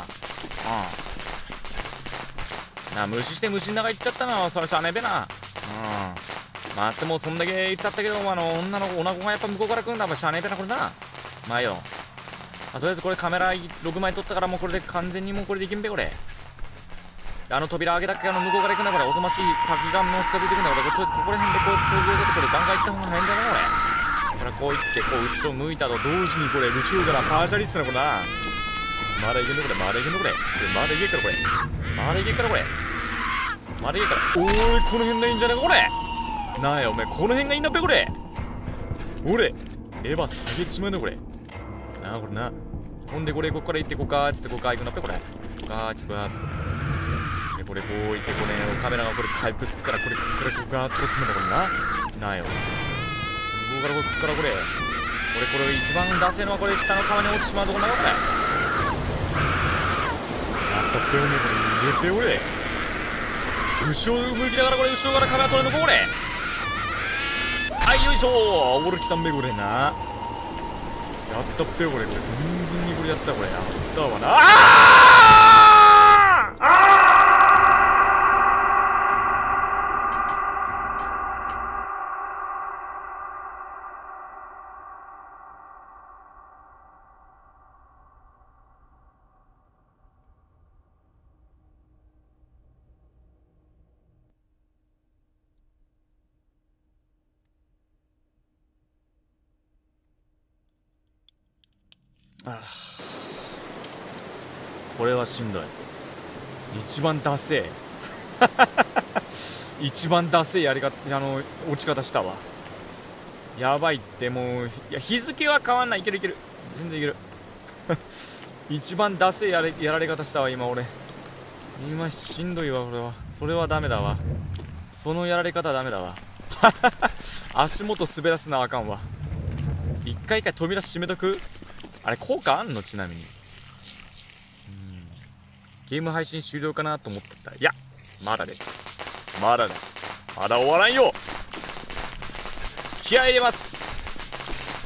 無視して虫の中行っちゃったの、それしゃあねえべな。まあでもそんだけ言っちゃったけど、女の子、女子がやっぱ向こうから来るんだ、しゃあねえべな、これな。まあよ。とりあえずこれカメラ6枚撮ったからもうこれで完全にもうこれでいけんべ、これ。扉開けたっけ、向こうから行くんだ、これ。おぞましい先がもう近づいてくんだ、これ。とりあえずここら辺でこう、頂上出てこれ、ガンガン行った方が早いんだな、これ。これこう行って、こう後ろ向いたと同時にこれ、後ろからパーシャリっつうの、これな。まだいけんのこれ、まだいけんのこれ。まだいけっからこれ。まだいけっからこれ。まだいけっから。おーい、この辺がいいんじゃねえか、これ。なあよ、おめえ、この辺がいいんだっぺ、これ。俺、エヴァ下げちまうの、これ。なあ、これな。ほんで、これ、ここから行って、ここかーっつって、ここかー行くんだっぺ、これ。ここかーっつって、ここかーっつって。で、これ、こう行って、これ、カメラがこれ、回復すっから、これ、ここかーっとこっちまだ、これな。なあよ。ここから、ここから、これ。これ、一番出せるのは、これ、下の川に落ちてしまうところだ、これ。やったっぺ、おめえ、これ、逃げて、俺。後ろ向きながらこれ後ろからカメラ撮れるのかこれ。はいよいしょー。俺来たんべこれな。やったっぺよこれ。完全にこれやったこれ。やったわな。これはしんどい。一番ダセえ一番ダセえやり方、落ち方したわ。やばいって、もう、いや、日付は変わんない。いけるいける。全然いける一番ダセえやられ方したわ、今俺。今しんどいわ、俺は。それはダメだわ。そのやられ方はダメだわ足元滑らすなあかんわ。一回扉閉めとく。あれ効果あんの？ちなみにゲーム配信終了かなと思ってた。いやまだです。まだだ。まだ終わらんよ。気合い入れます。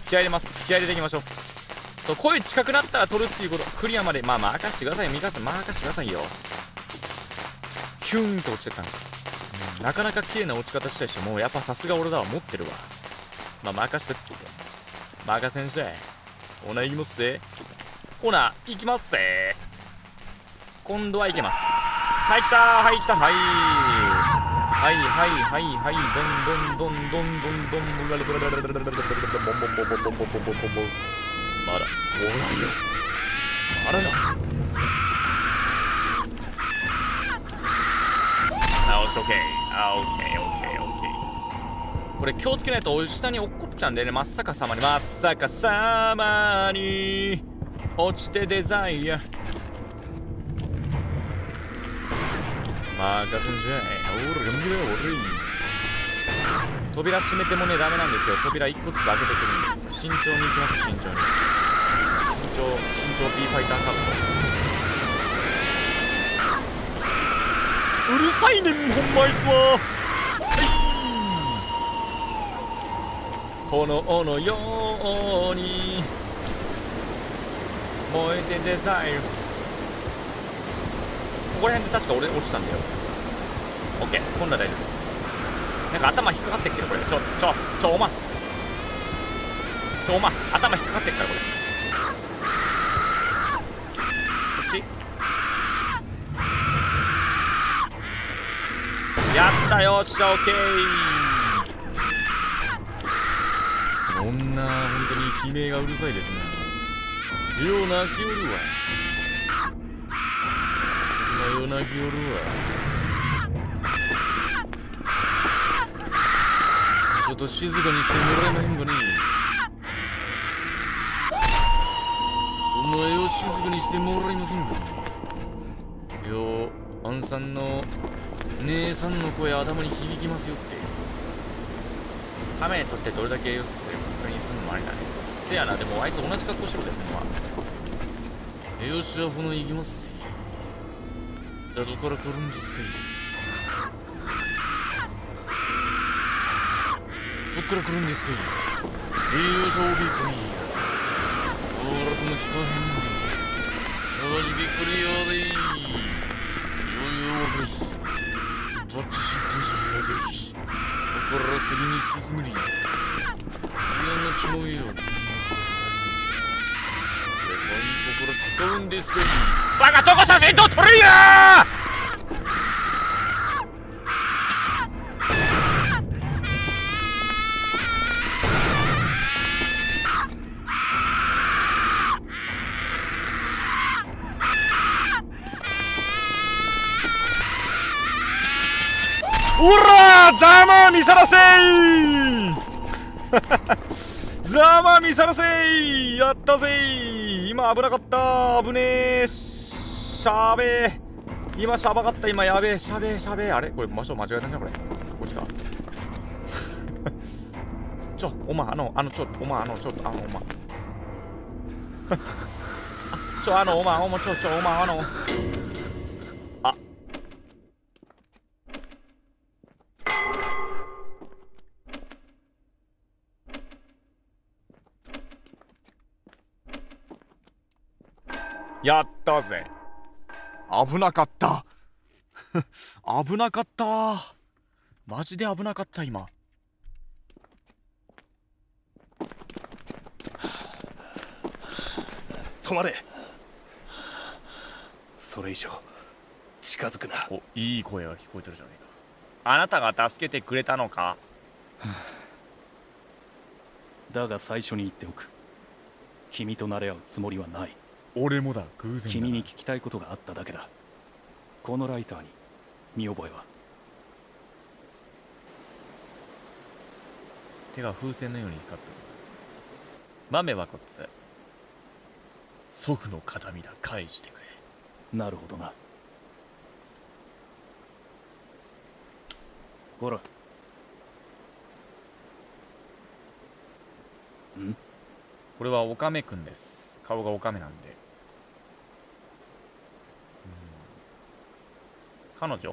気合い入れます。気合い入れていきましょう。そう、声近くなったら撮るっていうこと。クリアまで任してくださいよ。任してくださいよ。ヒューンと落ちてたの。なかなか綺麗な落ち方したでしょ。もうやっぱさすが俺だわ。持ってるわ。任してって。任せんしゃい。ほな行きますぜ。ほな行きますぜ。今度は行けます。はい来たー。はい来た。はいはいはいはいはい。どんどんどんどんどんどんどん。まだおらんよ。まだだ。あ、オッケー。あ、オッケーオッケーオッケー。これ気をつけないと下に落っこっちゃうんでね。真っ逆さまに落ちてデザイア。 任せんじゃい。俺が見ろよ、俺。扉閉めてもね、ダメなんですよ。扉1個ずつ開けてくるんで。慎重に行きましょう、慎重に。慎重 B ファイターカット。うるさいねん、ほんまあいつは。炎のように燃えてデザイル。ここら辺で確か俺落ちたんだよ。オッケー、今度は大丈夫。なんか頭引っかかってっけどこれ。お前頭引っかかってっからこれ。こっちやったよっしゃ、オッケー。こんな本当に悲鳴がうるさいですね。よう泣きおるわ。よう泣きおるわ。ちょっと静かにしてもらえまへんかね。お前を静かにしてもらえませんか。よう、アンさんの姉さんの声頭に響きますよって。カメラ撮ってどれだけよさせる確認するのもありだね。せやな、でもあいつ同じ格好しろで、ほんま。よっしゃ、この行きます。じゃあどこから来るんですか。そっから来るんですか。よいしょ、びっくり。ほら、そんな聞かへんので。よし、びっくりよーでー。よいよーくり。バッチシブリーでー。ここから次に進むり。いやなちもよ。これ使うんですか。バカ、どこ写真撮っとるんやー。おらー、ざま見さらせーざま見さらせー。やったぜー。今危なかったー。危ねー。しゃべー。今しゃばかった。今やべえ。しゃべー。あれこれ場所間違えたんじゃんこれ。こっちか。お前お前お前。お前あ。やったぜ。危なかった危なかった。マジで危なかった今。 止まれ。それ以上近づくな。 お、いい声が聞こえてるじゃないか。あなたが助けてくれたのか。 だが最初に言っておく。君と慣れ合うつもりはない。 俺もだ、偶然だ。 君に聞きたいことがあっただけだ。このライターに見覚えは。 手が風船のように光ってる。豆はこっち。祖父の形見だ、返してくれ。 なるほどな。ほら。ん？ これはオカメくんです。顔がオカメなんで。彼女？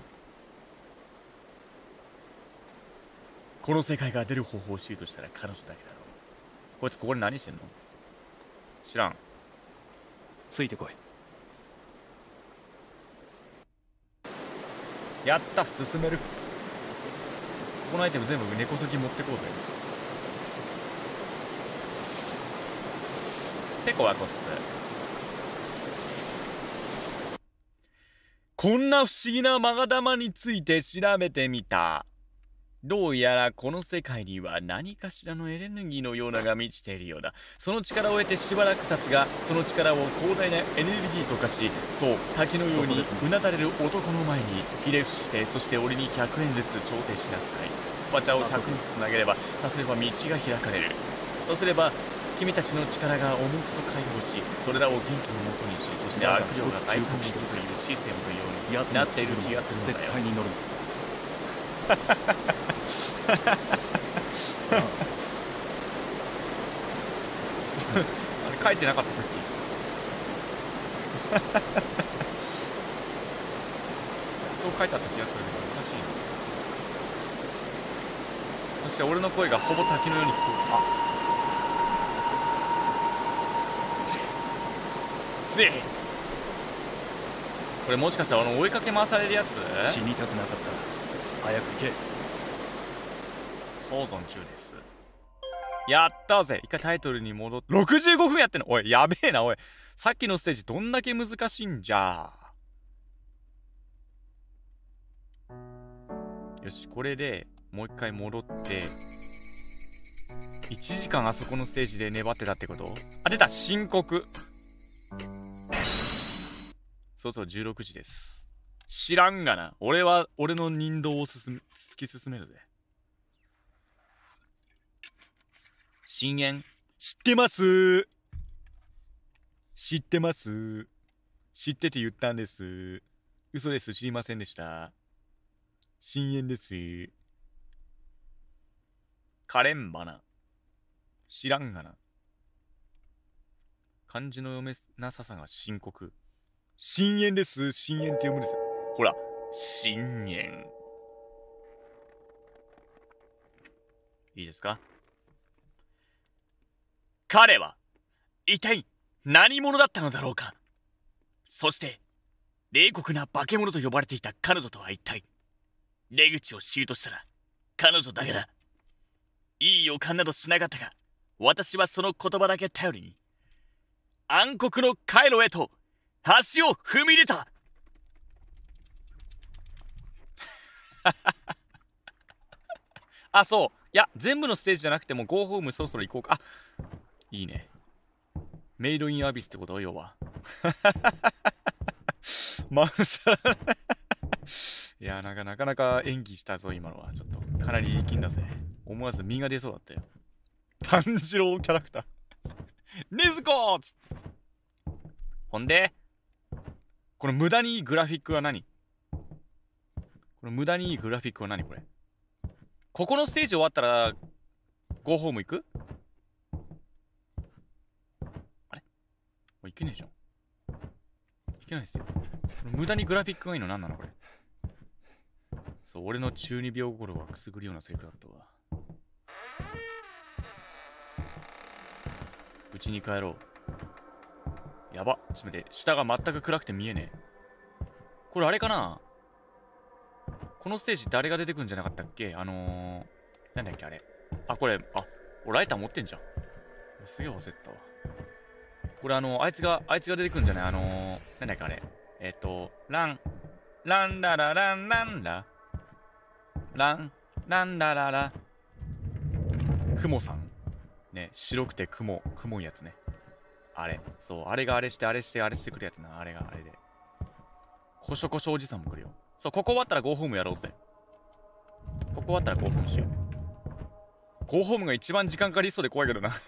この世界が出る方法を知るとしたら彼女だけだろう。こいつここで何してんの？知らん。 ついてこい。 やった、進める。ここのアイテム全部根こそぎ持ってこうぜ。てこはこっつ。こんな不思議なマガ玉について調べてみた。どうやらこの世界には何かしらのエネルギーのようなが満ちているようだ。その力を得てしばらく経つが、その力を広大なエネルギーと化し、そう滝のようにうなだれる男の前にひれ伏して、そして俺に100円ずつ調停しなさい。スパチャを100円ずつ投げれば、さすれば道が開かれる。そうすれば君たちの力が重くと解放し、それらを元気のもとにし、そして悪霊が大散できるというシステムのようになっている気がするのだよ。 絶対に乗る。 あれ書いてなかったさっき。そう書いてあった気がするけどおかしいな。そして俺の声がほぼ滝のように聞こえる。ついこれもしかしたら追いかけ回されるやつ？ 死にたくなかったら早く行け。 保存中です。やったぜ。一回タイトルに戻って。65分やってんの。おい、やべえな、おい。さっきのステージどんだけ難しいんじゃ。よし、これでもう一回戻って、1時間あそこのステージで粘ってたってこと？あ、出た、申告。そうそう、16時です。知らんがな。俺は、俺の任道を突き進めるぜ。深淵知ってます。知ってます。知ってて言ったんです。嘘です。知りませんでした。深淵です。カレンバナ。知らんがな。漢字の読めなささが深刻。深淵です。深淵って読むんですよ。ほら、深淵。いいですか？彼は一体何者だったのだろうか。そして冷酷な化け物と呼ばれていた彼女とは一体出口を知るとしたら彼女だけだ。いい予感などしなかったが、私はその言葉だけ頼りに暗黒の回路へと足を踏み入れた。あ、そう。いや、全部のステージじゃなくてもゴーホームそろそろ行こうか。あ、いいね。メイドインアビスってこと要は。マウサラ。いや、なかなか演技したぞ、今のは。ちょっと、かなり力んだぜ。思わず身が出そうだったよ。炭治郎キャラクター。ねずこーっつって。ほんで、この無駄にいいグラフィックは何？この無駄にいいグラフィックは何これ？ここのステージ終わったら、ゴーホーム行く？あれ？もういけねえじゃん。いけないですよ。無駄にグラフィックがいいの何なのこれ？そう、俺の中二病心はくすぐるようなセリフだったわ。うちに帰ろう。やば。ちょっと待って。下が全く暗くて見えねえ。これあれかな？このステージ誰が出てくるんじゃなかったっけ？なんだっけあれ。あ、これ、あ、俺ライター持ってんじゃん。すげえ忘れてたわ。これあいつが出てくるんじゃない？なんだっけあれ。ランララランランラ。ランラララ。クモさん。ね、白くて雲いやつね。あれ。そう、あれがあれしてくるやつな。あれがあれで。こしょこしょおじさんも来るよ。そう、ここ終わったらゴーホームやろうぜ。ここ終わったらゴーホームしよう。ゴーホームが一番時間かかりそうで怖いけどな。よ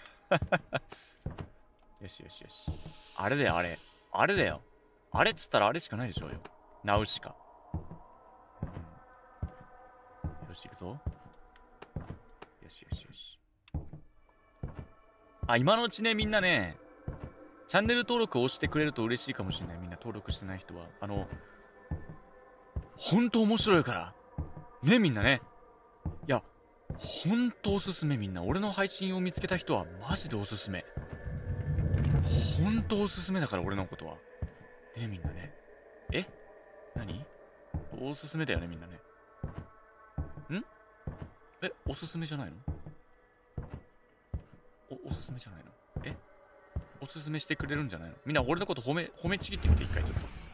し。あれだよ、あれ。あれだよ。あれっつったらあれしかないでしょうよ。ナウシカ。よし、行くぞ。よし。あ、今のうちね、みんなね、チャンネル登録を押してくれると嬉しいかもしれない。みんな登録してない人は。ほんと面白いから。ね、みんなね。いや、ほんとおすすめみんな。俺の配信を見つけた人はマジでおすすめ。ほんとおすすめだから俺のことは。ね、みんなね。え？何？おすすめだよね、みんなね。ん？え、おすすめじゃないの？おすすめじゃないの？え？おすすめしてくれるんじゃないの？みんな俺のこと褒めちぎってみて一回ちょっ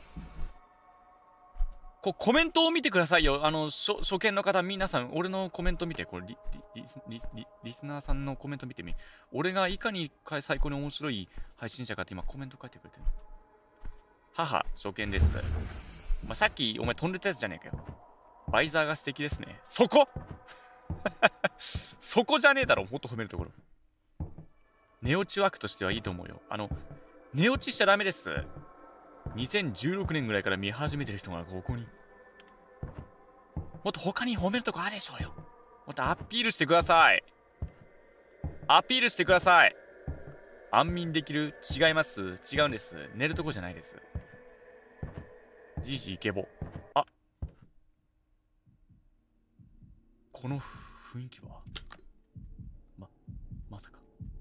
と。コメントを見てくださいよ。初見の方、皆さん、俺のコメント見て。これリスナーさんのコメント見てみ。俺がいかに最高に面白い配信者かって今コメント書いてくれてる。母、初見です。まあ、さっきお前飛んでたやつじゃねえかよ。バイザーが素敵ですね。そこそこじゃねえだろ、もっと褒めるところ。 寝落ち枠としてはいいと思うよ。寝落ちしちゃダメです。2016年ぐらいから見始めてる人がここに。もっと他に褒めるとこあるでしょうよ。もっとアピールしてください。アピールしてください。安眠できる？違います。違うんです。寝るとこじゃないです。じじイケボ。あ、この雰囲気はまさか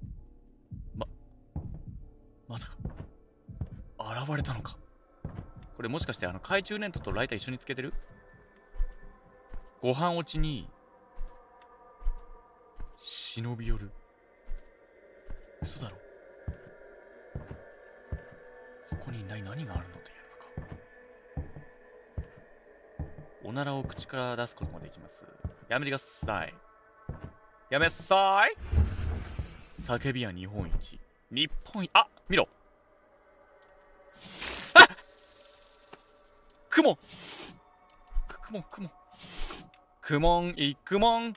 まさか現れたのか。これもしかして懐中電灯とライター一緒につけてる？ご飯落ちに忍び寄る。嘘だろ。ここに一体何があるのというのか。おならを口から出すこともできます。やめてください。やめなさい。叫びは日本一。日本一。あ、見ろ。あっ、雲。いくもん。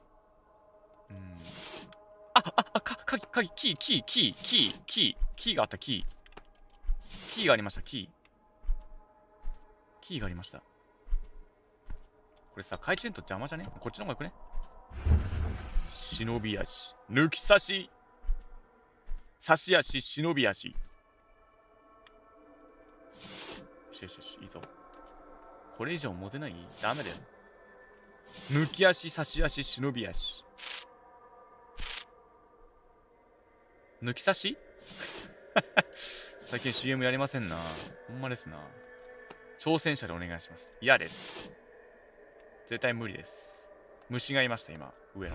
鍵、キーがあった、キーがありました、キーがありました。これさ、回転と邪魔じゃね？こっちの方がよくね？忍び足、抜き差し、差し足、忍び足。よし、いいぞ。これ以上モテない？ダメだよ。抜き足、差し足、忍び足。抜き差し最近 CM やりませんな。ほんまですな。挑戦者でお願いします。嫌です。絶対無理です。虫がいました、今。上の。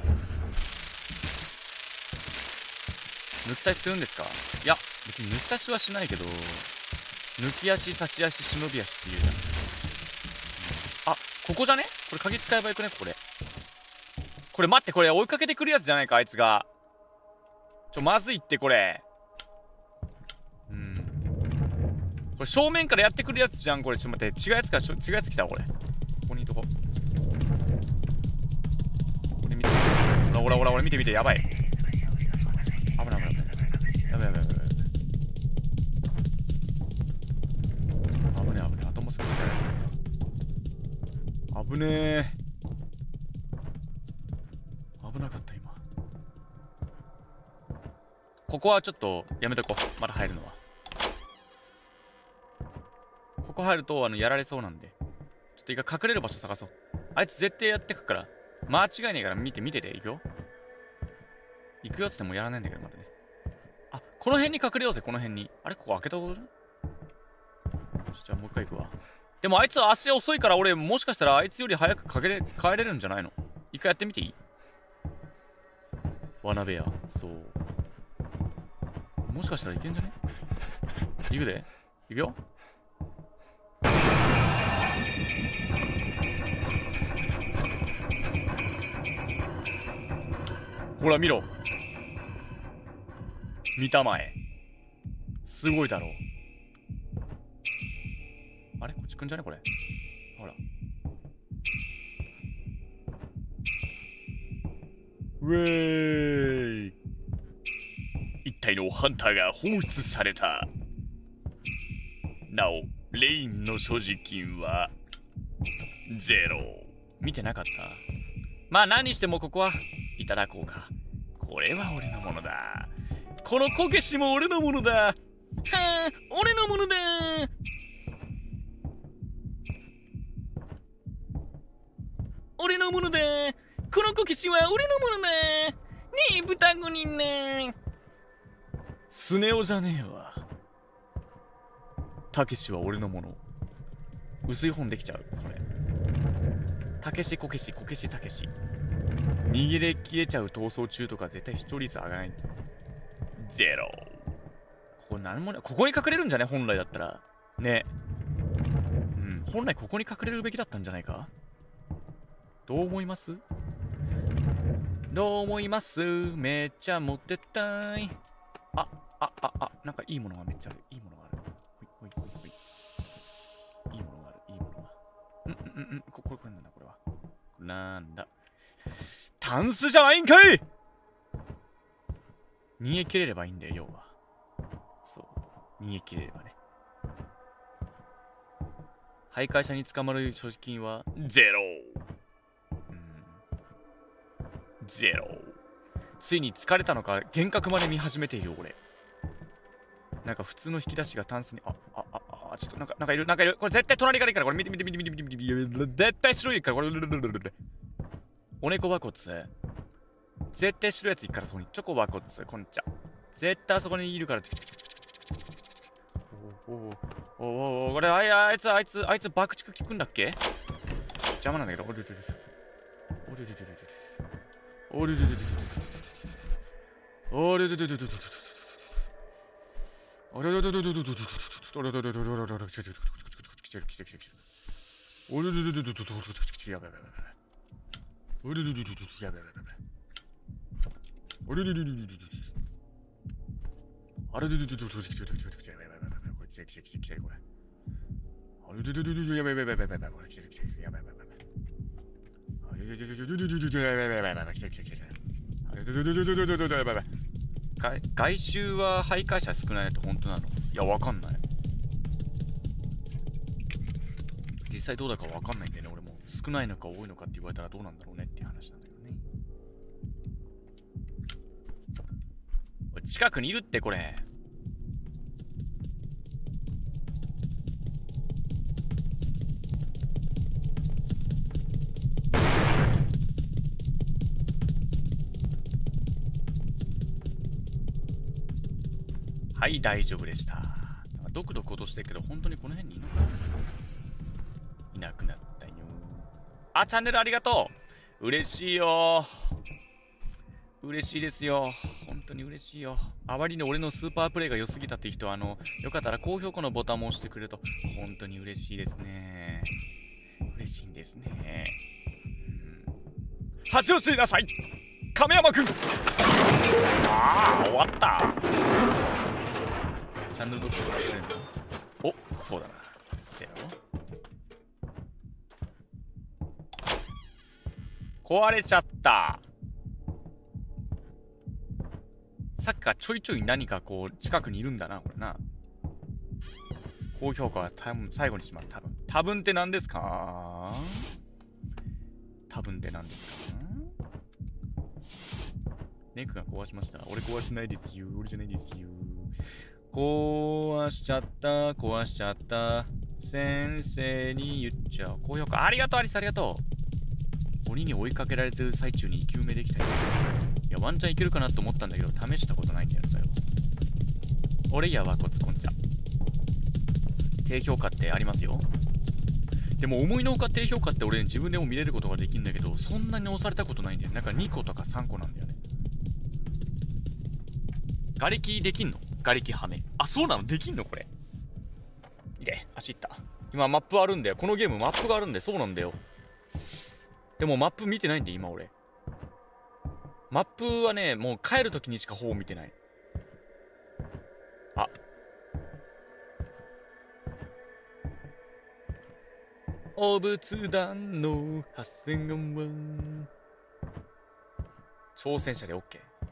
抜き差しするんですか？いや、別に抜き差しはしないけど、抜き足、差し足、忍び足って言うじゃん。あ、ここじゃね？これ鍵使えばよくね？これ。これ待って、これ追いかけてくるやつじゃないか、あいつが。まずいって、これ。これ正面からやってくるやつじゃん、これ。ちょっと待って、違うやつ来た、これ。ここにいとこ。これ見て。ほら、見て、やばい。危ない。やばい。危ねえ。頭すぐ見てない。危ねえ。危なかった、今。ここはちょっとやめとこう。まだ入るのは。ここ入るとやられそうなんで。ちょっと一回隠れる場所探そう。あいつ絶対やってくから。間違いねえから見てて。行くよ。行くよっつってもやらないんだけど、まだね。あ、この辺に隠れようぜ、この辺に。あれここ開けたことじゃん？じゃあもう一回行くわ。でもあいつは足遅いから俺もしかしたらあいつより早く帰れるんじゃないの？一回やってみていい？罠部屋。そう。もしかしたらいけんじゃね？行くで。行くよ。ほら見ろ。見たまえ。すごいだろう。あれこっち来んじゃねこれ。ほら。ウェーイ。一体のハンターが放出された。なお、レインの所持金はゼロ。見てなかった。まあ何にしてもここはいただこうか。これは俺のものだ。このこけしも俺のものだ。はあ、俺のものだ。俺のものだ。このこけしは俺のものだ。ねえ、豚子にね。スネ夫じゃねえわ。たけしは俺のもの。薄い本できちゃう、それ。たけし、こけし、こけし、たけし。逃げ切れちゃう逃走中とか絶対視聴率上がらない。ゼロ。ここ何もね、ここに隠れるんじゃね本来だったら。ね。本来ここに隠れるべきだったんじゃないか？どう思います？めっちゃ持ってったい。なんかいいものがめっちゃある。いいものがある。ほい。いいものがある。これなんだ、これは。これなんだ。タンスじゃないんかい！ 逃げ切れればいいんだよ、要は。そう。逃げ切れればね。徘徊者に捕まる所持金はゼロ。ゼロ。ついに疲れたのか、幻覚まで見始めている、俺。なんか普通の引き出しがタンスに、ちょっとなんかいる。これ絶対隣からいいから、これ見て。絶対白いから、これ。お猫バコツ。絶対白いやついっから、そこに。チョコバコツ、こんちゃ。絶対あそこにいるから。これ、あいつ爆竹効くんだっけ？邪魔なんだけど。外周は徘徊者少ないって本当なの？いや、わかんない。実際どうだかわかんないんだよね、俺も。少ないのか多いのかって言われたらどうなんだろうねっていう話なんだよね。近くにいるって、これ。はい、大丈夫でした。ドクドク落としてるけど、本当にこの辺にいるのかな？いなくなったよ。あ、チャンネルありがとう。嬉しいよ。嬉しいですよ。本当に嬉しいよ。あまりに俺のスーパープレイが良すぎたっていう人は、よかったら高評価のボタンも押してくれると、本当に嬉しいですね。嬉しいんですね。恥を知りなさい、亀山くん。ああ、終わった。チャンネルどこからやってるんだ？お、そうだな。せやろ。壊れちゃった。さっきからちょいちょい何かこう近くにいるんだな、これな。高評価は最後にします、多分。多分って何ですか？多分って何ですか？ネックが壊しました。俺壊しないですよ。俺じゃないですよ。壊しちゃった。先生に言っちゃう。高評価ありがとう、アリスありがとう。鬼に追いかけられてる最中に生き埋めできたよ。いや、ワンチャンいけるかなと思ったんだけど、試したことないんだよね、それは。俺やわ、こつこんちゃ。低評価ってありますよ。でも思いのほか低評価って俺自分でも見れることができるんだけど、そんなに押されたことないんだよ。なんか2個とか3個なんだよね。瓦礫できんの？瓦礫はめ。あ、そうなの？できんのこれ。いれ、足いった。今マップあるんだよ。このゲームマップがあるんで、そうなんだよ。でもマップ見てないんで、今俺。マップはね、もう帰るときにしかほぼ見てない。あ。お仏壇の8000万。挑戦者で OK。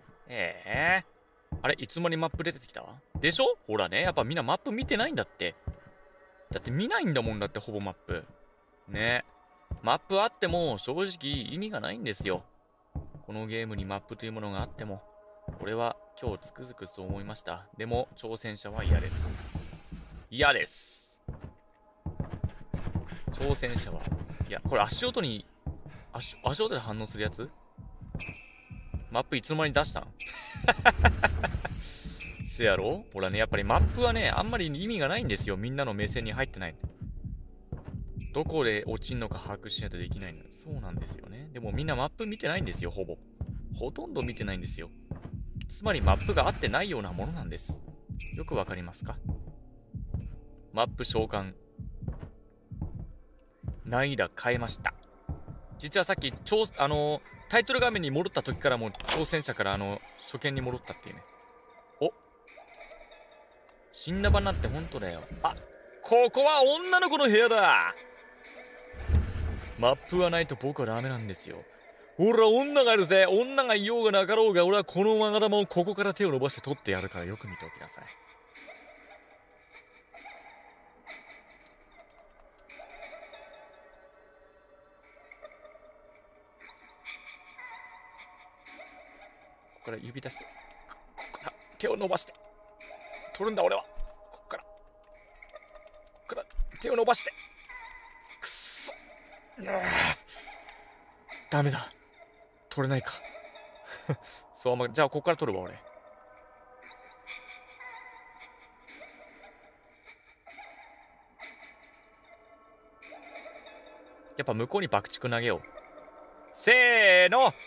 あれ、いつまにマップ出てきたでしょ？ほらね、やっぱみんなマップ見てないんだって。だって見ないんだもんだって、ほぼマップ。ね。マップあっても正直意味がないんですよ。このゲームにマップというものがあっても、俺は今日つくづくそう思いました。でも挑戦者は嫌です。嫌です。挑戦者は、いや、これ足音で反応するやつ？マップいつの間に出したん？せやろ？ほらね、やっぱりマップはね、あんまり意味がないんですよ。みんなの目線に入ってない。どこで落ちんのか把握しないとできないの。そうなんですよね。でもみんなマップ見てないんですよ、ほぼ。ほとんど見てないんですよ。つまりマップが合ってないようなものなんです。よくわかりますか？マップ召喚。難易度変えました。実はさっき、タイトル画面に戻った時からもう挑戦者から初見に戻ったっていうね。お、死んだ場になって本当だよ。あ、ここは女の子の部屋だ。マップはないと僕はダメなんですよ。 俺は女がいるぜ。女がいようがなかろうが、俺はこのマガ玉をここから手を伸ばして取ってやるからよく見ておきなさい。ここから指出して、ここから手を伸ばして、取るんだ俺は。ここから手を伸ばして。くっそ。ダメだ。取れないか。そう、じゃあここから取るわ俺。やっぱ向こうに爆竹投げよう。せーの、はい。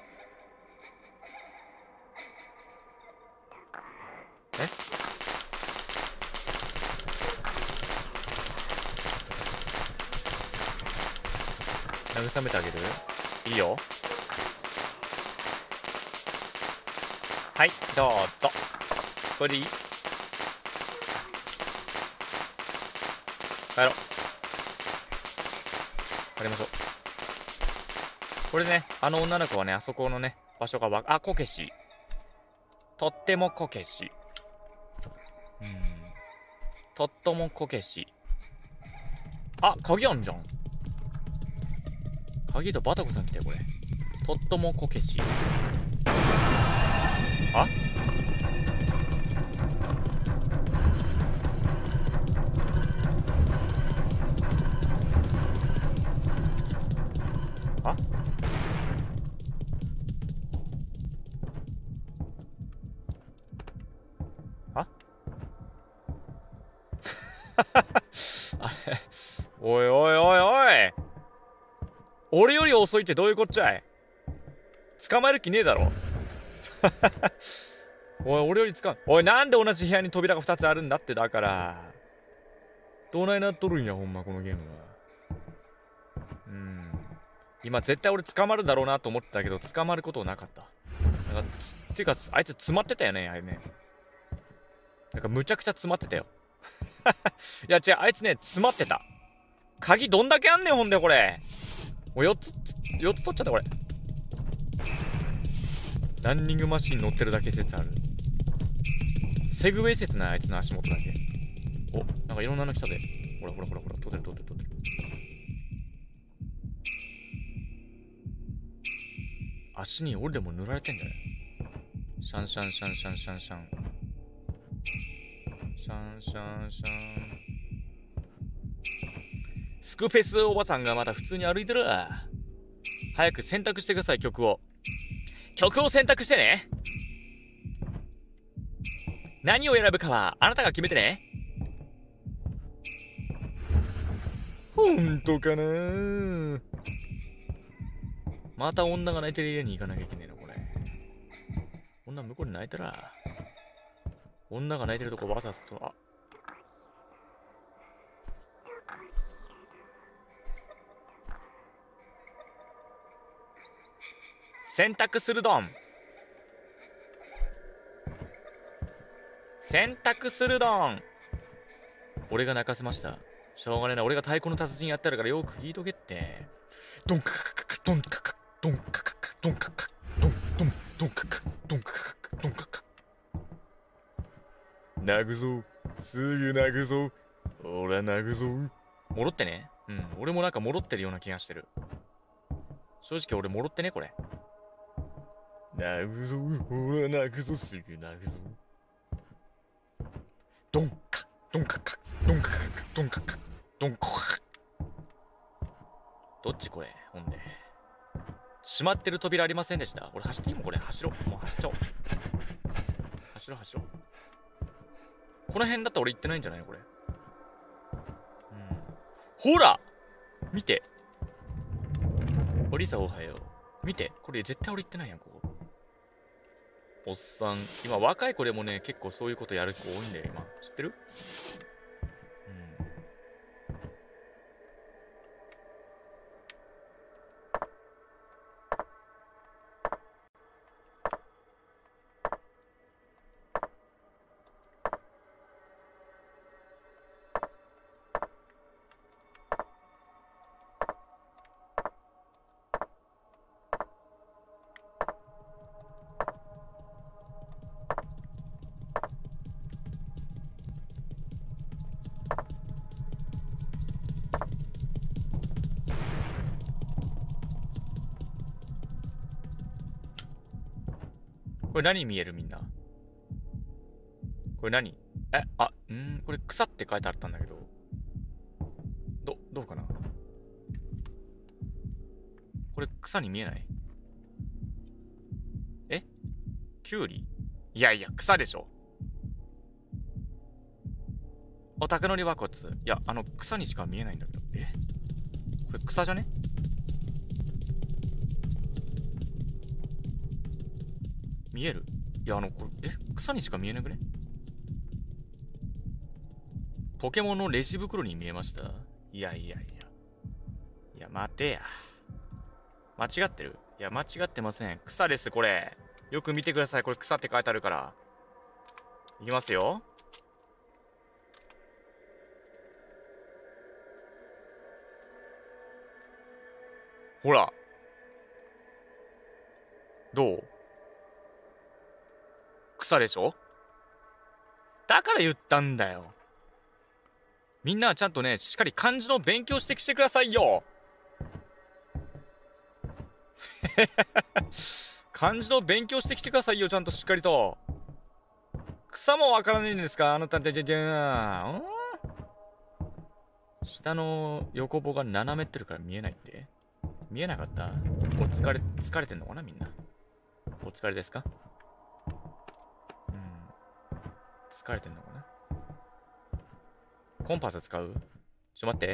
慰めてあげる？いいよ。はい、どうぞ。これでいい？帰ろう。帰りましょう。これね、あの女の子はね、あそこのね、場所があ、こけし。とってもこけし。とってもこけし。あ、鍵あんじゃん。鍵とバタコさん来てこれ。とってもこけし。あ？あ？あ？あれ、おいおいおいおい、俺より遅いってどういうこっちゃい。捕まえる気ねえだろ。おい、俺よりおい、なんで同じ部屋に扉が2つあるんだって。だからどないなっとるんやほんまこのゲームは。今絶対俺捕まるだろうなと思ってたけど捕まることなかった。なんかっていうかあいつ詰まってたよねあれね。なんかむちゃくちゃ詰まってたよ。いや違う、あいつね詰まってた。鍵どんだけあんねんほんでこれ。もう4つ取っちゃったこれ。ランニングマシン乗ってるだけ説ある。セグウェイ説なあいつの足元だけ。お、なんかいろんなの来たで。ほらほらほらほら、取ってる。足に俺でも塗られてんだよ。シャンシャンシャンシャンシャンシャンシャンシャンシャン。スクフェスおばさんがまだ普通に歩いてる。早く選択してください。曲を選択してね。何を選ぶかはあなたが決めてね。ほんとかな。また女が泣いてる家に行かなきゃいけねえのこれ。女向こうに泣いてら。女が泣いてるとこわざと。あ、選択するドン。選択するドン。俺が泣かせました。しょうがねえな。俺が太鼓の達人やってるからよく聞いとけって。ドンカカカカドンカカドンカカカドンカカドンドンドンカカドンカカドンカカ。泣くぞ。すぐ泣くぞ。俺は泣くぞ。戻ってね。俺もなんか戻ってるような気がしてる。正直俺戻ってねこれ。泣くぞ。俺は泣くぞ。すぐ泣くぞ。ドンカドンカカドンカカドンカカドンカカ。どっちこれほんで。閉まってる扉ありませんでした。俺走っていいもんこれ。走ろう。もう走っちゃおう。走ろう。この辺だったら俺行ってないんじゃないのこれ。ほら見て。おりさおはよう。見て。これ絶対俺行ってないやんここ。おっさん。今若い子でもね結構そういうことやる子多いんだよ今。知ってる？ これ何見えるみんな。これ何？これ草って書いてあったんだけど。どうかな？これ草に見えない？キュウリ？いやいや、草でしょ。お、竹のり和骨。いや、草にしか見えないんだけど。これ草じゃね？見える？いや、これ、草にしか見えなくね？ポケモンのレジ袋に見えました？いや、待てや。間違ってる？いや、間違ってません。草です、これ。よく見てください。これ草って書いてあるから。いきますよ。ほら。どう？草でしょ？だから言ったんだよ。みんなはちゃんとね、しっかり漢字の勉強してきてくださいよ。漢字の勉強してきてくださいよ、ちゃんとしっかりと。草もわからないんですか、あなたって。下の横棒が斜めってるから見えないって。見えなかった？疲れてんのかな、みんな。お疲れですか？疲れてんのかな。コンパス使う？待って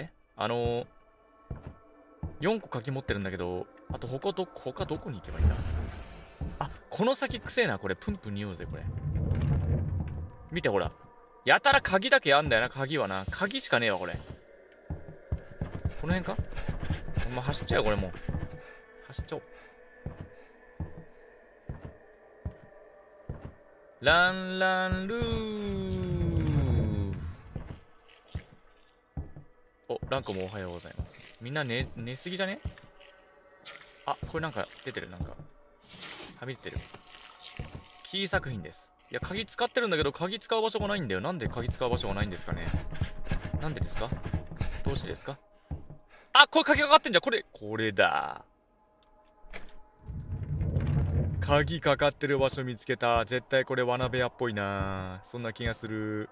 。4個鍵持ってるんだけど、あと他どこに行けばいいんだ？この先くせえな、これ。プンプン匂うぜ、これ。見て、ほら。やたら鍵だけあんだよな、鍵はな。鍵しかねえわ、これ。この辺か？走っちゃうよ、これもう。走っちゃおう。ランランルー。お、ランコもおはようございます。みんな寝すぎじゃね？これなんか出てる、なんか。はみ出てる。キー作品です。いや、鍵使ってるんだけど、鍵使う場所がないんだよ。なんで鍵使う場所がないんですかね？なんでですか？どうしてですか？これ鍵かかってんじゃん。これだ。鍵かかってる場所見つけた。絶対これ罠部屋っぽいな。そんな気がする。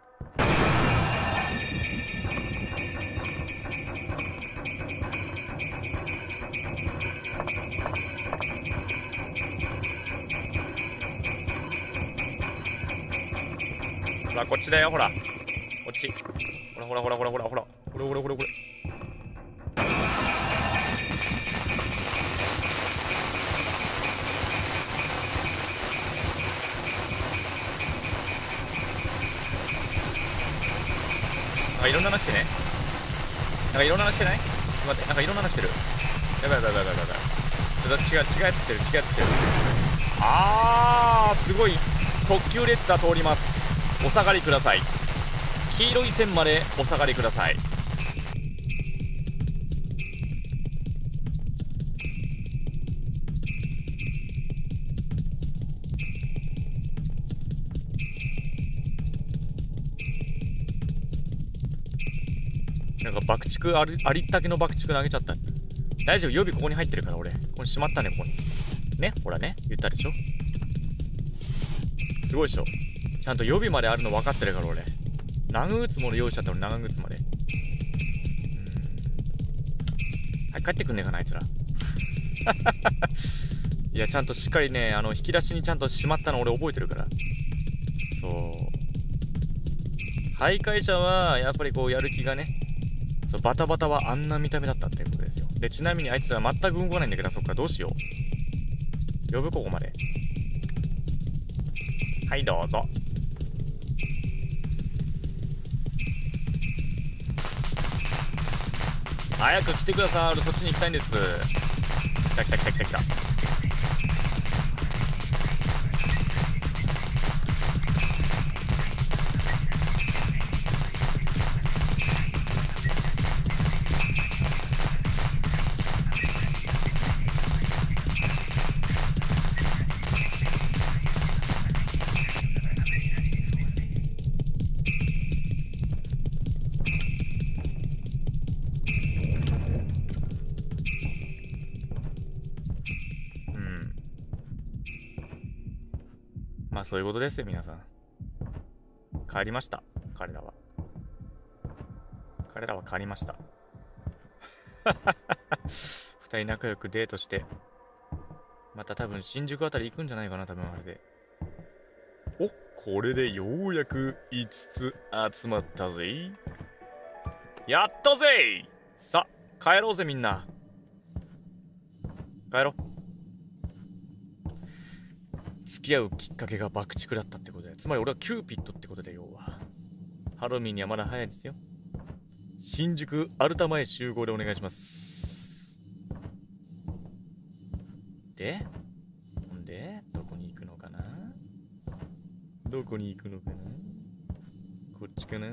ほら、こっちだよ、ほら。こっち。ほら。これ。いろんなの来てね。いろんなの来てない？待って、いろんなの来てる。やばい。違うやつ来てる。すごい。特急列車通ります。お下がりください。黄色い線までお下がりください。なんか爆竹ありったけの爆竹投げちゃった。大丈夫、予備ここに入ってるから。俺ここにしまったね、ここにね。ほらね、言ったでしょ。すごいでしょ。ちゃんと予備まであるの分かってるから。俺長靴も用意しちゃった。俺長靴まで。はい、帰ってくんねえかな、あいつら。いや、ちゃんとしっかりね、引き出しにちゃんとしまったの俺覚えてるから。そう、徘徊者はやっぱりこうやる気がね、そう、バタバタはあんな見た目だったっていうことですよ。で、ちなみにあいつは全く動かないんだけど、そっか、どうしよう。呼ぶ、ここまで。はい、どうぞ。早く来てください。そっちに行きたいんです。来た。 まあそういうことですよ、皆さん。帰りました。彼らは帰りました。二人仲良くデートして、また多分新宿あたり行くんじゃないかな、多分あれで。お、これでようやく5つ集まったぜ。やったぜ。さ、帰ろうぜみんな。帰ろう。付き合うきっかけが爆竹だったってことで、つまり俺はキューピッドってことで、要はハロウィンにはまだ早いですよ。新宿アルタ前集合でお願いします。で、どこに行くのかな。こっちかな。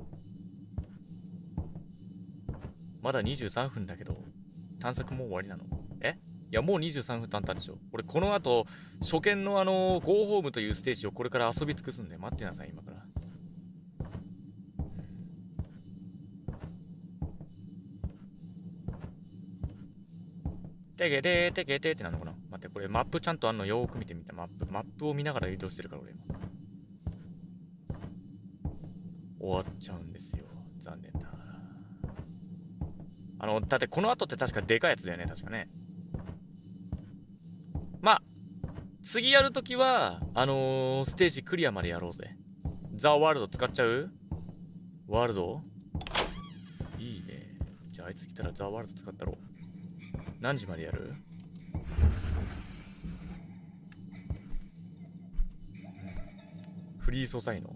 まだ23分だけど、探索もう終わりなの？いや、もう23分経ったでしょ。俺この後初見のゴーホームというステージをこれから遊び尽くすんで待ってなさい、今から。てけてーてけてーってなんのかな。待って、これマップちゃんとあんのよーく見てみた。マップを見ながら移動してるから俺今。終わっちゃうんですよ。残念ながら。だってこの後って確かでかいやつだよね、確かね。まあ、次やるときは、ステージクリアまでやろうぜ。ザ・ワールド使っちゃう？ワールド？いいね。じゃああいつ来たらザ・ワールド使ったろう。何時までやる？フリー素材の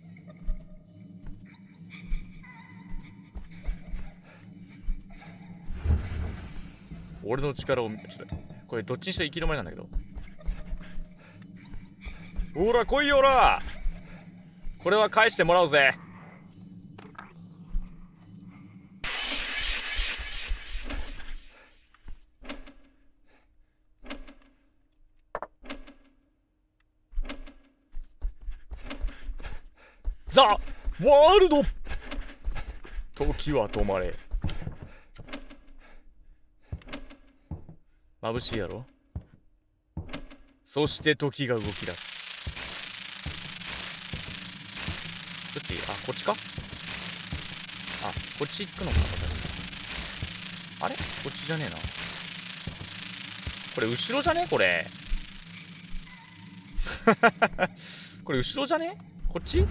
俺の力をちょっとこれどっちにしても生きる前なんだけど。ほら来いよほら。これは返してもらうぜ。ザ・ワールド。時は止まれ。眩しいやろ。そして時が動き出す。どっち？あ、こっちか？あ、こっち行くのかな、私。あれ？こっちじゃねえな。これ後ろじゃね？これ。これ後ろじゃね？こっち？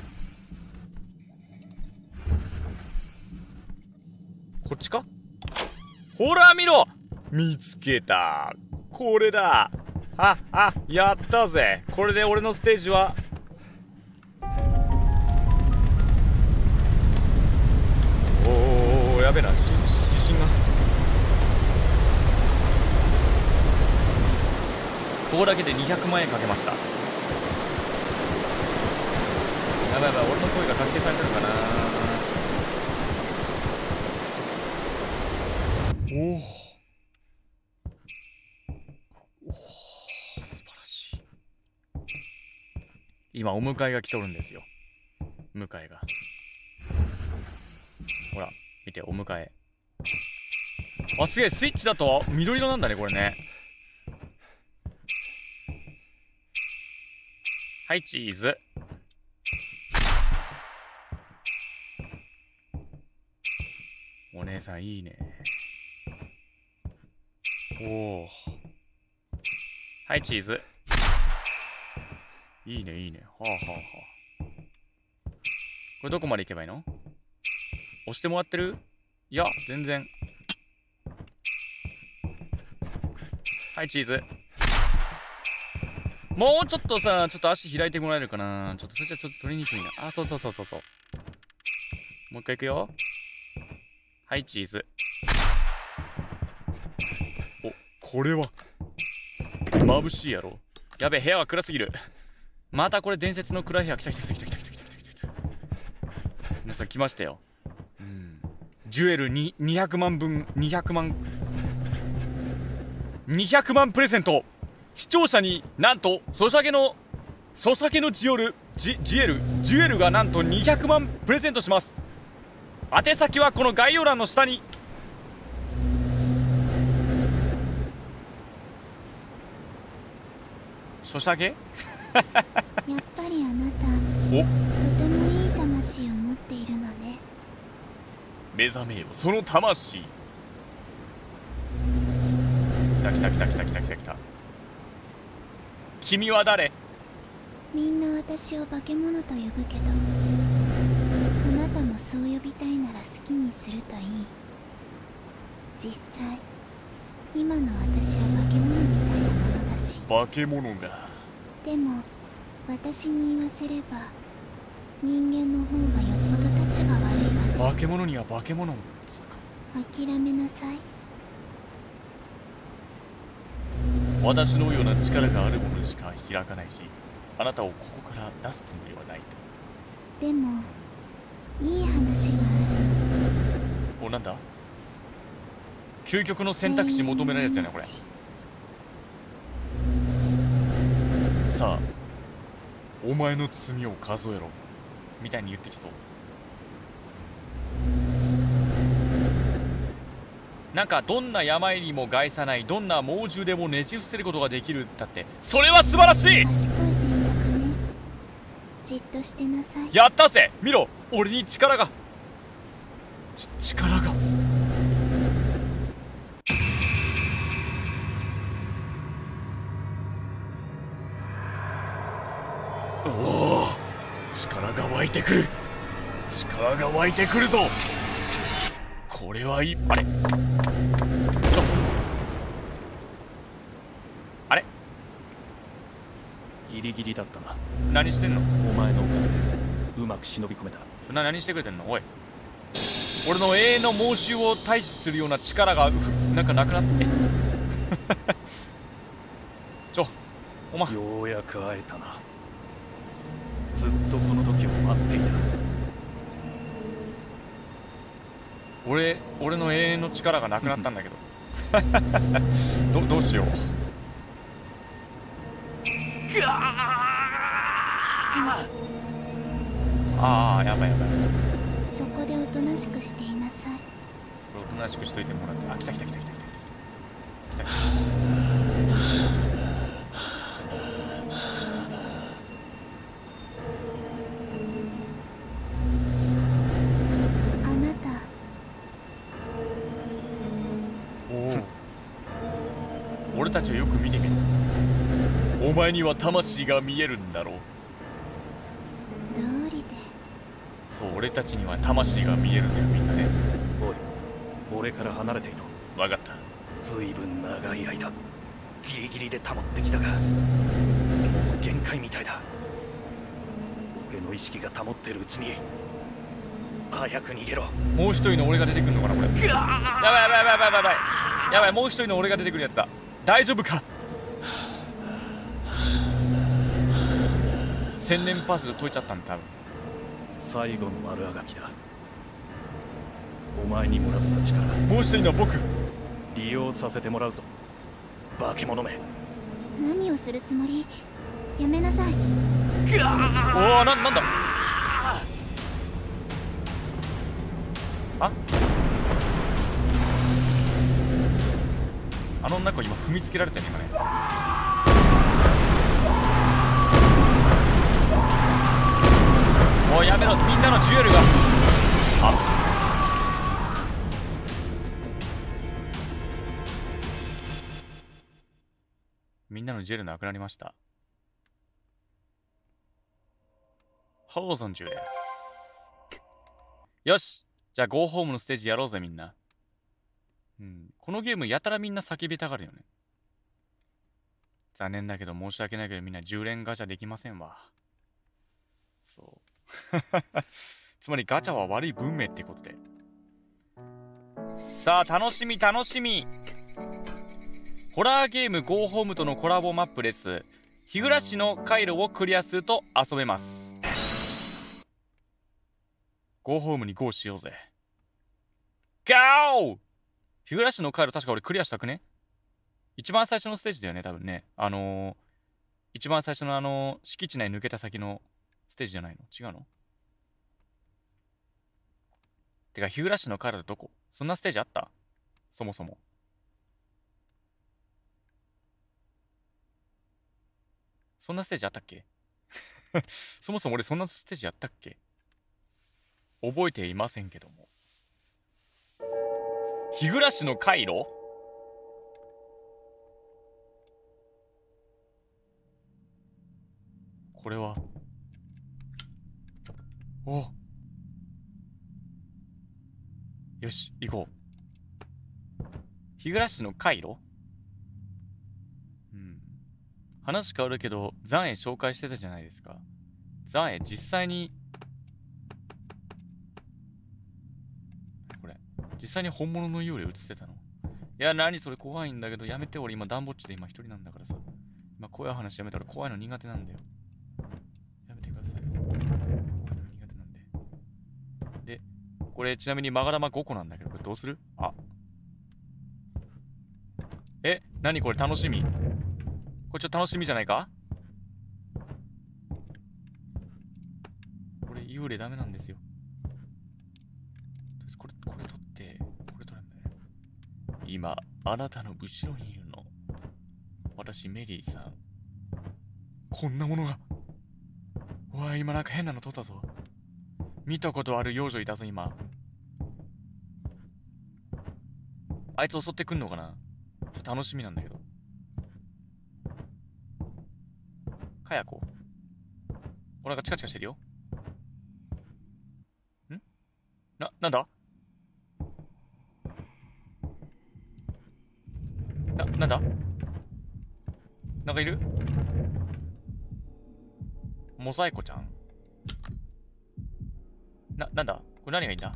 こっちか？ほら見ろ！見つけた。これだ。やったぜ。これで俺のステージはやべえな、指針がここだけで200万円かけました。やばい、俺の声が確定されてるかな。おお、素晴らしい。今お迎えが来とるんですよ。迎えがほら見て、お迎え。あ、すげえ、スイッチだと緑色なんだね、これね。はい、チーズ。お姉さんいいね。おお。はい、チーズ。いいね、いいね。はあはあはあ。これどこまで行けばいいの？押してもらってる？いや、全然。はい、チーズ。もうちょっとさ、ちょっと足開いてもらえるかな。ちょっとそしたらちょっと取りにくいな。あ、そう。もう一回行くよ。はい、チーズ。お、これは眩しいやろ。やべえ、部屋は暗すぎる。またこれ伝説の暗い部屋。来た。皆さん来ましたよ。ジュエルに200万分、200万プレゼント。視聴者になんとソシャゲのジュエルがなんと200万プレゼントします。宛先はこの概要欄の下に。ソシャゲやっぱりあなた、 お、 とてもいい魂を持っているのね。 目覚めよその魂。来た来た来た来た来た来た来た。君は誰？ みんな私を化け物と呼ぶけど、あなたもそう呼びたいなら好きにするといい。実際今の私は化け物みたいなものだし。 化け物が。 でも私に言わせれば人間の方がよっぽどたちが悪いわね。 化け物には化け物ですか。 諦めなさい。 私のような力があるものしか開かないし、あなたをここから出すつもりはないでもいい話があと。お、なんだ？究極の選択肢求められるやつやねこれ。さあお前の罪を数えろみたいに言ってきそう。なんかどんな病にも害さない、どんな猛獣でもねじ伏せることができる。だってそれは素晴らしい。 賢い選択ね。じっとしてなさい。 やったぜ。見ろ、俺に力が力が。おお、力が湧いてくる。力が湧いてくるぞ。これはいい。あれあれ、 ギリギリだったな。 何してんの？ お前のおかげでうまく忍び込めた。 何してくれてんの？おい、俺の永遠の猛獣を退治するような力がなんかなくなって。お前ようやく会えたな。ずっとこの時を待っていた。 俺の永遠の力がなくなったんだけど。どうしよう。ああ、やばいやばい。 そこでおとなしくしていなさい。 それおとなしくしといてもらって。あ、来た来た来た来た来た来た来た。 あなた、 俺たちをよく見てみろ。お前には魂が見えるんだろう。 道理で。 そう、俺たちには魂が見えるんだよ、みんなね。 おい、俺から離れていろ。 わかった。 ずいぶん長い間ギリギリで保ってきたが、もう限界みたいだ。俺の意識が保ってるうちに早く逃げろ。 もう一人の俺が出てくるのかなこれ。やばいやばいやばいやばいやばいやばい、もう一人の俺が出てくるやつだ。大丈夫か。千年パズル解いちゃったんだ多分。 最後の丸あがきだ。お前にもらった力、 もう一人の僕、 利用させてもらうぞ。化け物め。 何をするつもり？やめなさい。 おお、なんだあの中今踏みつけられてる今ね。おいやめろ、みんなのジュエルが。みんなのジュエルなくなりました。ホーゾンジュエル。よし、じゃあゴーホームのステージやろうぜみんな。このゲームやたらみんな叫びたがるよね。残念だけど申し訳ないけどみんな10連ガチャできませんわ。そうつまりガチャは悪い文明ってことで。さあ楽しみ楽しみ。ホラーゲームゴーホームとのコラボマップです。日暮の回路をクリアすると遊べます。ゴーホームにゴーしようぜ。ガー！日暮の回路確か俺クリアしたくね？一番最初のステージだよね多分ね。一番最初の敷地内抜けた先のステージじゃないの？違うの？てか日暮の回路ってどこ？そんなステージあった？そもそも。 そんなステージあったっけそもそも俺そんなステージやったっけ？覚えていませんけども。日暮らしの回路？これは。お、よし、行こう。日暮らしの回路？うん。話変わるけど、残影紹介してたじゃないですか。残影、実際に、これ、実際に本物の幽霊映ってたの？いや、何それ怖いんだけど、やめて、俺今、ダンボッチで今一人なんだからさ。今、怖い話やめたら怖いの苦手なんだよ。やめてください。怖いの苦手なんで。で、これ、ちなみに、マガ玉5個なんだけど、これどうする？あ。え、何これ楽しみ。これちょっと楽しみじゃないか？これ幽霊ダメなんですよ。これ取って、これ取るんだね。今、あなたの後ろにいるの。私、メリーさん。こんなものが。おい、今なんか変なの取ったぞ。見たことある幼女いたぞ、今。あいつ襲ってくんのかな？ちょっと楽しみなんだけど。かやこ。お腹チカチカしてるよ。ん？なんだ？なんだ？なんかいる？モザイコちゃん？なんだ？これ何がいいんだ？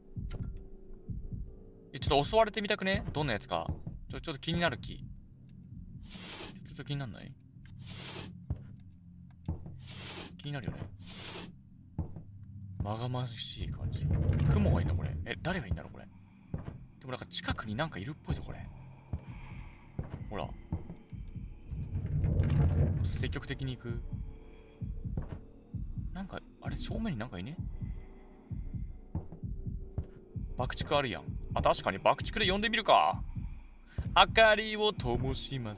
ちょっと襲われてみたくね？どんなやつか。ちょっと気になる気。ちょっと気になんない？気になるよね。まがましい感じ。雲がいいのこれ。誰がいいんだろうこれ。でもなんか近くになんかいるっぽいぞこれ。ほら。積極的に行く。なんか、あれ正面になんかいね？爆竹あるやん。あ、確かに爆竹で呼んでみるか。明かりを灯します。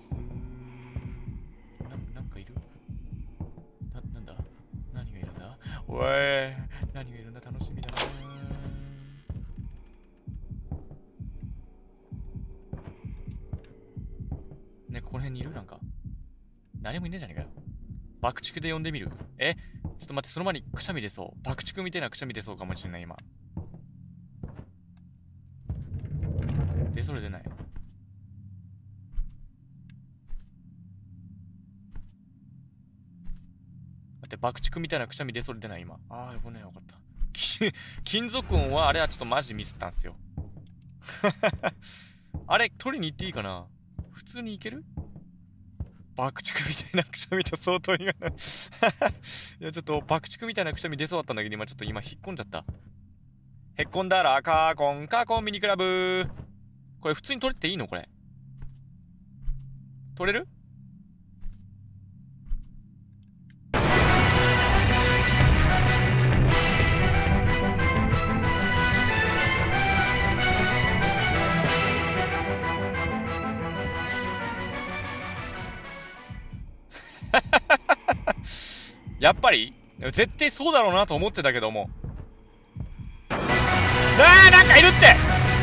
なんかいる？なんだ？何がいるんだ？おい、何がいるんだ？楽しみだな。ね、この辺にいる？なんか。誰もいねえじゃねえかよ。爆竹で呼んでみる？ちょっと待って、その前にくしゃみ出そう。爆竹みたいなくしゃみ出そうかもしれない、今。それ出ない。待って、爆竹みたいなくしゃみ出それ出ない、今。ああ、よくね、よかった。金属音は、あれはちょっとマジミスったんすよ。あれ、取りに行っていいかな？普通に行ける？爆竹みたいなくしゃみと相当意外な。いや、ちょっと爆竹みたいなくしゃみ出そうだったんだけど、今ちょっと引っ込んじゃった。へっこんだら、カーコンミニクラブ。これ普通に取れていいのこれ。取れる？やっぱり絶対そうだろうなと思ってたけども。なんかいるって。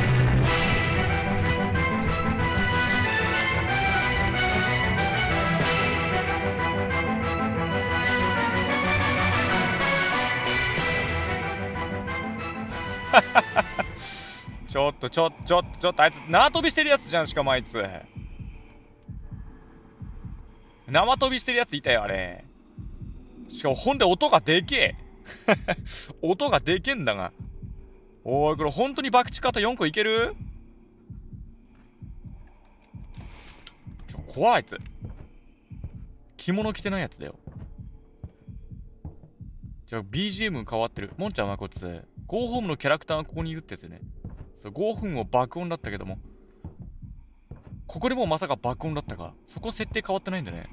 ちょっとあいつ縄跳びしてるやつじゃん。しかもあいつ縄跳びしてるやついたよあれ。しかもほんで音がでけえ。音がでけえんだが。おい、これ本当に爆竹型4個いける？怖いあいつ。着物着てないやつだよ。じゃあ BGM 変わってる。もんちゃんはこいつゴーホームのキャラクターがここにいるってやつね。そう、5分を爆音だったけども、ここでもうまさか爆音だったか。そこ設定変わってないんだね。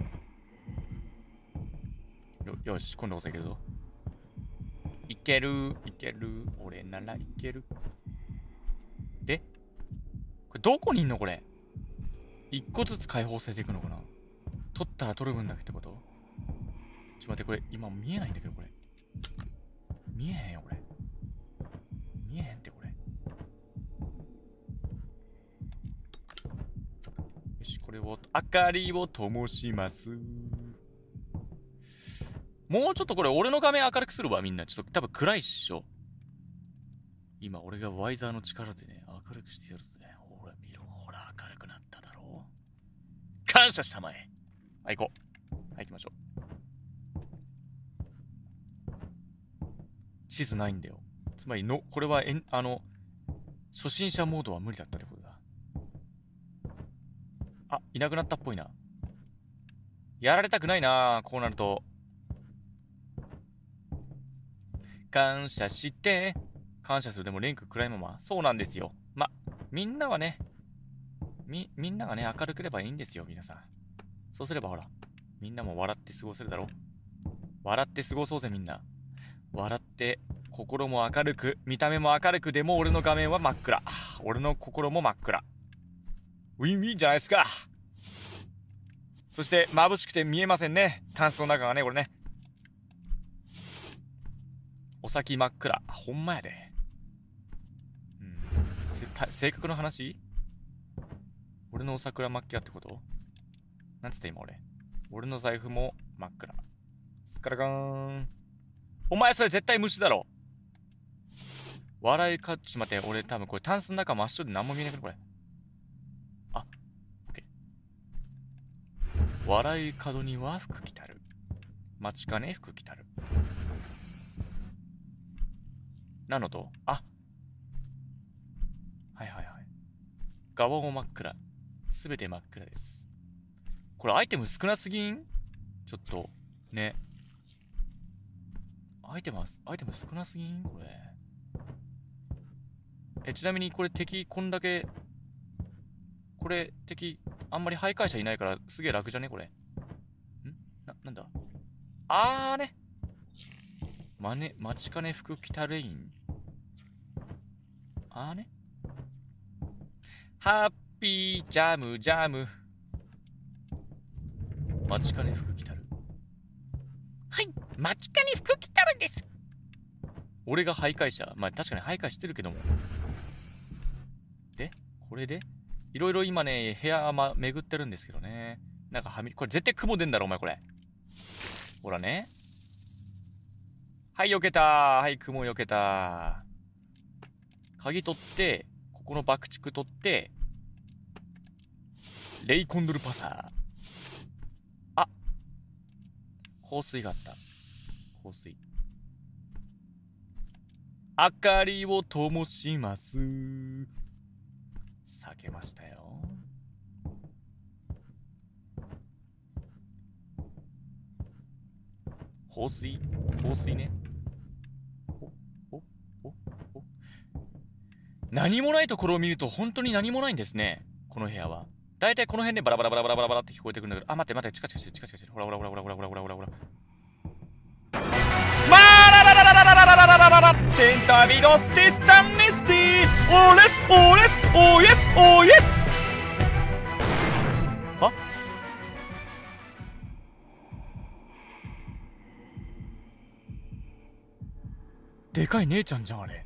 よし、今度こそいけるぞ。いける。俺ならいける。で、これどこにいんのこれ。1個ずつ解放されていくのかな。取ったら取る分だけってこと？ 待って、これ、今見えないんだけど、これ。見えへんよ、これ。見えへんって、これ。よし、これを、明かりを灯します。もうちょっとこれ、俺の画面明るくするわ、みんな。ちょっと多分暗いっしょ。今、俺がワイザーの力でね、明るくしてやるぜ。ほら、見ろ。ほら、明るくなっただろう。感謝したまえ。はい、行こう。はい、行きましょう。地図ないんだよ。つまりの、これは初心者モードは無理だったってことだ。あ、いなくなったっぽいな。やられたくないな、こうなると。感謝して、感謝する。でもレンク暗いまま。そうなんですよ。みんなはね、みんながね、明るければいいんですよ、皆さん。そうすればほら、みんなも笑って過ごせるだろ。笑って過ごそうぜ、みんな。笑って、心も明るく、見た目も明るく、でも俺の画面は真っ暗。俺の心も真っ暗。ウィンウィンじゃないですか。そして、眩しくて見えませんね。タンスの中がね、これね。お先真っ暗。ほんまやで。性格の話？俺のお桜真っ暗ってこと？なんつった今俺。俺の財布も真っ暗。スカラガーン。お前それ絶対虫だろ。笑いか、ちょっと待って、俺多分これタンスの中真っ白で何も見えないけどこれ。あ、オッケー。笑い角には服着たる。待ちかね服着たる。なのと、あ、はいはいはい。側も真っ暗。すべて真っ暗です。これアイテム少なすぎん？ちょっと、ね。アイテム少なすぎん？これ。ちなみにこれ敵こんだけ、これ敵あんまり徘徊者いないからすげえ楽じゃねこれ。なんだね。待ちかね服着たレイン。ね。ハッピージャムジャム。待ちかね服着たる。はい、待ちかね服着たるです。俺が徘徊者。まあ確かに徘徊してるけども。で、これでいろいろ今ね、部屋巡ってるんですけどね。なんかこれ絶対雲出んだろ、お前これ。ほらね。はい、避けたー。はい、雲避けたー。鍵取って、ここの爆竹取って、レイコンドルパサー。あ、香水があった。香水。明かりを灯します。避けましたよ。香水ね。何もないところを見ると本当に何もないんですね。この部屋は。だいたいこの辺でバラバラバラバラバラバラって聞こえてくるんだけど、あ、待って、チカチカしてる。ほら。まーららららららららららららテンタビドスティスタンネスティオーレスオーイエスは？でかい姉ちゃんじゃん、あれ。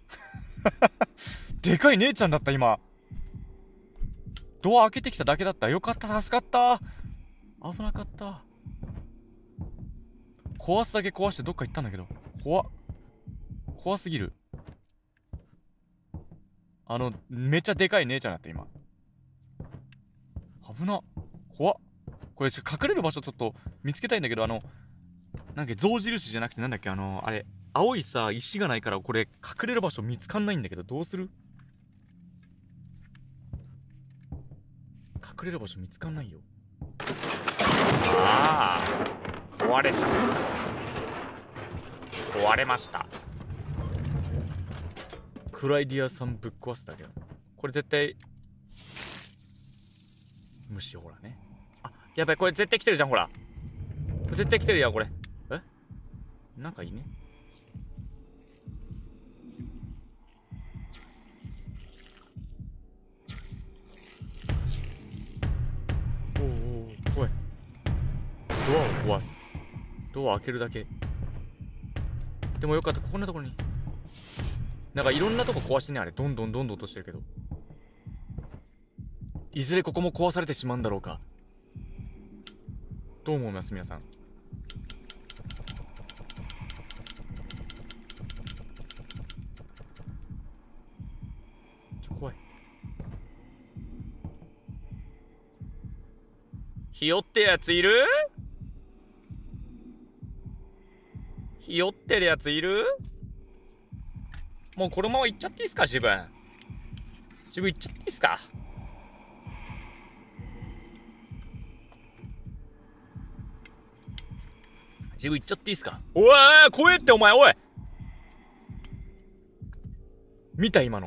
でかい姉ちゃんだった、今。ドア開けてきただけだった。よかった、助かった。危なかった。壊すだけ壊してどっか行ったんだけど。怖すぎる。めっちゃでかい姉ちゃんだった、今。危な。怖っ。これ、隠れる場所ちょっと見つけたいんだけど、なんか象印じゃなくてなんだっけ、あれ。青いさ、石がないから、これ、隠れる場所見つかんないんだけど、どうする？隠れる場所見つかんないよ。壊れちゃった。壊れました。クライディアさんぶっ壊すだけど。これ絶対、虫ほらね。あ、やばい、これ絶対来てるじゃん、ほら。絶対来てるやん、これ。なんかいいね。怖い。ドアを壊す。 ドア開けるだけ。でもよかった、こんなところに。なんかいろんなとこ壊してね、あれ。どんどん落としてるけど。いずれここも壊されてしまうんだろうか。どう思います皆さん。怖い。ひよってるやついる？ひよってるやついる？もうこのまま行っちゃっていいっすか、自分行っちゃっていいっすか？自分行っちゃっていいっすか？おい怖えってお前、おい見た今の。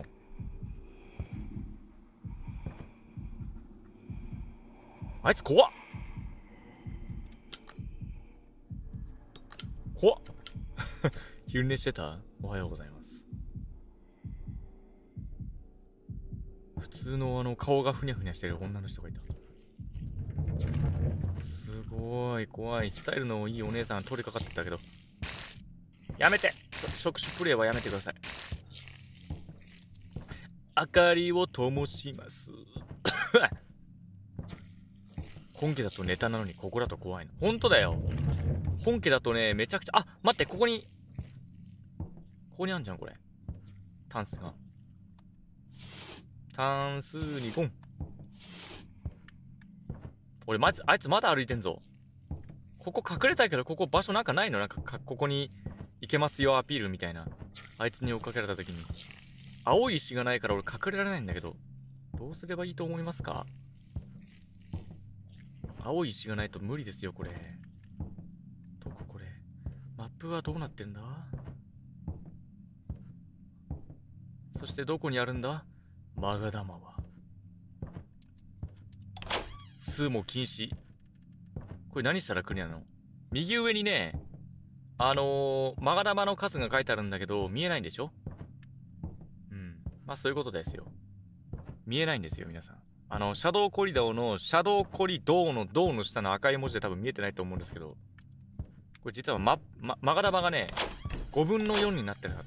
あいつ怖っ。怖っ。昼寝してた？おはようございます。普通の顔がふにゃふにゃしてる女の人がいた。すごい怖い。スタイルのいいお姉さん通りかかってたけど。やめて！触手プレイはやめてください。明かりを灯します。本家だとネタなのにここだと怖いの。ほんとだよ。本家だとね、めちゃくちゃ、あ、待って、ここにあんじゃん、これ。タンスが。タンスにゴン。俺、あいつまだ歩いてんぞ。ここ隠れたいけど、ここ場所なんかないの？なんか、ここに行けますよアピールみたいな。あいつに追っかけられた時に。青い石がないから俺隠れられないんだけど。どうすればいいと思いますか？青い石がないと無理ですよ、これ。どここれ？マップはどうなってんだ？そしてどこにあるんだ？マガダマは。スも禁止。これ何したらクリアなの？右上にね、マガダマの数が書いてあるんだけど、見えないんでしょ？うん。まあそういうことですよ。見えないんですよ、皆さん。シャドウコリドーの銅の下の赤い文字で多分見えてないと思うんですけど、これ実はマガダマがね、5分の4になってる。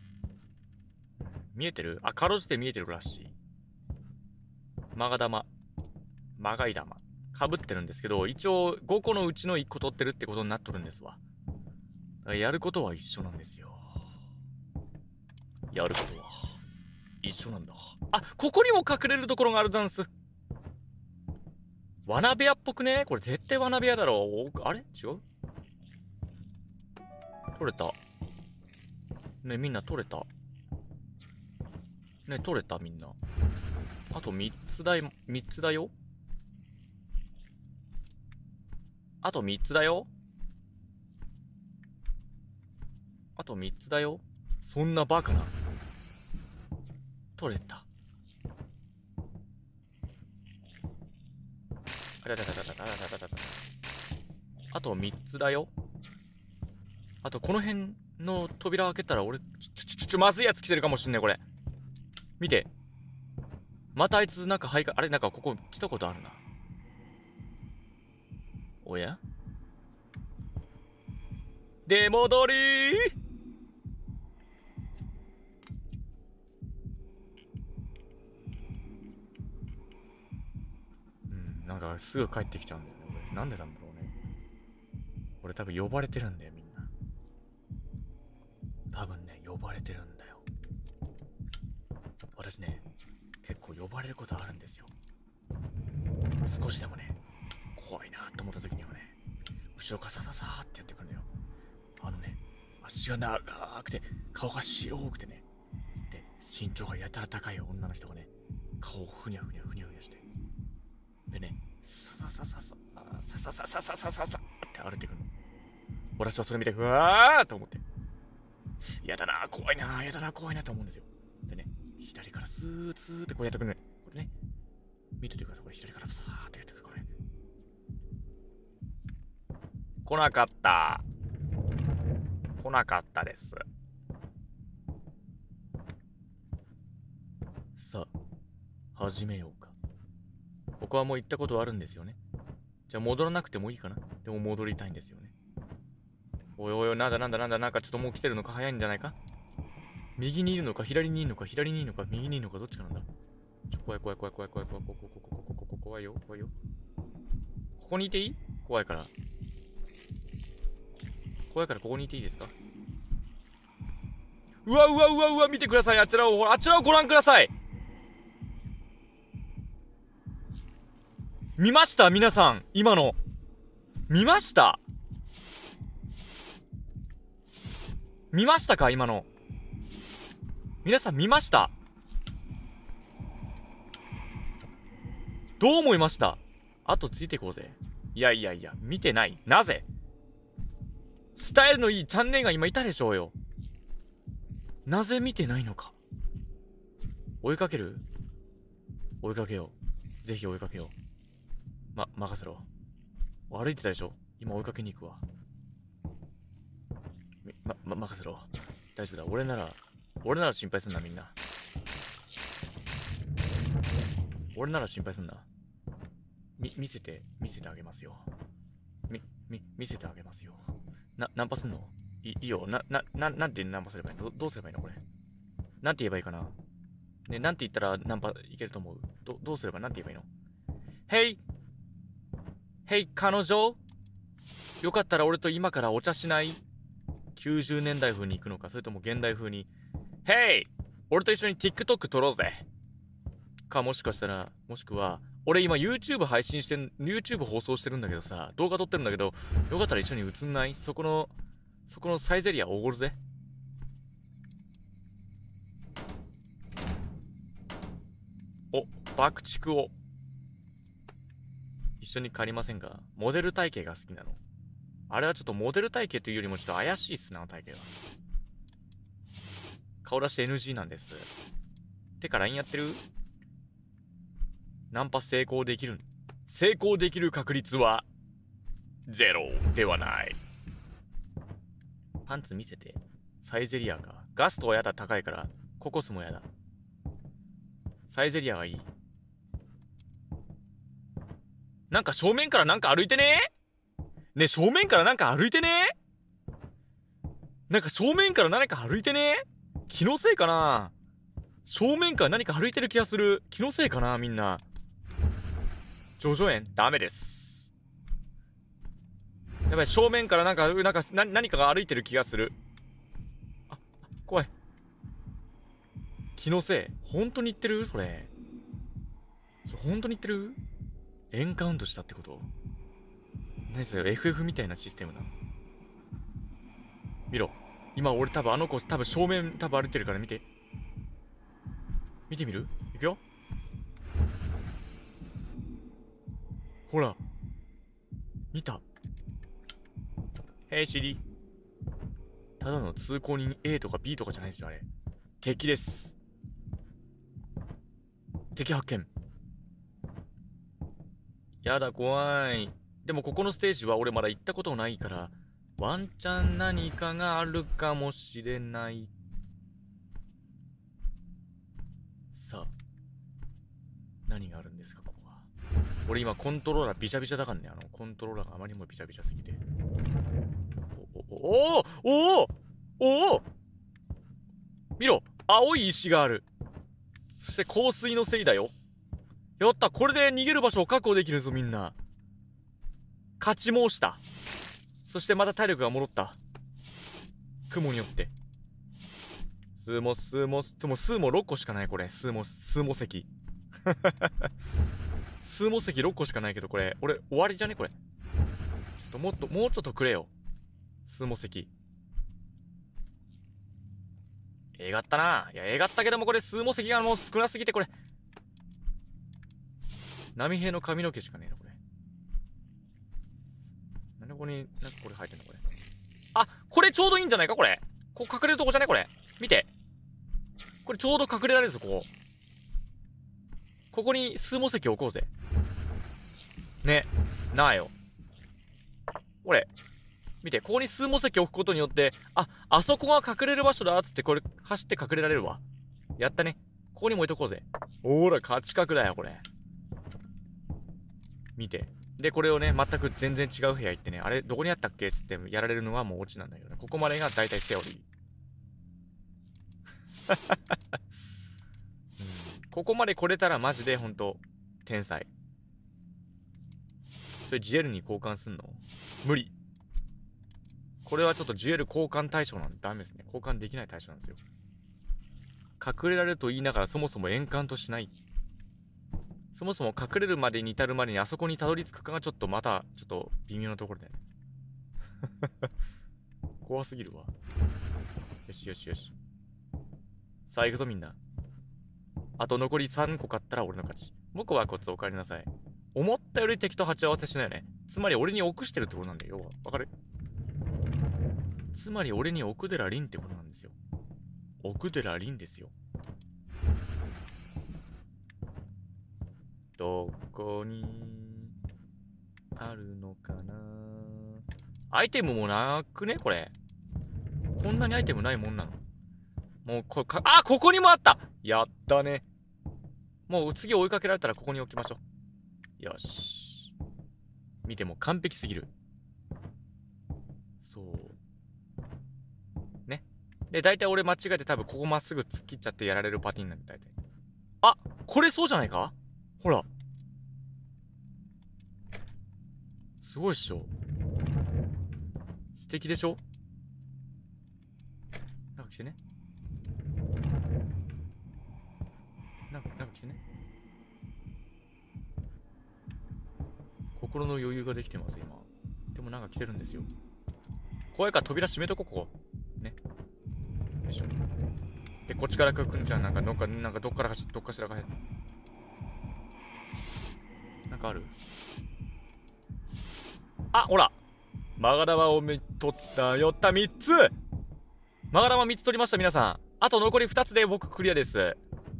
見えてる？あ、かろうじて見えてるらしい。マガイ玉。かぶってるんですけど、一応5個のうちの1個取ってるってことになっとるんですわ。やることは一緒なんですよ。やることは一緒なんだ。あ、ここにも隠れるところがあるざんす。罠部屋っぽくね？これ絶対罠部屋だろう。あれ違う？取れた。ね、みんな取れた。ね、取れたみんな。あと3つだよ。あと3つだよ。そんなバカな。取れた。あと3つだよ。あとこの辺の扉開けたら俺、まずいやつ来てるかもしんねえ、これ。見て。またあいつなんかあれなんかここ来たことあるな。おや？出戻りー！なんかすぐ帰ってきちゃうんだよね、俺。なんでなんだろうね。俺多分呼ばれてるんだよ、みんな。多分ね、呼ばれてるんだよ。私ね、結構呼ばれることあるんですよ。少しでもね、怖いなと思った時にはね、後ろからサササーってやってくるんだよ。足が長くて、顔が白くてね。で、身長がやたら高い女の人がね、顔をふにゃして。でね、ササって歩いてくるの。私はそれ見て、うわーと思って。やだな怖いなと思うんですよ。でね、左からスーッってこうやってくるね。これね、見ててください。これ左からサーってやってくる。これ。来なかったです。さあ、始めようか。ここはもう行ったことあるんですよね。じゃあ戻らなくてもいいかな。でも戻りたいんですよね。 おいおい、なんだ、なんかちょっともう来てるのか、早いんじゃないか。右にいるのか、左にいるのか、左にいるのか、右にいるのか、どっちかなんだ。怖いよ。ここにいていい？怖いからここにいていいですか？うわ、見てください。あちらをご覧ください。見ました皆さん。今の。見ましたか今の。皆さん見ました？どう思いました？あとついていこうぜ。いや、見てない。なぜ？スタイルのいいチャンネルが今いたでしょうよ。なぜ見てないのか。追いかける？追いかけよう。ぜひ追いかけよう。任せろ。歩いてたでしょ？今追いかけに行くわ。任せろ。大丈夫だ。俺なら心配すんな、みんな。俺なら心配すんな。見せてあげますよ。見せてあげますよ。ナンパすんの？いいよ。なんてナンパすればいいの？どうすればいいのこれ。なんて言えばいいかな？ね、なんて言ったらナンパいけると思う？どうすればなんて言えばいいの？ヘイ彼女？よかったら俺と今からお茶しない？90年代風に行くのか、それとも現代風に。ヘイ！俺と一緒に TikTok 撮ろうぜ。か、もしくは、俺今 YouTube 放送してるんだけどさ、動画撮ってるんだけど、よかったら一緒に映んない？そこのサイゼリアおごるぜ。お、爆竹を。一緒に借りませんか？モデル体型が好きなの。あれはちょっとモデル体型というよりもちょっと怪しいっすな、体型は。顔出して NG なんです。てか LINE やってる？ナンパ成功できる確率は0ではない。パンツ見せて。サイゼリアか。ガストはやだ、高いから。ココスもやだ。サイゼリアがいい。なんか正面からなんか歩いてね？ね、正面からなんか歩いてね？なんか正面から何か歩いてね？気のせいかな？正面から何か歩いてる気がする。気のせいかなみんな。叙々苑ダメです。やばい、正面から何かが歩いてる気がする。あ、怖い。気のせい。本当に言ってる？それ本当に言ってる？エンカウントしたってこと？何それ FF みたいなシステムなの？見ろ。今俺多分あの子正面歩いてるから見てみる？いくよ。ほら見た。シリ。ただの通行人 A とか B とかじゃないですよ、あれ。敵です。敵発見。やだ、怖い。でもここのステージは俺まだ行ったことないから、ワンチャン何かがあるかもしれない。さあ、何があるんですか、ここは。俺今コントローラービシャビシャだからね。コントローラーがあまりにもビシャビシャすぎて。お見ろ、青い石がある。そして香水のせいだよ。やった、これで逃げる場所を確保できるぞ、みんな。勝ち申した。そしてまた体力が戻った。雲によって。スーモ6個しかない、これ。スーモ石。スーモ石6個しかないけど、これ、俺、終わりじゃねこれ。もうちょっとくれよ。スーモ石。がったな。いや、がったけども、これ、スーモ石がもう少なすぎて、これ。波平の髪の毛しかねえな、これ。なんでここに、なんかこれ入ってんのこれ。あ、これちょうどいいんじゃないかこれ。ここ隠れるとこじゃねこれ。見て。これちょうど隠れられるぞ、ここ。ここにスーモ石置こうぜ。ね。なあよ。これ。見て、ここにスーモ石置くことによって、あそこが隠れる場所だっつって、これ走って隠れられるわ。やったね。ここにも置いとこうぜ。ほら、勝ち確だよ、これ。見て。 で、これをね、全く全然違う部屋行ってね、あれ、どこにあったっけっつってやられるのはもうオチなんだけどね。ここまでが大体セオリー。ここまで来れたらマジでほんと、天才。それジュエルに交換すんの？無理。これはちょっとジュエル交換対象なんでダメですね。交換できない対象なんですよ。隠れられると言いながらそもそもエンカントしない。そもそも隠れるまでに至るまでにあそこにたどり着くかがちょっとまたちょっと微妙なところだよね。怖すぎるわ。よしよしよし。さあ行くぞみんな。あと残り3個買ったら俺の勝ち。僕はこっちお帰りなさい。思ったより敵と鉢合わせしないよね。つまり俺に臆してるってことなんだよ。わかる？つまり俺に奥寺凛ってことなんですよ。奥寺凛ですよ。どこにあるのかな。アイテムもなくねこれ。こんなにアイテムないもんなの？もうこれここにもあった。やったね。もう次追いかけられたらここに置きましょう。よし。見ても完璧すぎる。そうね。で大体俺間違えて多分ここまっすぐ突っ切っちゃってやられるパティンなんで大体。あ、これそうじゃないか？ほら。すごいっしょ。素敵でしょ？なんか来てね。なんか来てね。心の余裕ができてます今。でもなんか来てるんですよ。怖いから扉閉めとここ。ね。よいしょ。でこっちから来るんじゃん。なんかどっかしらがなんかある？あ、ほら。マガダマを取ったよった3つ。マガダマ3つ取りました皆さん。あと残り2つで僕クリアです。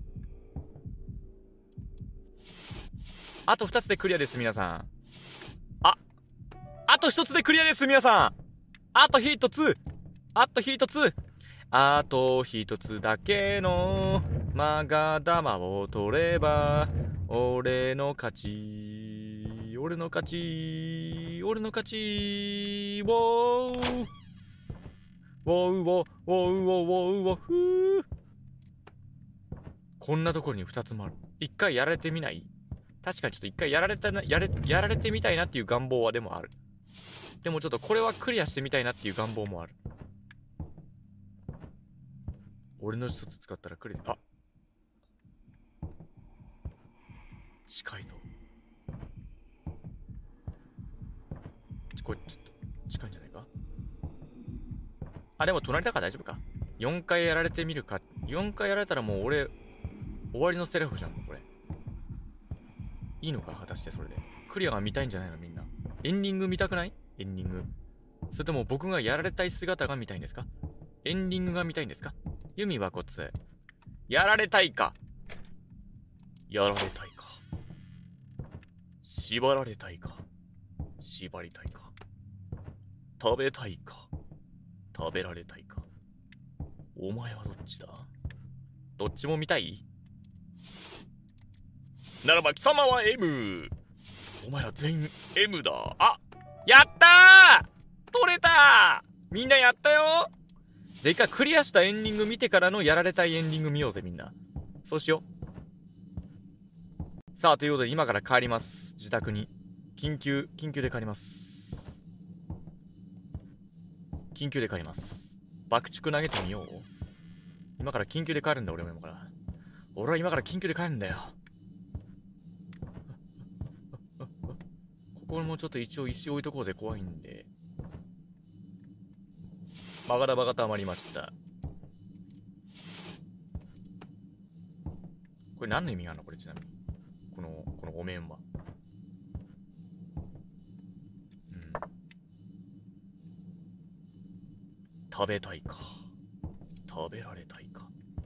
あと2つでクリアです皆さん。あと1つでクリアです皆さん。あと1つ。あと1つ。あと1つだけのマガダマを取れば俺の勝ち。俺の勝ち。俺の勝ち。ウォーウォーウォーウォーウォーウォーウォーふー。こんなところに2つもある。1回やられてみない？確かにちょっと1回やられてみたいなっていう願望はでもある。でもちょっとこれはクリアしてみたいなっていう願望もある。俺の一つ使ったらクリア。あ、近いぞ。これちょっと近いんじゃないか。あ、でも隣だから大丈夫か。4回やられてみるか。4回やられたらもう俺終わりのセリフじゃんもうこれ。いいのか果たしてそれで。クリアが見たいんじゃないのみんな。エンディング見たくない？エンディング。それとも僕がやられたい姿が見たいんですか？エンディングが見たいんですか？ユミはこっち。やられたいか？やられたいか？縛られたいか？縛りたいか？食べたいか？食べられたいか？お前はどっちだ？どっちも見たい？ならば貴様は M。 お前ら全員 M だ。あ、やったー！取れたー！みんなやったよー。じゃあ一回クリアしたエンディング見てからのやられたいエンディング見ようぜみんな。そうしよう。さあということで今から帰ります。自宅に緊急で帰ります。緊急で帰ります。爆竹投げてみよう。今から緊急で帰るんだ。俺は今から緊急で帰るんだよ。ここもちょっと一応石置いとこうぜ。怖いんで。マガダバが溜まりました。これ何の意味があるのこれちなみに。このお面は。食べたいか。食べられたいか。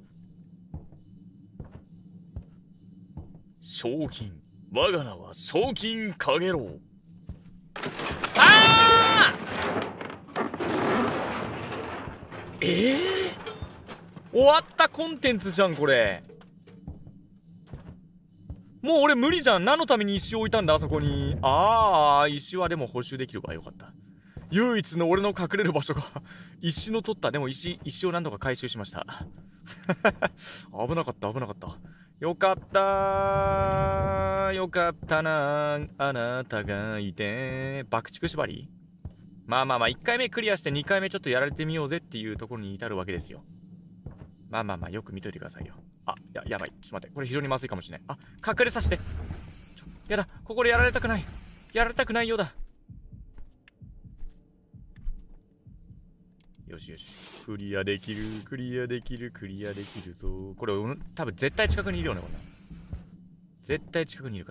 賞金。我が名は賞金かげろう。終わったコンテンツじゃんこれ。 もう俺無理じゃん。何のために石を置いたんだ、あそこに。ああ、石はでも補修できるわ。よかった。唯一の俺の隠れる場所が石の取った。でも石を何とか回収しました。危なかった、危なかった。よかったよかったな、あなたがいて。爆竹縛り。まあ1回目クリアして2回目ちょっとやられてみようぜっていうところに至るわけですよ。まあよく見といてくださいよ。あ、やばい。ちょっと待って。これ非常にまずいかもしれない。あ、隠れさせて。やだ。ここでやられたくない。やられたくないようだ。よしよし。クリアできる、クリアできる、クリアできるぞ。これ、多分絶対近くにいるよね、こんな。絶対近くにいるから。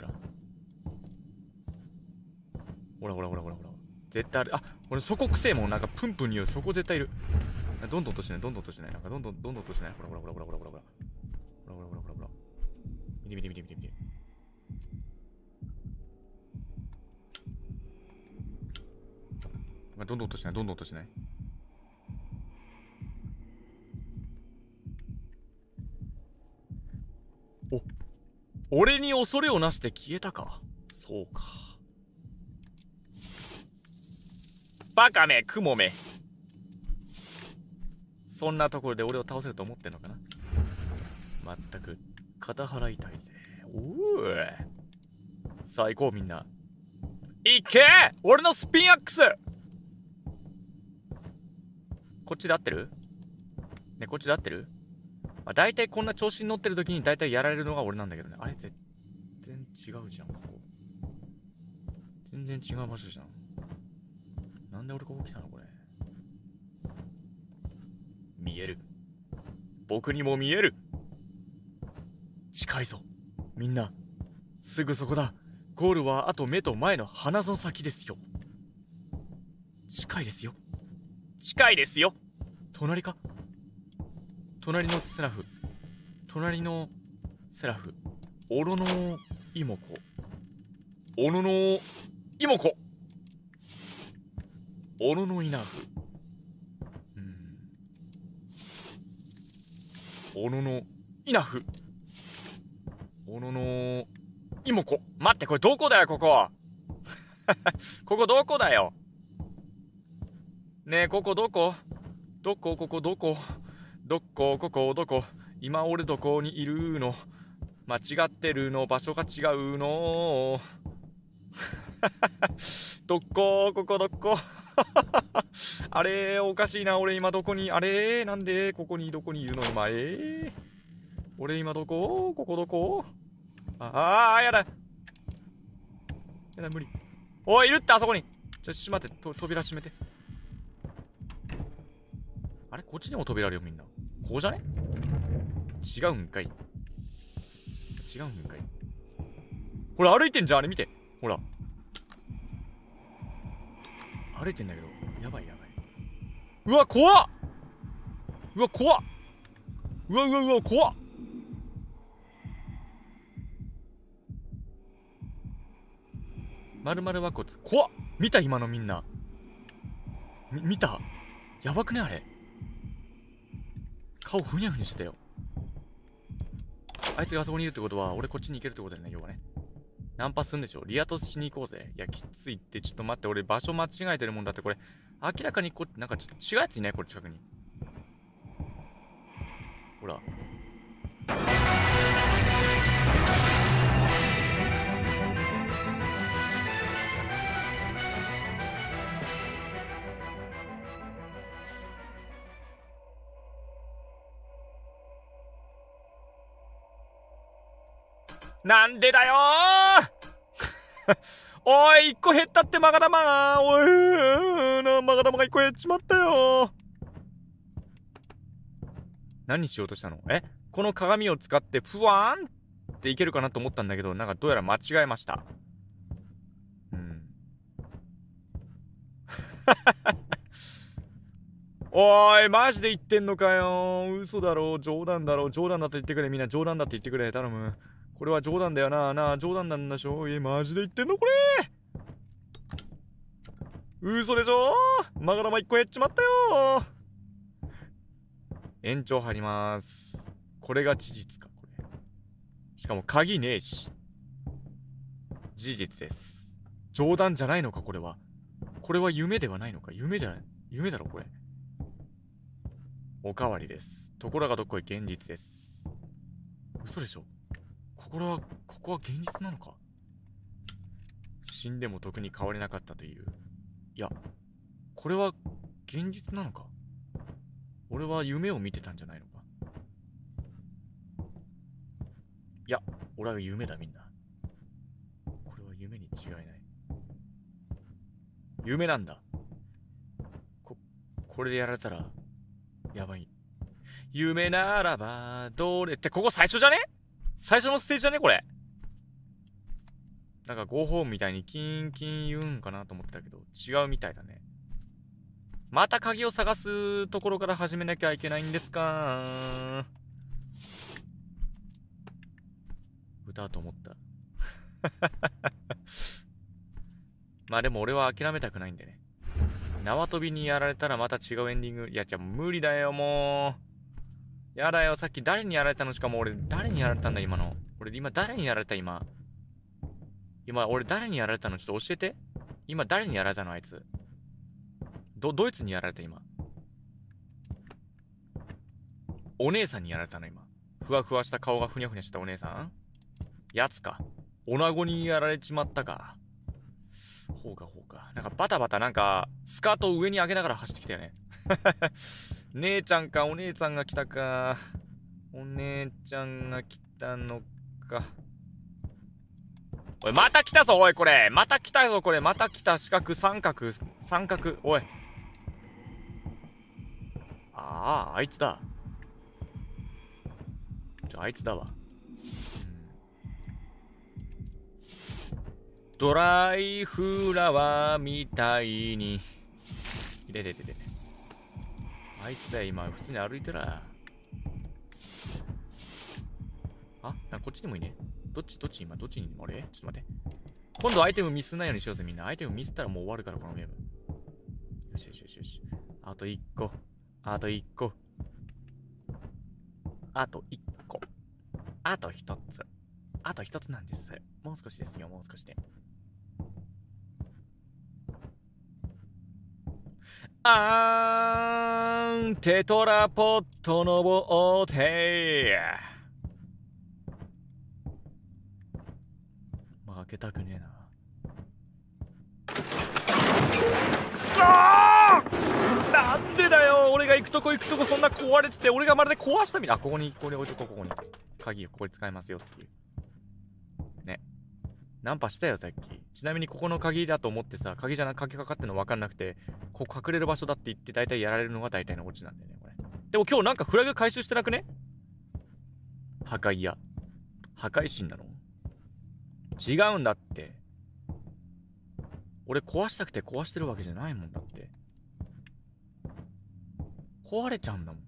ほら。絶対ある。あ、俺そこくせえもん。なんかプンプンに言う。そこ絶対いる。どんどんとしない。なんかどんどんとしない。ほら。見て。どんどんとしない。お、俺に恐れをなして消えたか。そうか。バカめ、クモめ。そんなところで俺を倒せると思ってんのかな。まったく、肩払いたいぜ。おお。さあ行こうみんな。いけー！俺のスピンアックス！こっちで合ってる？ね、こっちで合ってる？まあ、大体こんな調子に乗ってる時に大体やられるのが俺なんだけどね。あれ全然違うじゃん、ここ。全然違う場所じゃん。なんで俺ここ来たのこれ。見える。僕にも見える。近いぞ。みんな。すぐそこだ。ゴールはあと目と前の鼻の先ですよ。近いですよ。近いですよ。隣か？隣のセラフ。オロの妹子。オノの妹子。オノのイナフ。オノのイナフ。オノの妹子。待って、これどこだよ、ここ。ここどこだよ。ねえ、ここどこ？ここ。今俺どこにいるの？間違ってるの？場所が違うの？ここ。あれおかしいな。俺今どこに？あれなんでどこにいるの今？俺今どこ？ここどこ？やだ無理。おい、いるってあそこに。閉まって、扉閉めて。あれこっちにも扉あるよみんな。ここじゃね？違うんかい。ほら歩いてんじゃん、あれ見て。ほら歩いてんだけど。やばい。うわ怖っ。うわ怖っ。丸々和骨。怖っ。見た今のみんな。見た？やばくねあれ。顔ふにゃふにゃしてたよ。あいつがあそこにいるってことは俺こっちに行けるってことだよね、要はね。ナンパすんでしょ。リアトスしに行こうぜ。いやきついって。ちょっと待って、俺場所間違えてるもんだって。これ明らかになんかちょっと違うやついない？これ近くに。ほらなんでだよーおい、1個減ったってマガダマが。おい、マガダマが1個減っちまったよ。何しようとしたの？この鏡を使ってふわーんっていけるかなと思ったんだけど、なんかどうやら間違えました。おーい、マジで言ってんのかよ。嘘だろ、冗談だろ。冗談だって言ってくれ。みんな冗談だって言ってくれ。頼む。これは冗談だよな。冗談なんだしょ。マジで言ってんのこれ。嘘でしょ。マガラマ1個減っちまったよ。延長入ります。これが事実か、これ。しかも鍵ねえし。 事実です。冗談じゃないのか、これは。これは夢ではないのか。夢じゃない。夢だろ、これ。おかわりです。ところがどっこい現実です。嘘でしょ。ここは現実なのか。死んでも特に変わりなかったという。いや、これは現実なのか。俺は夢を見てたんじゃないのか。いや、俺は夢だみんな。これは夢に違いない。夢なんだ。これでやられたら、やばい。夢ならば、どれって、ここ最初じゃね？最初のステージじゃねこれ。なんか5本みたいにキンキン言うんかなと思ったけど、違うみたいだね。また鍵を探すところから始めなきゃいけないんですか？歌と思った。まあでも俺は諦めたくないんでね。縄跳びにやられたらまた違うエンディング。いや、じゃあ無理だよ、もう。やだよ、さっき誰にやられたの？しかも俺、誰にやられたんだ、今の。俺、今誰にやられた、今、俺誰にやられたの？ちょっと教えて。今誰にやられたの、あいつ。ドイツにやられた、今。お姉さんにやられたの、今。ふわふわした顔がふにゃふにゃしたお姉さん？やつか。女子にやられちまったか。ほうか。なんかバタバタなんか、スカートを上に上げながら走ってきたよね。姉ちゃんか、お姉さんが来たか。お姉ちゃんが来たのか。おい、また来たぞ、おい、これ。また来たぞ、これ。また来た。四角、三角。おい。あいつだ。あいつだわ。ドライフラワーみたいに。あいつだよ、今、普通に歩いてら。なんかこっちにもいいね。どっち今、どっちに俺ちょっと待って。今度アイテムミスないようにしようぜ、みんな。アイテムミスったらもう終わるから、このゲーム。よし。あと1個。あと1個。あと1個。あと1つ。あと1つなんです。もう少しですよ、もう少しで。テトラポット登って。負けたくねえな。くそー！なんでだよ！俺が行くとこそんな壊れてて、俺がまるで壊したみたいな。ここに置いとこう、ここに。鍵をここに使えますよっていう。ね。ナンパしたよ、さっき。ちなみにここの鍵だと思ってさ、鍵かかってるの分かんなくて、ここ隠れる場所だって言って大体やられるのが大体のオチなんだよね、これ。でも今日なんかフラグ回収してなくね？破壊や。破壊神なの？違うんだって。俺壊したくて壊してるわけじゃないもんだって。壊れちゃうんだもん。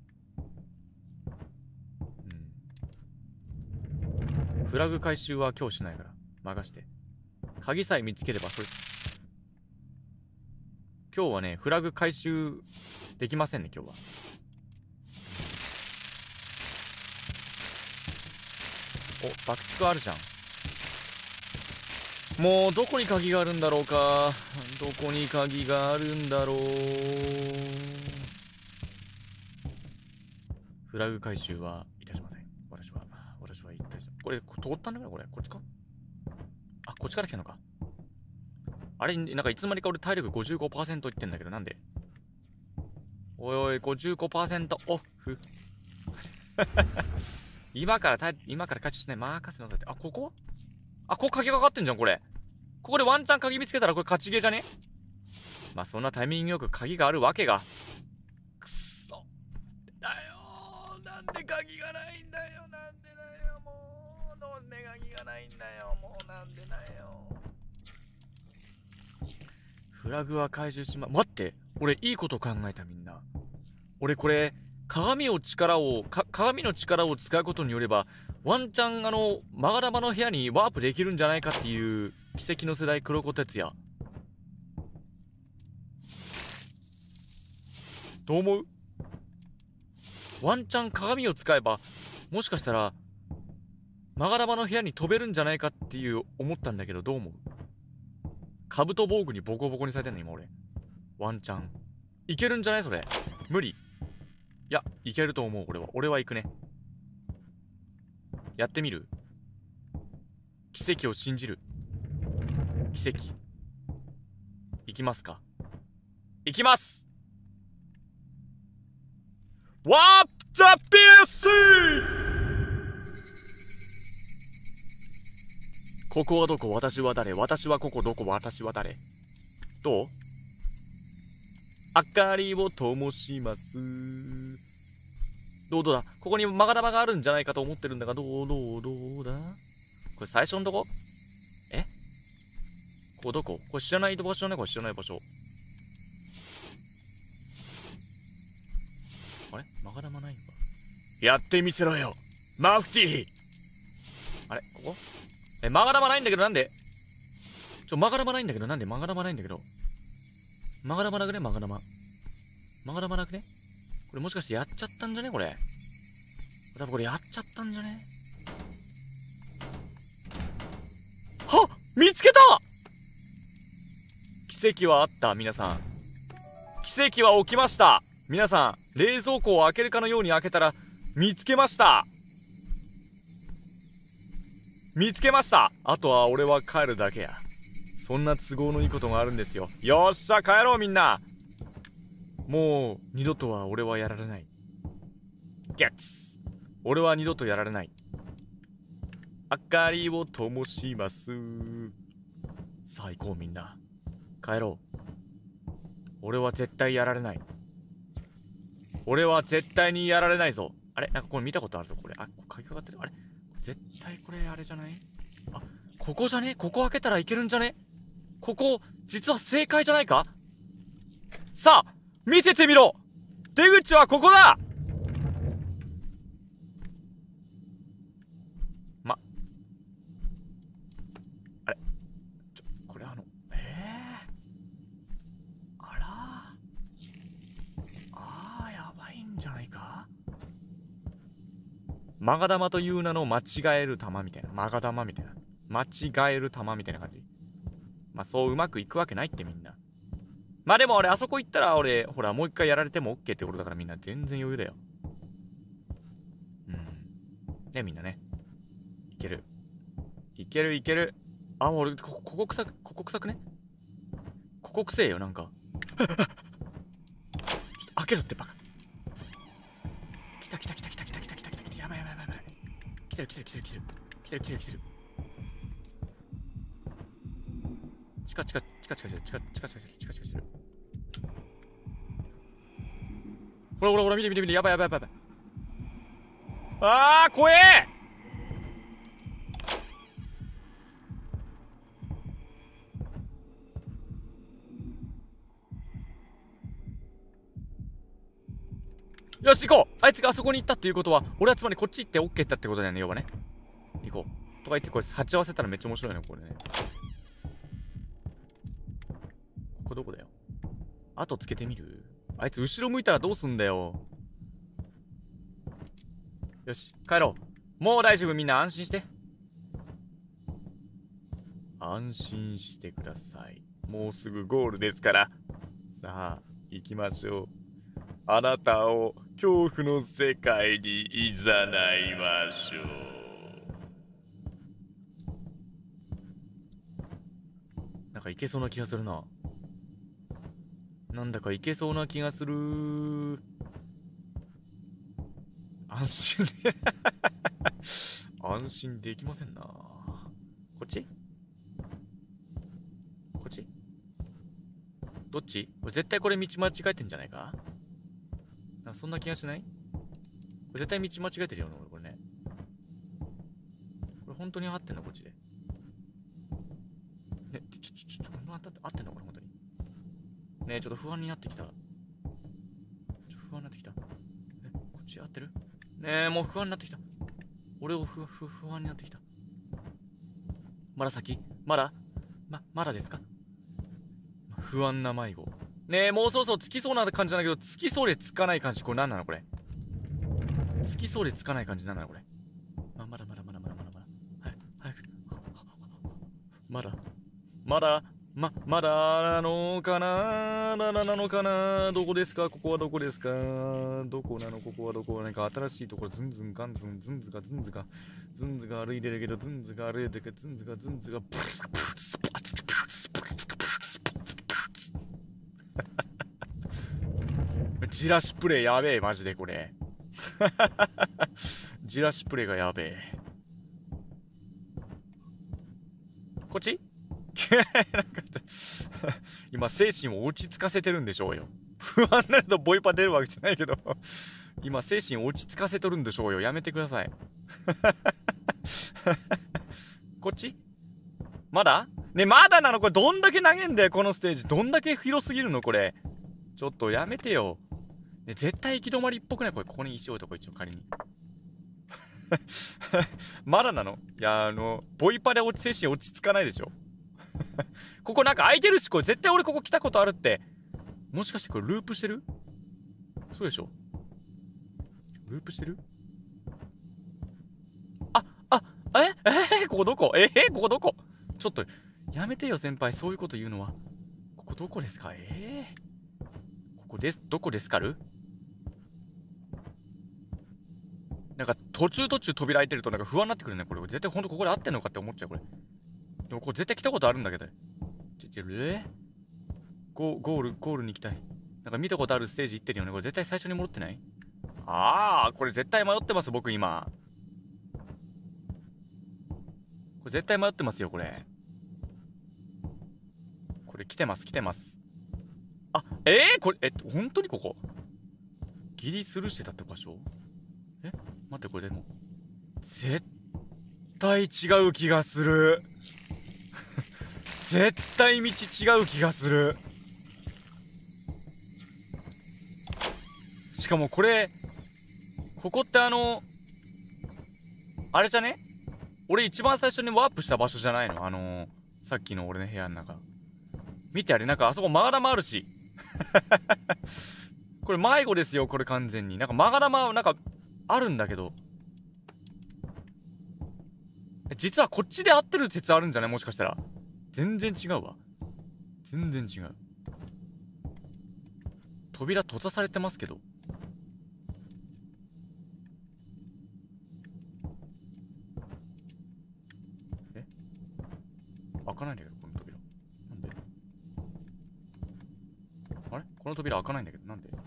フラグ回収は今日しないから任して。鍵さえ見つければそれ。今日はね、フラグ回収できませんね、今日は。お、爆竹あるじゃん。もうどこに鍵があるんだろうか。どこに鍵があるんだろう。フラグ回収はいたしません。私は一体これ通ったんだよ、これ。こっちか？こっちから来たのか。あれ、なんかいつまにか俺体力 55% いってんだけど、なんで？おい、55% オフ。今から回収しない。任せなさいって。ここ鍵かかってんじゃん、これ。ここでワンチャン鍵見つけたらこれ勝ちゲーじゃね？まあそんなタイミングよく鍵があるわけが。くっそ。だよ。なんで鍵がないんだよ。なんでだよ。もう。なんで鍵がないんだよ。もうなんでだよ。フラグは回収し待って。俺いいこと考えた、みんな。俺これ、鏡の力を使うことによれば、ワンチャンマガダマの部屋にワープできるんじゃないかっていう奇跡の世代黒子哲也。どう思う？ワンチャン鏡を使えば、もしかしたらマガラバの部屋に飛べるんじゃないかっていう思ったんだけど、どう思う？カブト防具にボコボコにされてんの今俺。ワンチャンいけるんじゃないそれ。無理。いや、いけると思う俺は行くね。やってみる？奇跡を信じる。奇跡。行きますか？行きます。ワープザピース！ここはどこ？私は誰？私はここどこ？私は誰？どう？明かりを灯します。どうだ？ここにマガダバがあるんじゃないかと思ってるんだが、どうだ？これ最初のとこ？え？ここどこ？これ知らない場所ね、これ知らない場所。あれ？マガダバないんか？やってみせろよ、マフティー！あれ？ここ？マガダバないんだけどなんで？マガダバないんだけどなんで？マガダバないんだけど。マガダバなくね？マガダバなくね？これもしかしてやっちゃったんじゃね？これ。多分これやっちゃったんじゃね？はっ！見つけた！奇跡はあった、皆さん。奇跡は起きました。皆さん、冷蔵庫を開けるかのように開けたら、見つけました。見つけました。あとは俺は帰るだけや。そんな都合のいいことがあるんですよ。よっしゃ、帰ろうみんな。もう二度とは俺はやられない。ゲッツ！俺は二度とやられない。明かりを灯します。さあ行こうみんな。帰ろう。俺は絶対やられない。俺は絶対にやられないぞ。あれ？なんかこれ見たことあるぞこれ。あ、鍵かかってる。あれ？絶対これあれじゃない？あ、ここじゃね？ここ開けたらいけるんじゃね？ここ実は正解じゃないか？さあ見せてみろ！出口はここだ！あれ？これあらやばいんじゃないか？マガダマという名の間違える玉みたいな。マガダマみたいな。間違える玉みたいな感じ。まあそううまくいくわけないってみんな。まあでも俺あそこ行ったら俺ほらもう一回やられても OK ってことだからみんな全然余裕だよ。ねみんなね。いける。いけるいける。あ、俺ここ臭くね？ここ臭えよなんか。開けろってバカ。来た。やばい。来てる。チカしてる。ほら見て。やばい。あー怖え！よし行こう！あいつがあそこに行ったっていうことは俺はつまりこっち行って OK ったってことだよね要はね。行こうとか言ってこれ鉢合わせたらめっちゃ面白いねこれね。ここどこだよ？後つけてみる？あいつ後ろ向いたらどうすんだよ。よし帰ろう。もう大丈夫みんな安心して。安心してください。もうすぐゴールですから。さあ行きましょう。あなたを恐怖の世界にいざないましょう。なんかいけそうな気がするな。なんだかいけそうな気がする。安心安心できませんな。こっちどっち？絶対これ道間違えてんじゃないか？なんかそんな気がしない？これ絶対道間違えてるよなこれね。これ本当に合ってんのこっちで。ね、合ってんのこれ本当に。ねえちょっと不安になってきた。不安になってきた。こっち合ってる？ねえもう不安になってきた。俺を不安になってきた。まだ先？まだですか？不安な迷子。ねえもうそろそろつきそうな感じなんだけど、つきそうでつかない感じ。これ何なのこれ。つきそうでつかない感じなんなのこれ。まだ。 まだまだなのかななのかな。どこですか、ここはどこですか、どこなの、ここはどこ。なんか新しいところ、ズンズンガンズン、ズンズが歩いてるけど、ズンズがブツブツパツプツプツプツプツプツ。ジラシプレイやべえ、マジでこれ。ジラシプレイがやべえ。こっちなんか今精神を落ち着かせてるんでしょうよ。不安になるとボイパ出るわけじゃないけど、今精神を落ち着かせとるんでしょうよ。やめてください。こっちまだね、まだなのこれ。どんだけ投げんだよこのステージ。どんだけ広すぎるのこれ。ちょっとやめてよ、ね、絶対行き止まりっぽくないこれ。ここに石置いとこ一応仮に。まだなの。いや、ボイパで精神落ち着かないでしょ。ここなんか空いてるし、これ絶対俺ここ来たことあるって。もしかしてこれループしてる？そうでしょ？ループしてる？ここどこ？ここどこ？ちょっとやめてよ先輩、そういうこと言うのは。ここどこですか？ここです。どこですかる？なんか途中扉開いてるとなんか不安になってくるねこれ。絶対ほんとここで合ってんのかって思っちゃうこれ。でもこれ絶対来たことあるんだけど。ゴールに行きたい。なんか見たことあるステージ行ってるよね。これ絶対最初に戻ってない？これ絶対迷ってます僕今。これ絶対迷ってますよこれ。これ来てます。これ本当にここギリスルーしてたって場所？待って、これでも絶対違う気がする。絶対道違う気がする。しかもこれ、ここってあれじゃね？俺一番最初にワープした場所じゃないの？さっきの俺の部屋の中。見てあれ、なんかあそこマガ玉あるし。これ迷子ですよ、これ完全に。なんかマガ玉なんかあるんだけど。実はこっちで合ってる説あるんじゃない？もしかしたら。全然違うわ。全然違う。扉閉ざされてますけど。開かないんだけど、この扉。なんで？あれ？この扉開かないんだけど、なんで？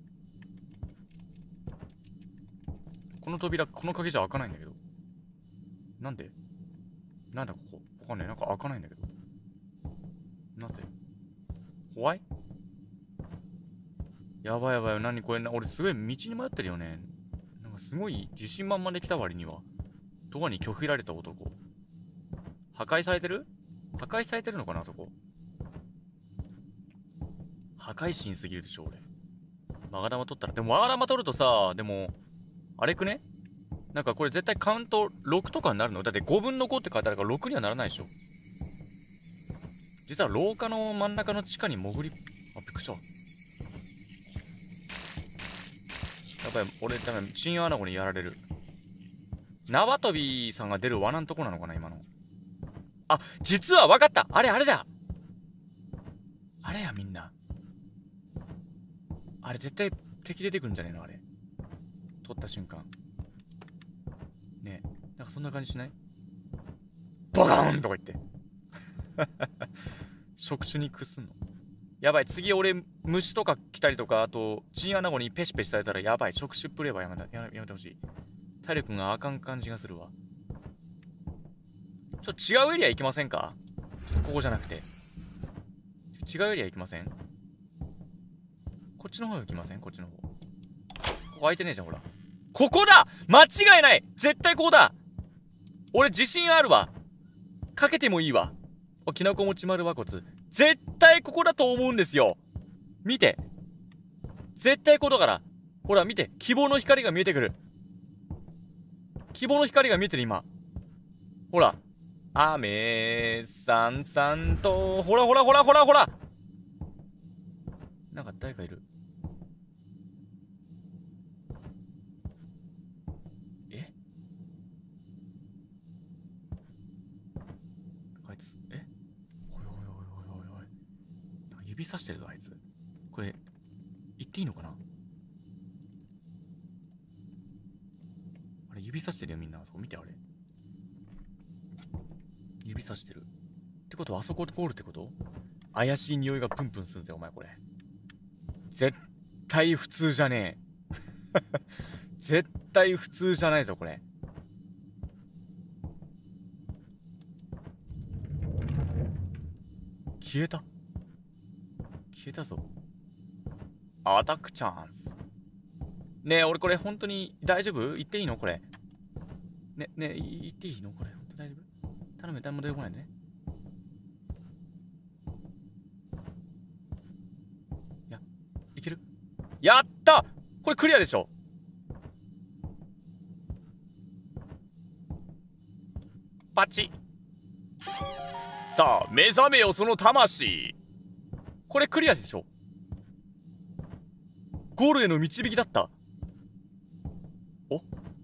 この扉、この鍵じゃ開かないんだけど。なんで？なんだここ。わかんない。なんか開かないんだけど。なぜ？怖い？やばい。何これ。俺すごい道に迷ってるよね。なんかすごい自信満々で来た割には。ドアに拒否られた男。破壊されてるのかな、あそこ。破壊神すぎるでしょ、俺。マガ玉取ったら。でもマガ玉取るとさ、でも、あれくね？なんかこれ絶対カウント6とかになるの？だって5分の5って書いてあるから6にはならないでしょ。実は廊下の真ん中の地下に潜り、びっくりした。やばい、俺多分チンアナゴにやられる。縄跳びさんが出る罠のとこなのかな今の。実は分かった。あれだ。あれや、みんな。あれ絶対敵出てくるんじゃねえのあれ。取った瞬間。ねえ、なんかそんな感じしない？ボカーンとか言って。触手に屈すんの。やばい、次俺虫とか来たりとか、あとチンアナゴにペシペシされたらやばい。触手プレイはやめてほしい。体力があかん感じがするわ。違うエリア行きませんか？ここじゃなくて。違うエリア行きません？こっちの方行きません？こっちの方。ここ空いてねえじゃん、ほら。ここだ！間違いない！絶対ここだ！俺自信あるわ。かけてもいいわ。きなこ餅丸和骨。絶対ここだと思うんですよ。見て。絶対ここだから。ほら見て。希望の光が見えてくる。希望の光が見えてる今。ほら。雨さんさんと、ほら。なんか誰かいる。あいつ、 これ、行っていいのかな？あれ、指さしてるよ、みんな。そこ見て、あれ。指さしてる。ってことは、あそこゴールってこと？怪しい匂いがプンプンするんぜ、お前、これ。絶対普通じゃねえ。絶対普通じゃないぞ、これ。消えた。消えたぞ。アタックチャンス。ねえ、俺これ本当に大丈夫？行っていいのこれ。ねえ、行っていいのこれ。本当大丈夫？頼む、誰も出てこないでね。いける？やった！これクリアでしょ？パチ。さあ、目覚めよその魂。これクリアでしょ？ゴールへの導きだった。お？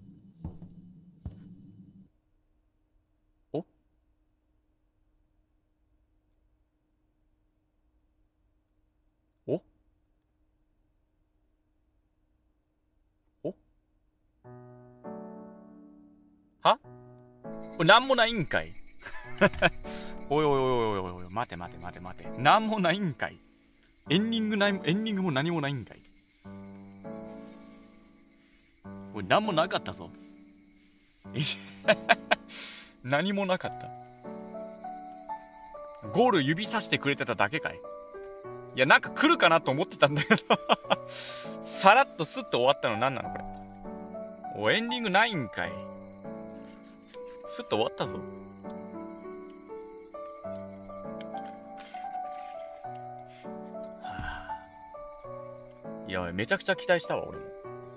お？お？お？は？これなんもないんかい。おいおいおいおいおいおい、待て待て待て待て。なんもないんかい。エンディングも何もないんかい。これなんもなかったぞ。何もなかった。ゴール指さしてくれてただけかい。いや、なんか来るかなと思ってたんだけどさらっとスッと終わったの何なのこれ。お、エンディングないんかい。スッと終わったぞ。いや、めちゃくちゃ期待したわ、俺も。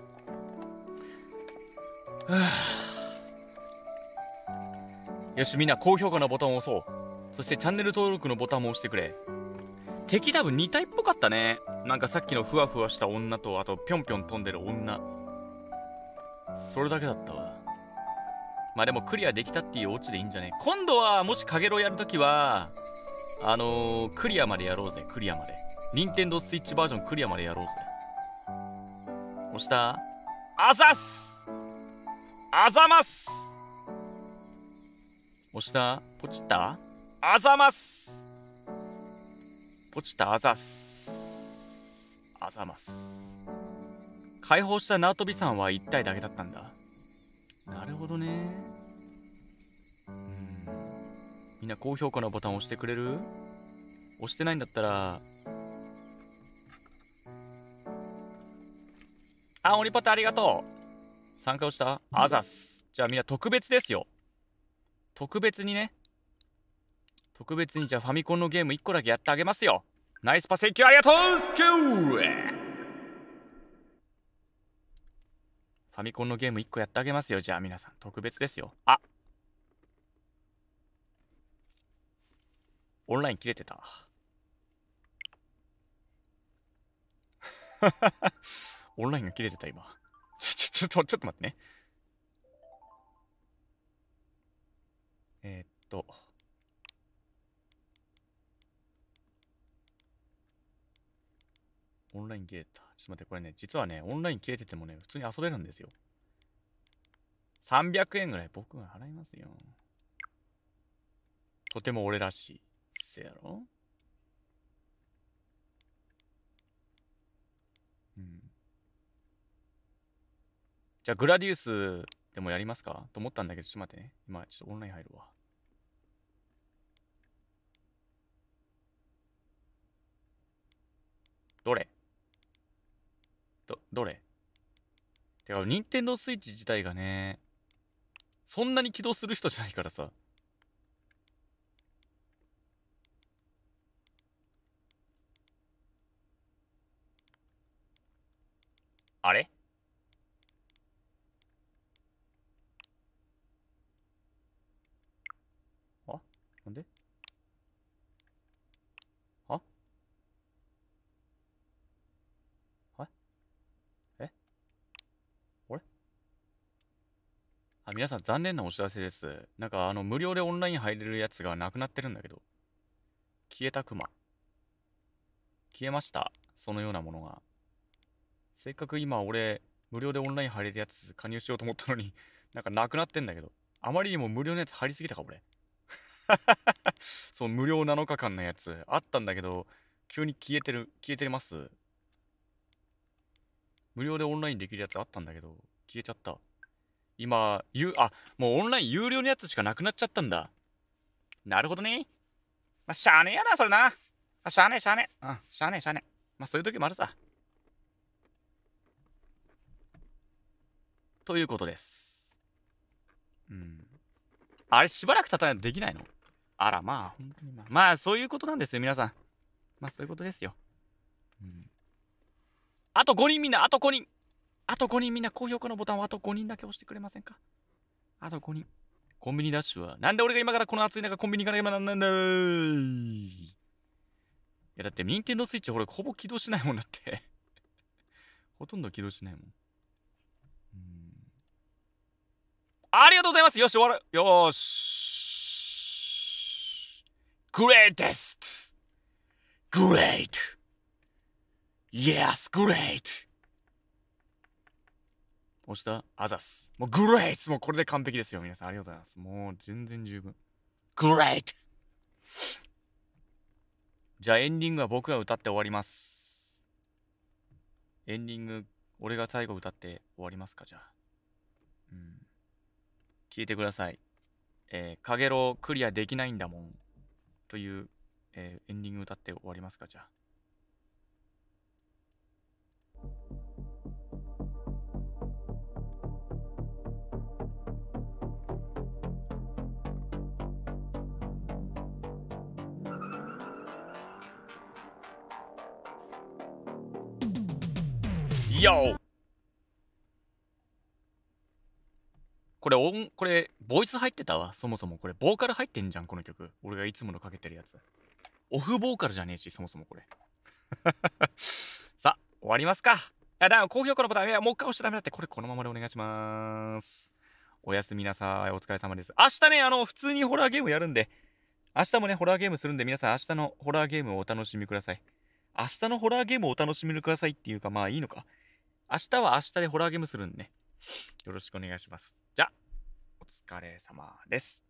よし、みんな高評価のボタンを押そう。そしてチャンネル登録のボタンも押してくれ。敵多分2体っぽかったね。なんかさっきのふわふわした女と、あとぴょんぴょん飛んでる女。それだけだったわ。まあでもクリアできたっていうオチでいいんじゃね？今度はもしカゲロウやるときはクリアまでやろうぜ。クリアまで。任天堂スイッチバージョンクリアまでやろうぜ。押した？あざっす！あざます！押した？ポチった？あざます！ポチったあざっす。あざます。解放した縄跳びさんは1体だけだったんだ。なるほどね。みんな高評価のボタン押してくれる？押してないんだったら、あ、オニパタありがとう。参加をしたあざっす。じゃあみんな特別ですよ。特別にね。特別にじゃあファミコンのゲーム1個だけやってあげますよ。ナイスパスキューありがとう。ファミコンのゲーム1個やってあげますよ。じゃあ皆さん特別ですよ。あ、オンライン切れてた。オンラインが切れてた今。ちょっと待ってね。オンライン切れた。ちょっと待って、これね、実はね、オンライン切れててもね、普通に遊べるんですよ。300円ぐらい僕が払いますよ。とても俺らしい。せやろ？うん。じゃあ、グラディウスでもやりますかと思ったんだけど、ちょっと待ってね。今、ちょっとオンライン入るわ。どれ？どれ？てか、任天堂スイッチ自体がね、そんなに起動する人じゃないからさ。あれ？あ？なんで？あ？え？俺？あ、皆さん残念なお知らせです。なんか無料でオンライン入れるやつがなくなってるんだけど。消えたクマ。消えました。 そのようなものが。せっかく今俺、無料でオンライン入れるやつ加入しようと思ったのに、なんかなくなってんだけど。あまりにも無料のやつ入りすぎたか、俺。そう、無料7日間のやつあったんだけど、急に消えてます。無料でオンラインできるやつあったんだけど、消えちゃった。今、もうオンライン有料のやつしかなくなっちゃったんだ。なるほどね。まあ、しゃあねえやな、それな。しゃあねえ、しゃあねえ。うん、しゃあねえ、しゃあねえ。まあ、そういう時もあるさ。ということです。うん。あれ、しばらく経たないとできないの？あら、まあ、本当にまあ、そういうことなんですよ、皆さん。まあ、そういうことですよ。うん。あと5人みんな、あと5人。あと5人みんな、高評価のボタンをあと5人だけ押してくれませんか？あと5人。コンビニダッシュは、なんで俺が今からこの暑い中コンビニ行かなきゃなんないんだー。いや、だって、任天堂スイッチ、ほぼ起動しないもんだって。ほとんど起動しないもん。ありがとうございます。よし、終わる。よーし。Greatest! Great! Yes, great! 押したあざす。もう Great! もうこれで完璧ですよ、皆さん。ありがとうございます。もう全然十分。Great! じゃあエンディングは僕が歌って終わります。エンディング、俺が最後歌って終わりますか、じゃあ。うん。聞いてください。かげろうクリアできないんだもん。という、エンディング歌って終わりますか、じゃあ。YO! これ、ボイス入ってたわ。そもそもこれ、ボーカル入ってんじゃん、この曲。俺がいつものかけてるやつ。オフボーカルじゃねえし、そもそもこれ。さあ、終わりますか。いや、だから高評価のボタン、いや、もう一回押しちゃダメだって。これ、このままでお願いします。おやすみなさい。お疲れ様です。明日ね、普通にホラーゲームやるんで、明日もね、ホラーゲームするんで、皆さん明日のホラーゲームをお楽しみください。明日のホラーゲームをお楽しみくださいっていうか、まあいいのか。明日は明日でホラーゲームするんでね。よろしくお願いします。じゃあ、お疲れ様です。